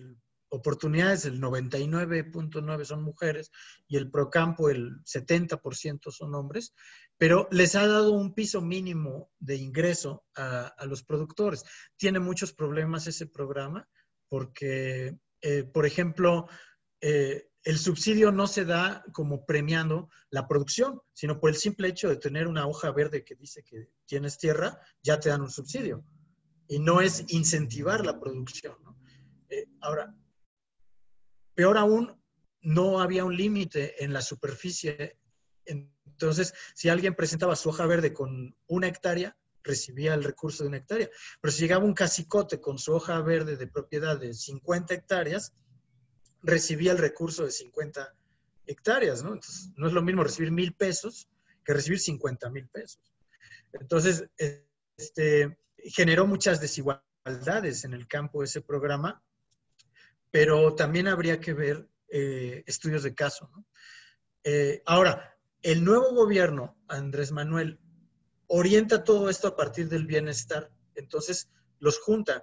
oportunidades, el 99.9 son mujeres y el Procampo el 70% son hombres, pero les ha dado un piso mínimo de ingreso a los productores. Tiene muchos problemas ese programa porque, por ejemplo, el subsidio no se da como premiando la producción, sino por el simple hecho de tener una hoja verde que dice que tienes tierra, ya te dan un subsidio. Y no es incentivar la producción, ¿no? Ahora, peor aún, no había un límite en la superficie. Entonces, si alguien presentaba su hoja verde con 1 hectárea, recibía el recurso de 1 hectárea. Pero si llegaba un cacicote con su hoja verde de propiedad de 50 hectáreas, recibía el recurso de 50 hectáreas, ¿no? Entonces, no es lo mismo recibir 1,000 pesos que recibir 50,000 pesos. Entonces, generó muchas desigualdades en el campo ese programa, pero también habría que ver estudios de caso, ¿no? Ahora, el nuevo gobierno, Andrés Manuel, orienta todo esto a partir del bienestar. Entonces, los junta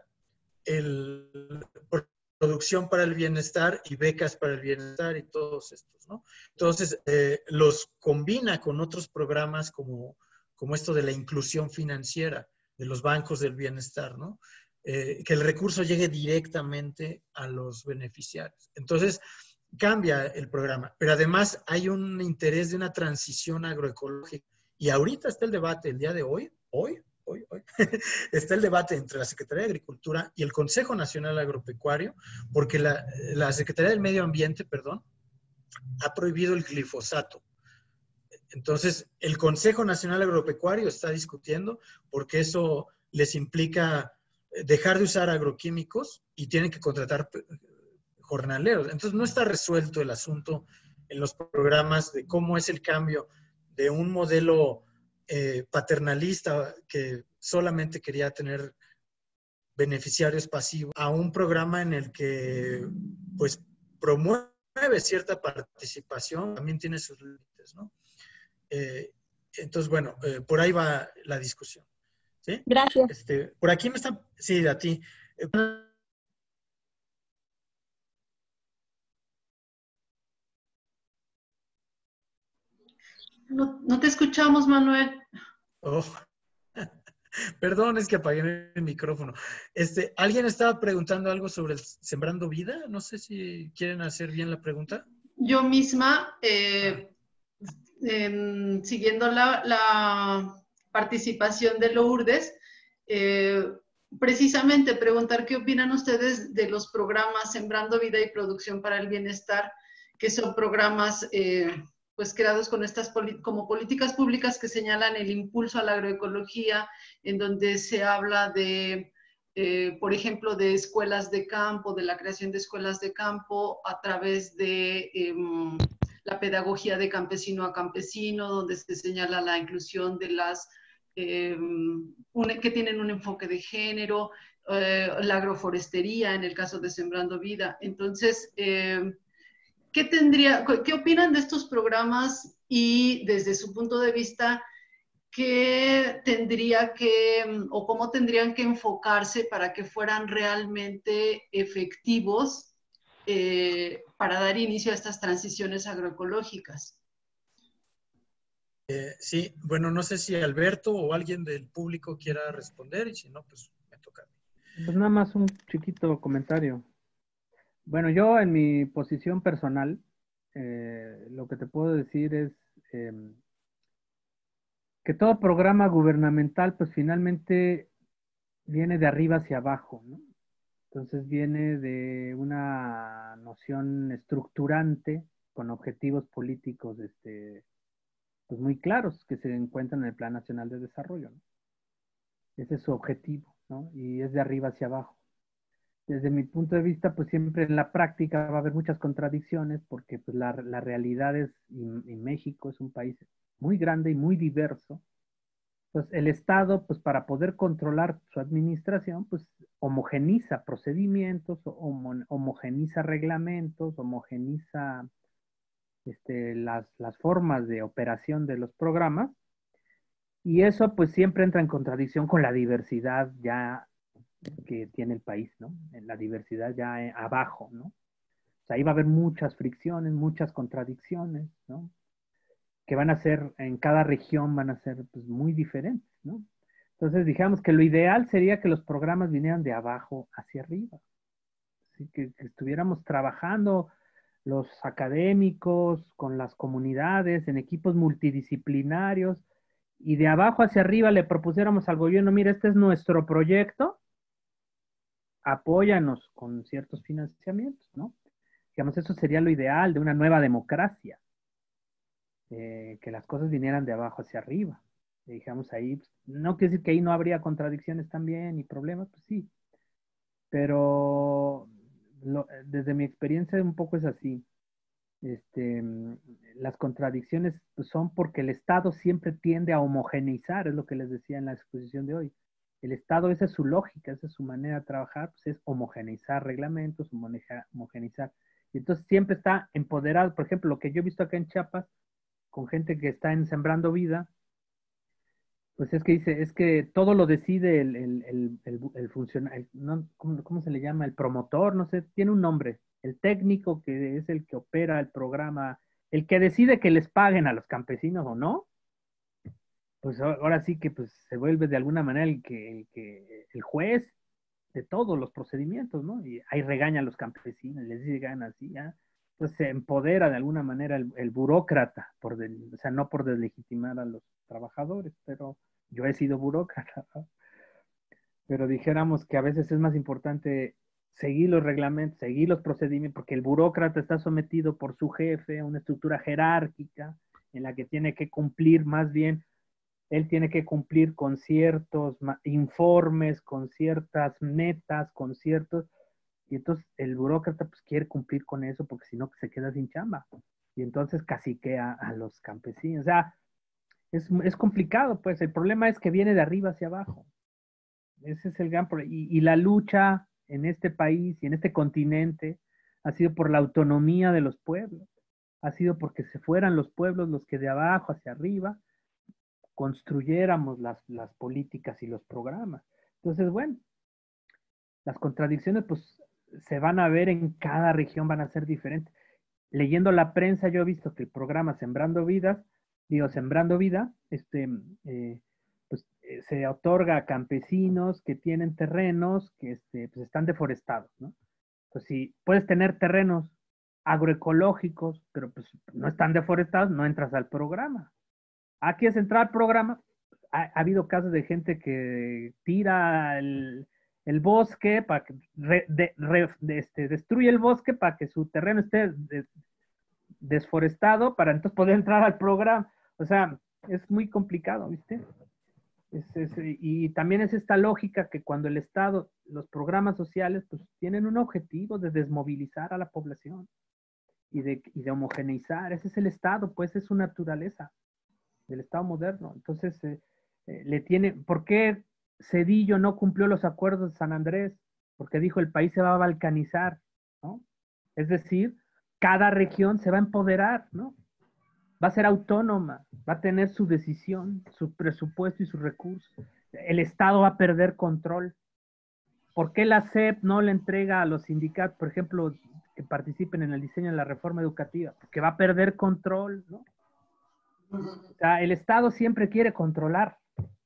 producción para el bienestar y becas para el bienestar y todos estos, ¿no? Entonces, los combina con otros programas como esto de la inclusión financiera, de los bancos del bienestar, ¿no? Que el recurso llegue directamente a los beneficiarios. Entonces, cambia el programa, pero además hay un interés de una transición agroecológica. Y ahorita está el debate, el día de hoy, está el debate entre la Secretaría de Agricultura y el Consejo Nacional Agropecuario, porque la Secretaría del Medio Ambiente, ha prohibido el glifosato. Entonces, el Consejo Nacional Agropecuario está discutiendo porque eso les implica dejar de usar agroquímicos y tienen que contratar jornaleros. Entonces, no está resuelto el asunto en los programas de cómo es el cambio de un modelo paternalista que solamente quería tener beneficiarios pasivos a un programa en el que, pues, promueve cierta participación, también tiene sus límites, ¿no? Entonces, bueno, por ahí va la discusión. ¿Sí? Gracias. Por aquí me están... Sí, a ti. No te escuchamos, Manuel. Oh. Perdón, es que apagué el micrófono. ¿Alguien estaba preguntando algo sobre el Sembrando Vida? No sé si quieren hacer bien la pregunta. Yo misma, siguiendo la participación de Lourdes, precisamente preguntar qué opinan ustedes de los programas Sembrando Vida y Producción para el Bienestar, que son programas pues creados con estas como políticas públicas que señalan el impulso a la agroecología, en donde se habla de, por ejemplo, de escuelas de campo, de la creación de escuelas de campo a través de la pedagogía de campesino a campesino, donde se señala la inclusión de las que tienen un enfoque de género, la agroforestería en el caso de Sembrando Vida. Entonces, ¿qué opinan de estos programas y desde su punto de vista, qué tendría que o cómo tendrían que enfocarse para que fueran realmente efectivos para dar inicio a estas transiciones agroecológicas? Sí, bueno, no sé si Alberto o alguien del público quiera responder, y si no, pues me toca a mí. Pues nada más un chiquito comentario. Bueno, yo en mi posición personal, lo que te puedo decir es que todo programa gubernamental, pues finalmente viene de arriba hacia abajo, ¿no? Entonces viene de una noción estructurante con objetivos políticos pues muy claros que se encuentran en el Plan Nacional de Desarrollo, ¿no? Ese es su objetivo, ¿no? Y es de arriba hacia abajo. Desde mi punto de vista, pues siempre en la práctica va a haber muchas contradicciones porque pues la realidad es, y México es un país muy grande y muy diverso. Entonces el Estado, pues para poder controlar su administración, pues homogeniza procedimientos, homogeniza reglamentos, homogeniza las formas de operación de los programas, y eso pues siempre entra en contradicción con la diversidad ya que tiene el país, ¿no? En la diversidad ya abajo, ¿no? O sea, ahí va a haber muchas fricciones, muchas contradicciones, ¿no? Que van a ser, en cada región van a ser pues, muy diferentes, ¿no? Entonces, digamos que lo ideal sería que los programas vinieran de abajo hacia arriba. ¿Sí? Que estuviéramos trabajando los académicos con las comunidades, en equipos multidisciplinarios, y de abajo hacia arriba le propusiéramos al gobierno, mira, este es nuestro proyecto, apóyanos con ciertos financiamientos, ¿no? Digamos, eso sería lo ideal de una nueva democracia, que las cosas vinieran de abajo hacia arriba. Digamos, ahí, pues, no quiere decir que ahí no habría contradicciones también y problemas, pues sí, pero desde mi experiencia un poco es así. Las contradicciones pues, son porque el Estado siempre tiende a homogeneizar, es lo que les decía en la exposición de hoy. El Estado, esa es su lógica, esa es su manera de trabajar, pues es homogeneizar reglamentos, homogeneizar. Y entonces siempre está empoderado. Por ejemplo, lo que yo he visto acá en Chiapas, con gente que está en Sembrando Vida, pues es que dice, es que todo lo decide el funcionario, no, ¿cómo se le llama? El promotor, no sé, tiene un nombre. El técnico que es el que opera el programa, el que decide que les paguen a los campesinos o no, pues ahora sí que pues, se vuelve de alguna manera el juez de todos los procedimientos, ¿no? Y ahí regaña a los campesinos, les dice que hagan así, ¿ya? Entonces se empodera de alguna manera el burócrata, o sea, no por deslegitimar a los trabajadores, pero yo he sido burócrata, ¿no? Pero dijéramos que a veces es más importante seguir los reglamentos, seguir los procedimientos, porque el burócrata está sometido por su jefe a una estructura jerárquica en la que tiene que cumplir más bien, él tiene que cumplir con ciertos informes, con ciertas metas, con ciertos, y entonces el burócrata pues quiere cumplir con eso porque si no se queda sin chamba. Y entonces caciquea a los campesinos. O sea, es complicado, pues el problema es que viene de arriba hacia abajo. Ese es el gran problema. Y la lucha en este país y en este continente ha sido por la autonomía de los pueblos. Ha sido porque se fueran los pueblos los que de abajo hacia arriba construyéramos las políticas y los programas. Entonces, bueno, las contradicciones pues se van a ver en cada región, van a ser diferentes. Leyendo la prensa yo he visto que el programa Sembrando Vida, pues se otorga a campesinos que tienen terrenos que pues están deforestados, ¿no? Pues si puedes tener terrenos agroecológicos, pero pues no están deforestados, no entras al programa. Aquí es entrar al programa. Ha habido casos de gente que tira el bosque para que destruye el bosque para que su terreno esté desforestado para entonces poder entrar al programa. O sea, es muy complicado, ¿viste? Y también es esta lógica que cuando el Estado, los programas sociales, pues tienen un objetivo de desmovilizar a la población y de homogeneizar. Ese es el Estado, pues es su naturaleza del Estado moderno. Entonces, ¿por qué Zedillo no cumplió los acuerdos de San Andrés? Porque dijo el país se va a balcanizar, ¿no? Es decir, cada región se va a empoderar, ¿no? Va a ser autónoma, va a tener su decisión, su presupuesto y sus recursos. El Estado va a perder control. ¿Por qué la SEP no le entrega a los sindicatos, por ejemplo, que participen en el diseño de la reforma educativa? Porque va a perder control, ¿no? O sea, el Estado siempre quiere controlar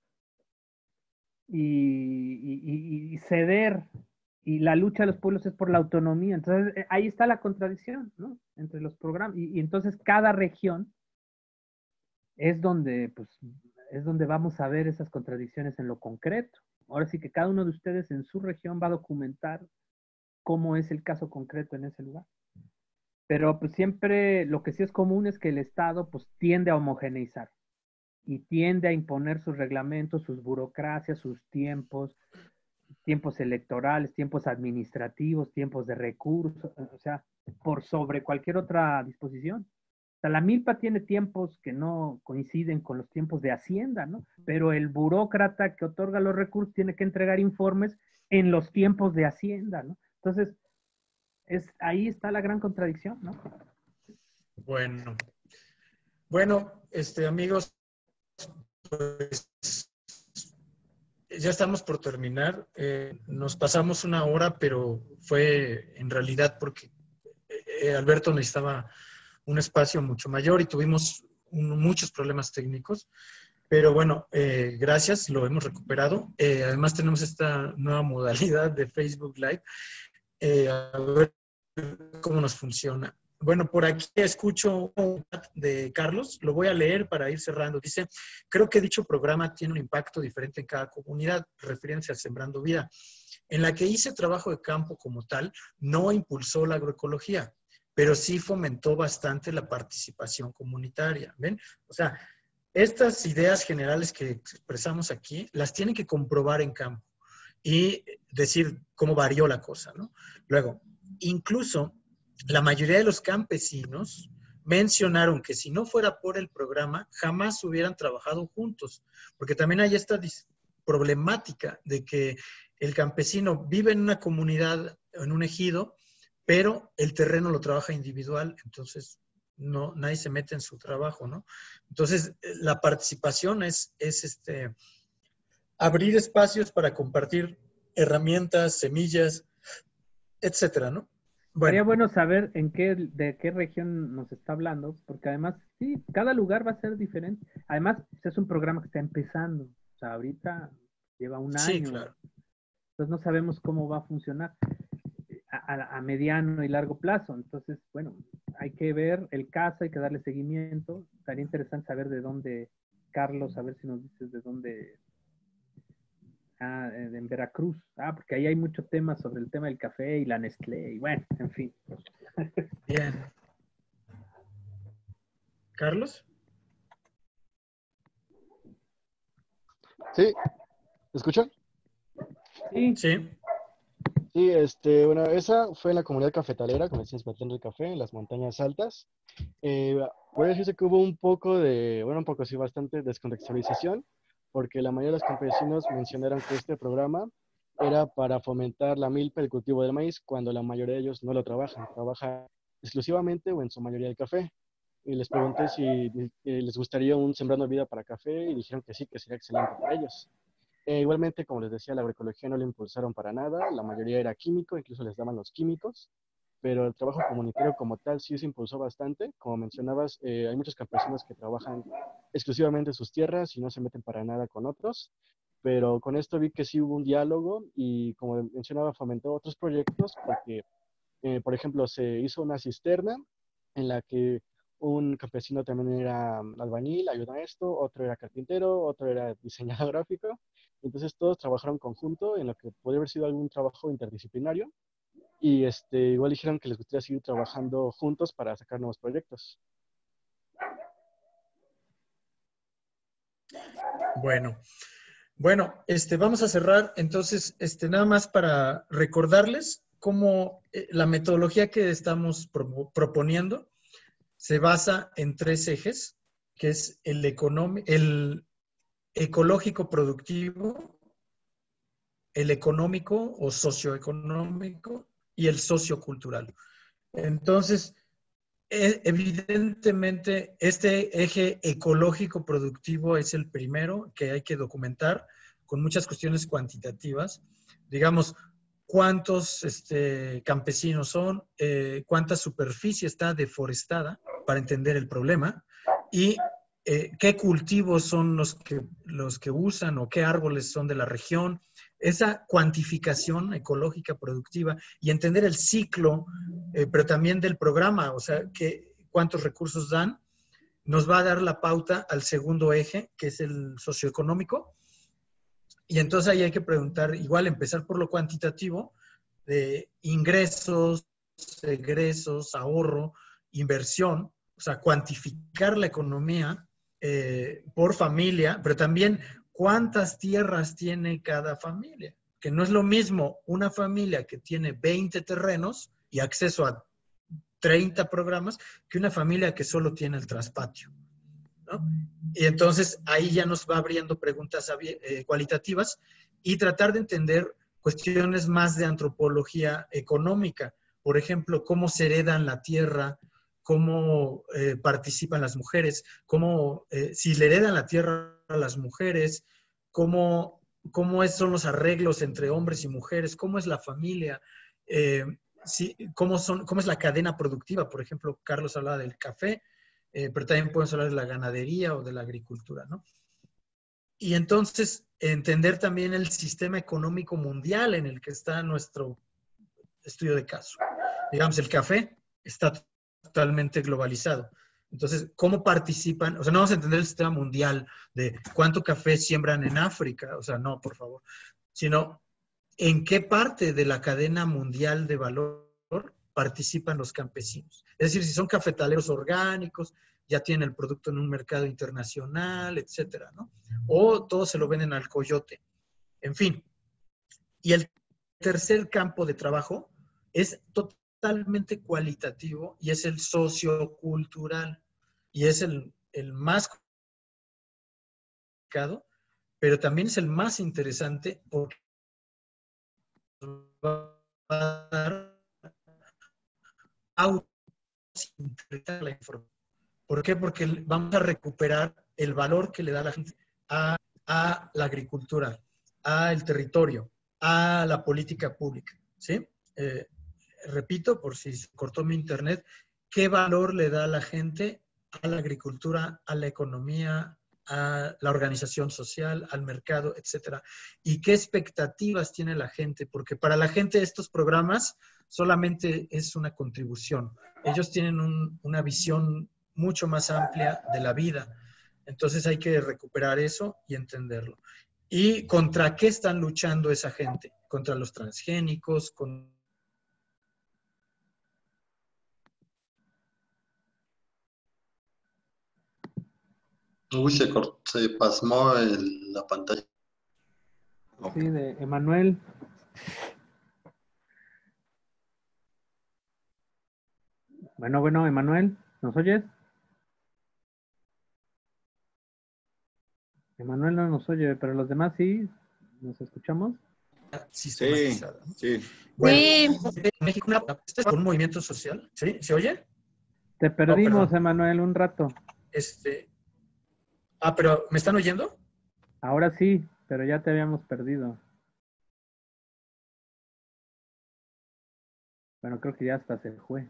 y ceder, y la lucha de los pueblos es por la autonomía. Entonces, ahí está la contradicción, ¿no? Entre los programas. Y entonces cada región es donde vamos a ver esas contradicciones en lo concreto. Ahora sí que cada uno de ustedes en su región va a documentar cómo es el caso concreto en ese lugar. Pero pues siempre lo que sí es común es que el Estado pues tiende a homogeneizar y tiende a imponer sus reglamentos, sus burocracias, sus tiempos electorales, tiempos administrativos, tiempos de recursos, o sea, por sobre cualquier otra disposición. O sea, la milpa tiene tiempos que no coinciden con los tiempos de Hacienda, ¿no? Pero el burócrata que otorga los recursos tiene que entregar informes en los tiempos de Hacienda, ¿no? Entonces, ahí está la gran contradicción, ¿no? Bueno, amigos, pues ya estamos por terminar. Nos pasamos una hora, pero fue en realidad porque Alberto necesitaba un espacio mucho mayor y tuvimos muchos problemas técnicos. Pero bueno, gracias, lo hemos recuperado. Además tenemos esta nueva modalidad de Facebook Live. A ver cómo nos funciona. Bueno, por aquí escucho un chat de Carlos, lo voy a leer para ir cerrando. Dice, creo que dicho programa tiene un impacto diferente en cada comunidad, refiriéndose a Sembrando Vida. En la que hice trabajo de campo como tal, no impulsó la agroecología, pero sí fomentó bastante la participación comunitaria. ¿Ven? O sea, estas ideas generales que expresamos aquí, las tienen que comprobar en campo y decir cómo varió la cosa, ¿no? Luego, incluso la mayoría de los campesinos mencionaron que si no fuera por el programa, jamás hubieran trabajado juntos, porque también hay esta problemática de que el campesino vive en una comunidad, en un ejido, pero el terreno lo trabaja individual, entonces no, nadie se mete en su trabajo, ¿no? Entonces, la participación es abrir espacios para compartir herramientas, semillas, etcétera, ¿no? Sería bueno saber de qué región nos está hablando, porque además, sí, cada lugar va a ser diferente. Además, es un programa que está empezando. O sea, ahorita lleva un año. Sí, claro. Entonces no sabemos cómo va a funcionar a mediano y largo plazo. Entonces, bueno, hay que ver el caso, hay que darle seguimiento. Estaría interesante saber de dónde, Carlos, a ver si nos dices de dónde. En Veracruz. Porque ahí hay mucho tema sobre el tema del café y la Nestlé. Y bueno, en fin. Bien. ¿Carlos? Sí. ¿Me escuchan? Sí. Sí. Sí, bueno, esa fue en la comunidad cafetalera, como decías, Plantando el Café, en las montañas altas. Puede decirse que hubo un poco sí, bastante descontextualización, porque la mayoría de los campesinos mencionaron que este programa era para fomentar la milpa y el cultivo del maíz, cuando la mayoría de ellos no lo trabajan exclusivamente o en su mayoría el café. Y les pregunté si les gustaría un Sembrando Vida para café y dijeron que sí, que sería excelente para ellos. Igualmente, como les decía, la agroecología no lo impulsaron para nada, la mayoría era químico, incluso les daban los químicos, pero el trabajo comunitario como tal sí se impulsó bastante. Como mencionabas, hay muchos campesinos que trabajan exclusivamente en sus tierras y no se meten para nada con otros, pero con esto vi que sí hubo un diálogo y, como mencionaba, fomentó otros proyectos porque, por ejemplo, se hizo una cisterna en la que un campesino también era albañil, ayudó a esto, otro era carpintero, otro era diseñador gráfico. Entonces todos trabajaron conjunto en lo que podría haber sido algún trabajo interdisciplinario. Y igual dijeron que les gustaría seguir trabajando juntos para sacar nuevos proyectos. Bueno, vamos a cerrar. Entonces, nada más para recordarles cómo la metodología que estamos proponiendo se basa en 3 ejes, que es el ecológico productivo, el económico o socioeconómico y el sociocultural. Entonces, evidentemente, este eje ecológico productivo es el primero que hay que documentar con muchas cuestiones cuantitativas. Digamos, cuántos campesinos son, cuánta superficie está deforestada para entender el problema y qué cultivos son los que usan o qué árboles son de la región. Esa cuantificación ecológica productiva y entender el ciclo, pero también del programa, o sea, cuántos recursos dan, nos va a dar la pauta al segundo eje, que es el socioeconómico. Y entonces ahí hay que preguntar, igual empezar por lo cuantitativo, de ingresos, egresos, ahorro, inversión, o sea, cuantificar la economía por familia, pero también cuántas tierras tiene cada familia. Que no es lo mismo una familia que tiene 20 terrenos y acceso a 30 programas que una familia que solo tiene el traspatio, ¿no? Y entonces ahí ya nos va abriendo preguntas cualitativas y tratar de entender cuestiones más de antropología económica. Por ejemplo, cómo se heredan la tierra, cómo participan las mujeres, si le heredan la tierra a las mujeres, cómo son los arreglos entre hombres y mujeres, cómo es la familia, cómo es la cadena productiva. Por ejemplo, Carlos hablaba del café, pero también podemos hablar de la ganadería o de la agricultura, ¿no? Y entonces entender también el sistema económico mundial en el que está nuestro estudio de caso. Digamos, el café está totalmente globalizado. Entonces, ¿cómo participan? O sea, no vamos a entender el sistema mundial de cuánto café siembran en África, o sea, no, por favor, sino en qué parte de la cadena mundial de valor participan los campesinos. Es decir, si son cafetaleros orgánicos, ya tienen el producto en un mercado internacional, etcétera, ¿no? O todos se lo venden al coyote. En fin. Y el tercer campo de trabajo es totalmente cualitativo y es el sociocultural. Y es el más complicado, pero también es el más interesante porque va a dar la información. ¿Por qué? Porque vamos a recuperar el valor que le da la gente a la agricultura, al territorio, a la política pública, ¿sí? Repito, por si se cortó mi internet, ¿qué valor le da la gente a la agricultura, a la economía, a la organización social, al mercado, etcétera? ¿Y qué expectativas tiene la gente? Porque para la gente estos programas solamente es una contribución. Ellos tienen una visión mucho más amplia de la vida. Entonces hay que recuperar eso y entenderlo. ¿Y contra qué están luchando esa gente? Contra los transgénicos, Uy, se pasmó la pantalla. Sí, de Emanuel. Bueno, Emanuel, ¿nos oyes? Emanuel no nos oye, pero los demás sí, ¿nos escuchamos? Sistematizada, ¿no? Sí. Bueno, México es un movimiento social, ¿sí? ¿Se oye? Te perdimos, Emanuel, un rato. Pero ¿me están oyendo? Ahora sí, pero ya te habíamos perdido. Bueno, creo que ya hasta se fue.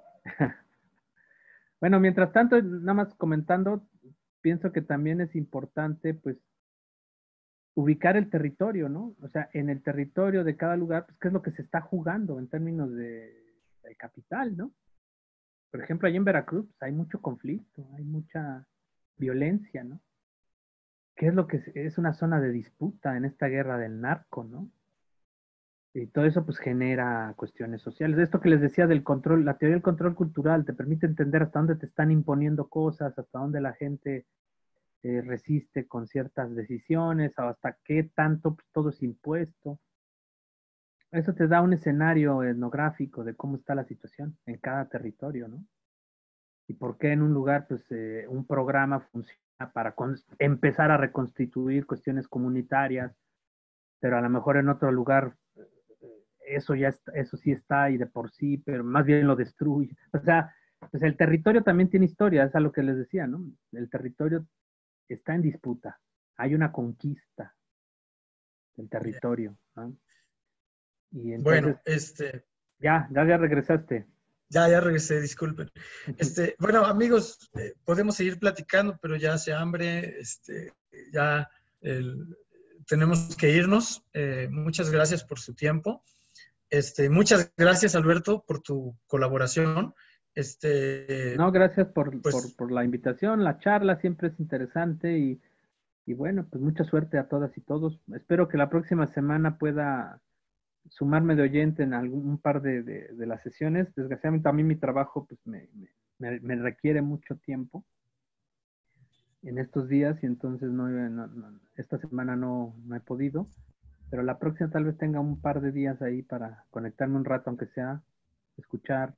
Bueno, mientras tanto, nada más comentando, pienso que también es importante, pues, ubicar el territorio, ¿no? O sea, en el territorio de cada lugar, pues, ¿qué es lo que se está jugando en términos de capital, ¿no? Por ejemplo, allí en Veracruz pues, hay mucho conflicto, hay mucha violencia, ¿no? ¿Qué es lo que es una zona de disputa en esta guerra del narco, ¿no? Y todo eso pues genera cuestiones sociales. Esto que les decía del control, la teoría del control cultural te permite entender hasta dónde te están imponiendo cosas, hasta dónde la gente resiste con ciertas decisiones, o hasta qué tanto pues, todo es impuesto. Eso te da un escenario etnográfico de cómo está la situación en cada territorio, ¿no? Y por qué en un lugar pues un programa funciona para empezar a reconstituir cuestiones comunitarias, pero a lo mejor en otro lugar eso sí está y de por sí, pero más bien lo destruye. O sea, pues el territorio también tiene historia, es a lo que les decía, ¿no? El territorio está en disputa, hay una conquista del territorio, ¿no? Y entonces, bueno, ya regresaste. Ya regresé, disculpen. Bueno, amigos, podemos seguir platicando, pero ya hace hambre, ya tenemos que irnos. Muchas gracias por su tiempo. Muchas gracias, Alberto, por tu colaboración. No, gracias por la invitación. La charla siempre es interesante y bueno, pues mucha suerte a todas y todos. Espero que la próxima semana pueda sumarme de oyente en un par de las sesiones. Desgraciadamente a mí mi trabajo pues me requiere mucho tiempo en estos días y entonces esta semana no he podido, pero la próxima tal vez tenga un par de días ahí para conectarme un rato, aunque sea escuchar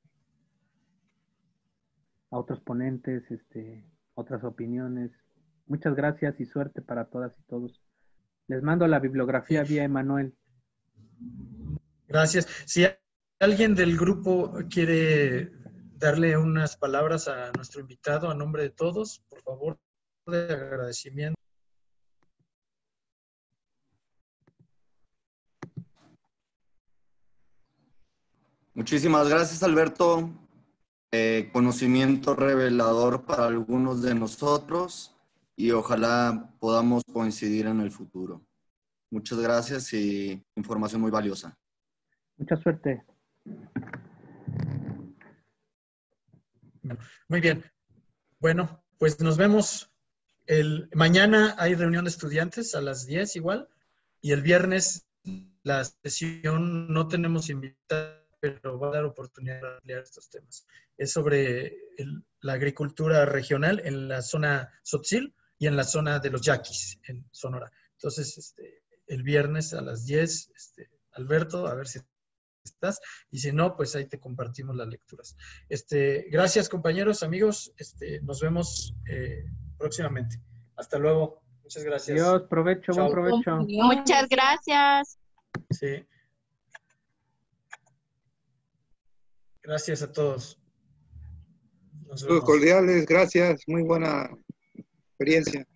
a otros ponentes, otras opiniones. Muchas gracias y suerte para todas y todos. Les mando la bibliografía vía Emanuel. Gracias. Si alguien del grupo quiere darle unas palabras a nuestro invitado a nombre de todos, por favor, de agradecimiento. Muchísimas gracias, Alberto. Conocimiento revelador para algunos de nosotros y ojalá podamos coincidir en el futuro. Muchas gracias y información muy valiosa. Mucha suerte. Muy bien. Bueno, pues nos vemos. Mañana hay reunión de estudiantes a las 10 igual, y el viernes la sesión no tenemos invitados, pero va a dar oportunidad de ampliar estos temas. Es sobre la agricultura regional en la zona Tzotzil y en la zona de los Yaquis, en Sonora. Entonces, el viernes a las 10, Alberto, a ver si estás, y si no, pues ahí te compartimos las lecturas. Gracias, compañeros, amigos, nos vemos próximamente. Hasta luego. Muchas gracias. Adiós, provecho, Chao. buen provecho. Muchas gracias. Sí. Gracias a todos. Nos Saludos vemos. cordiales, gracias, muy buena experiencia.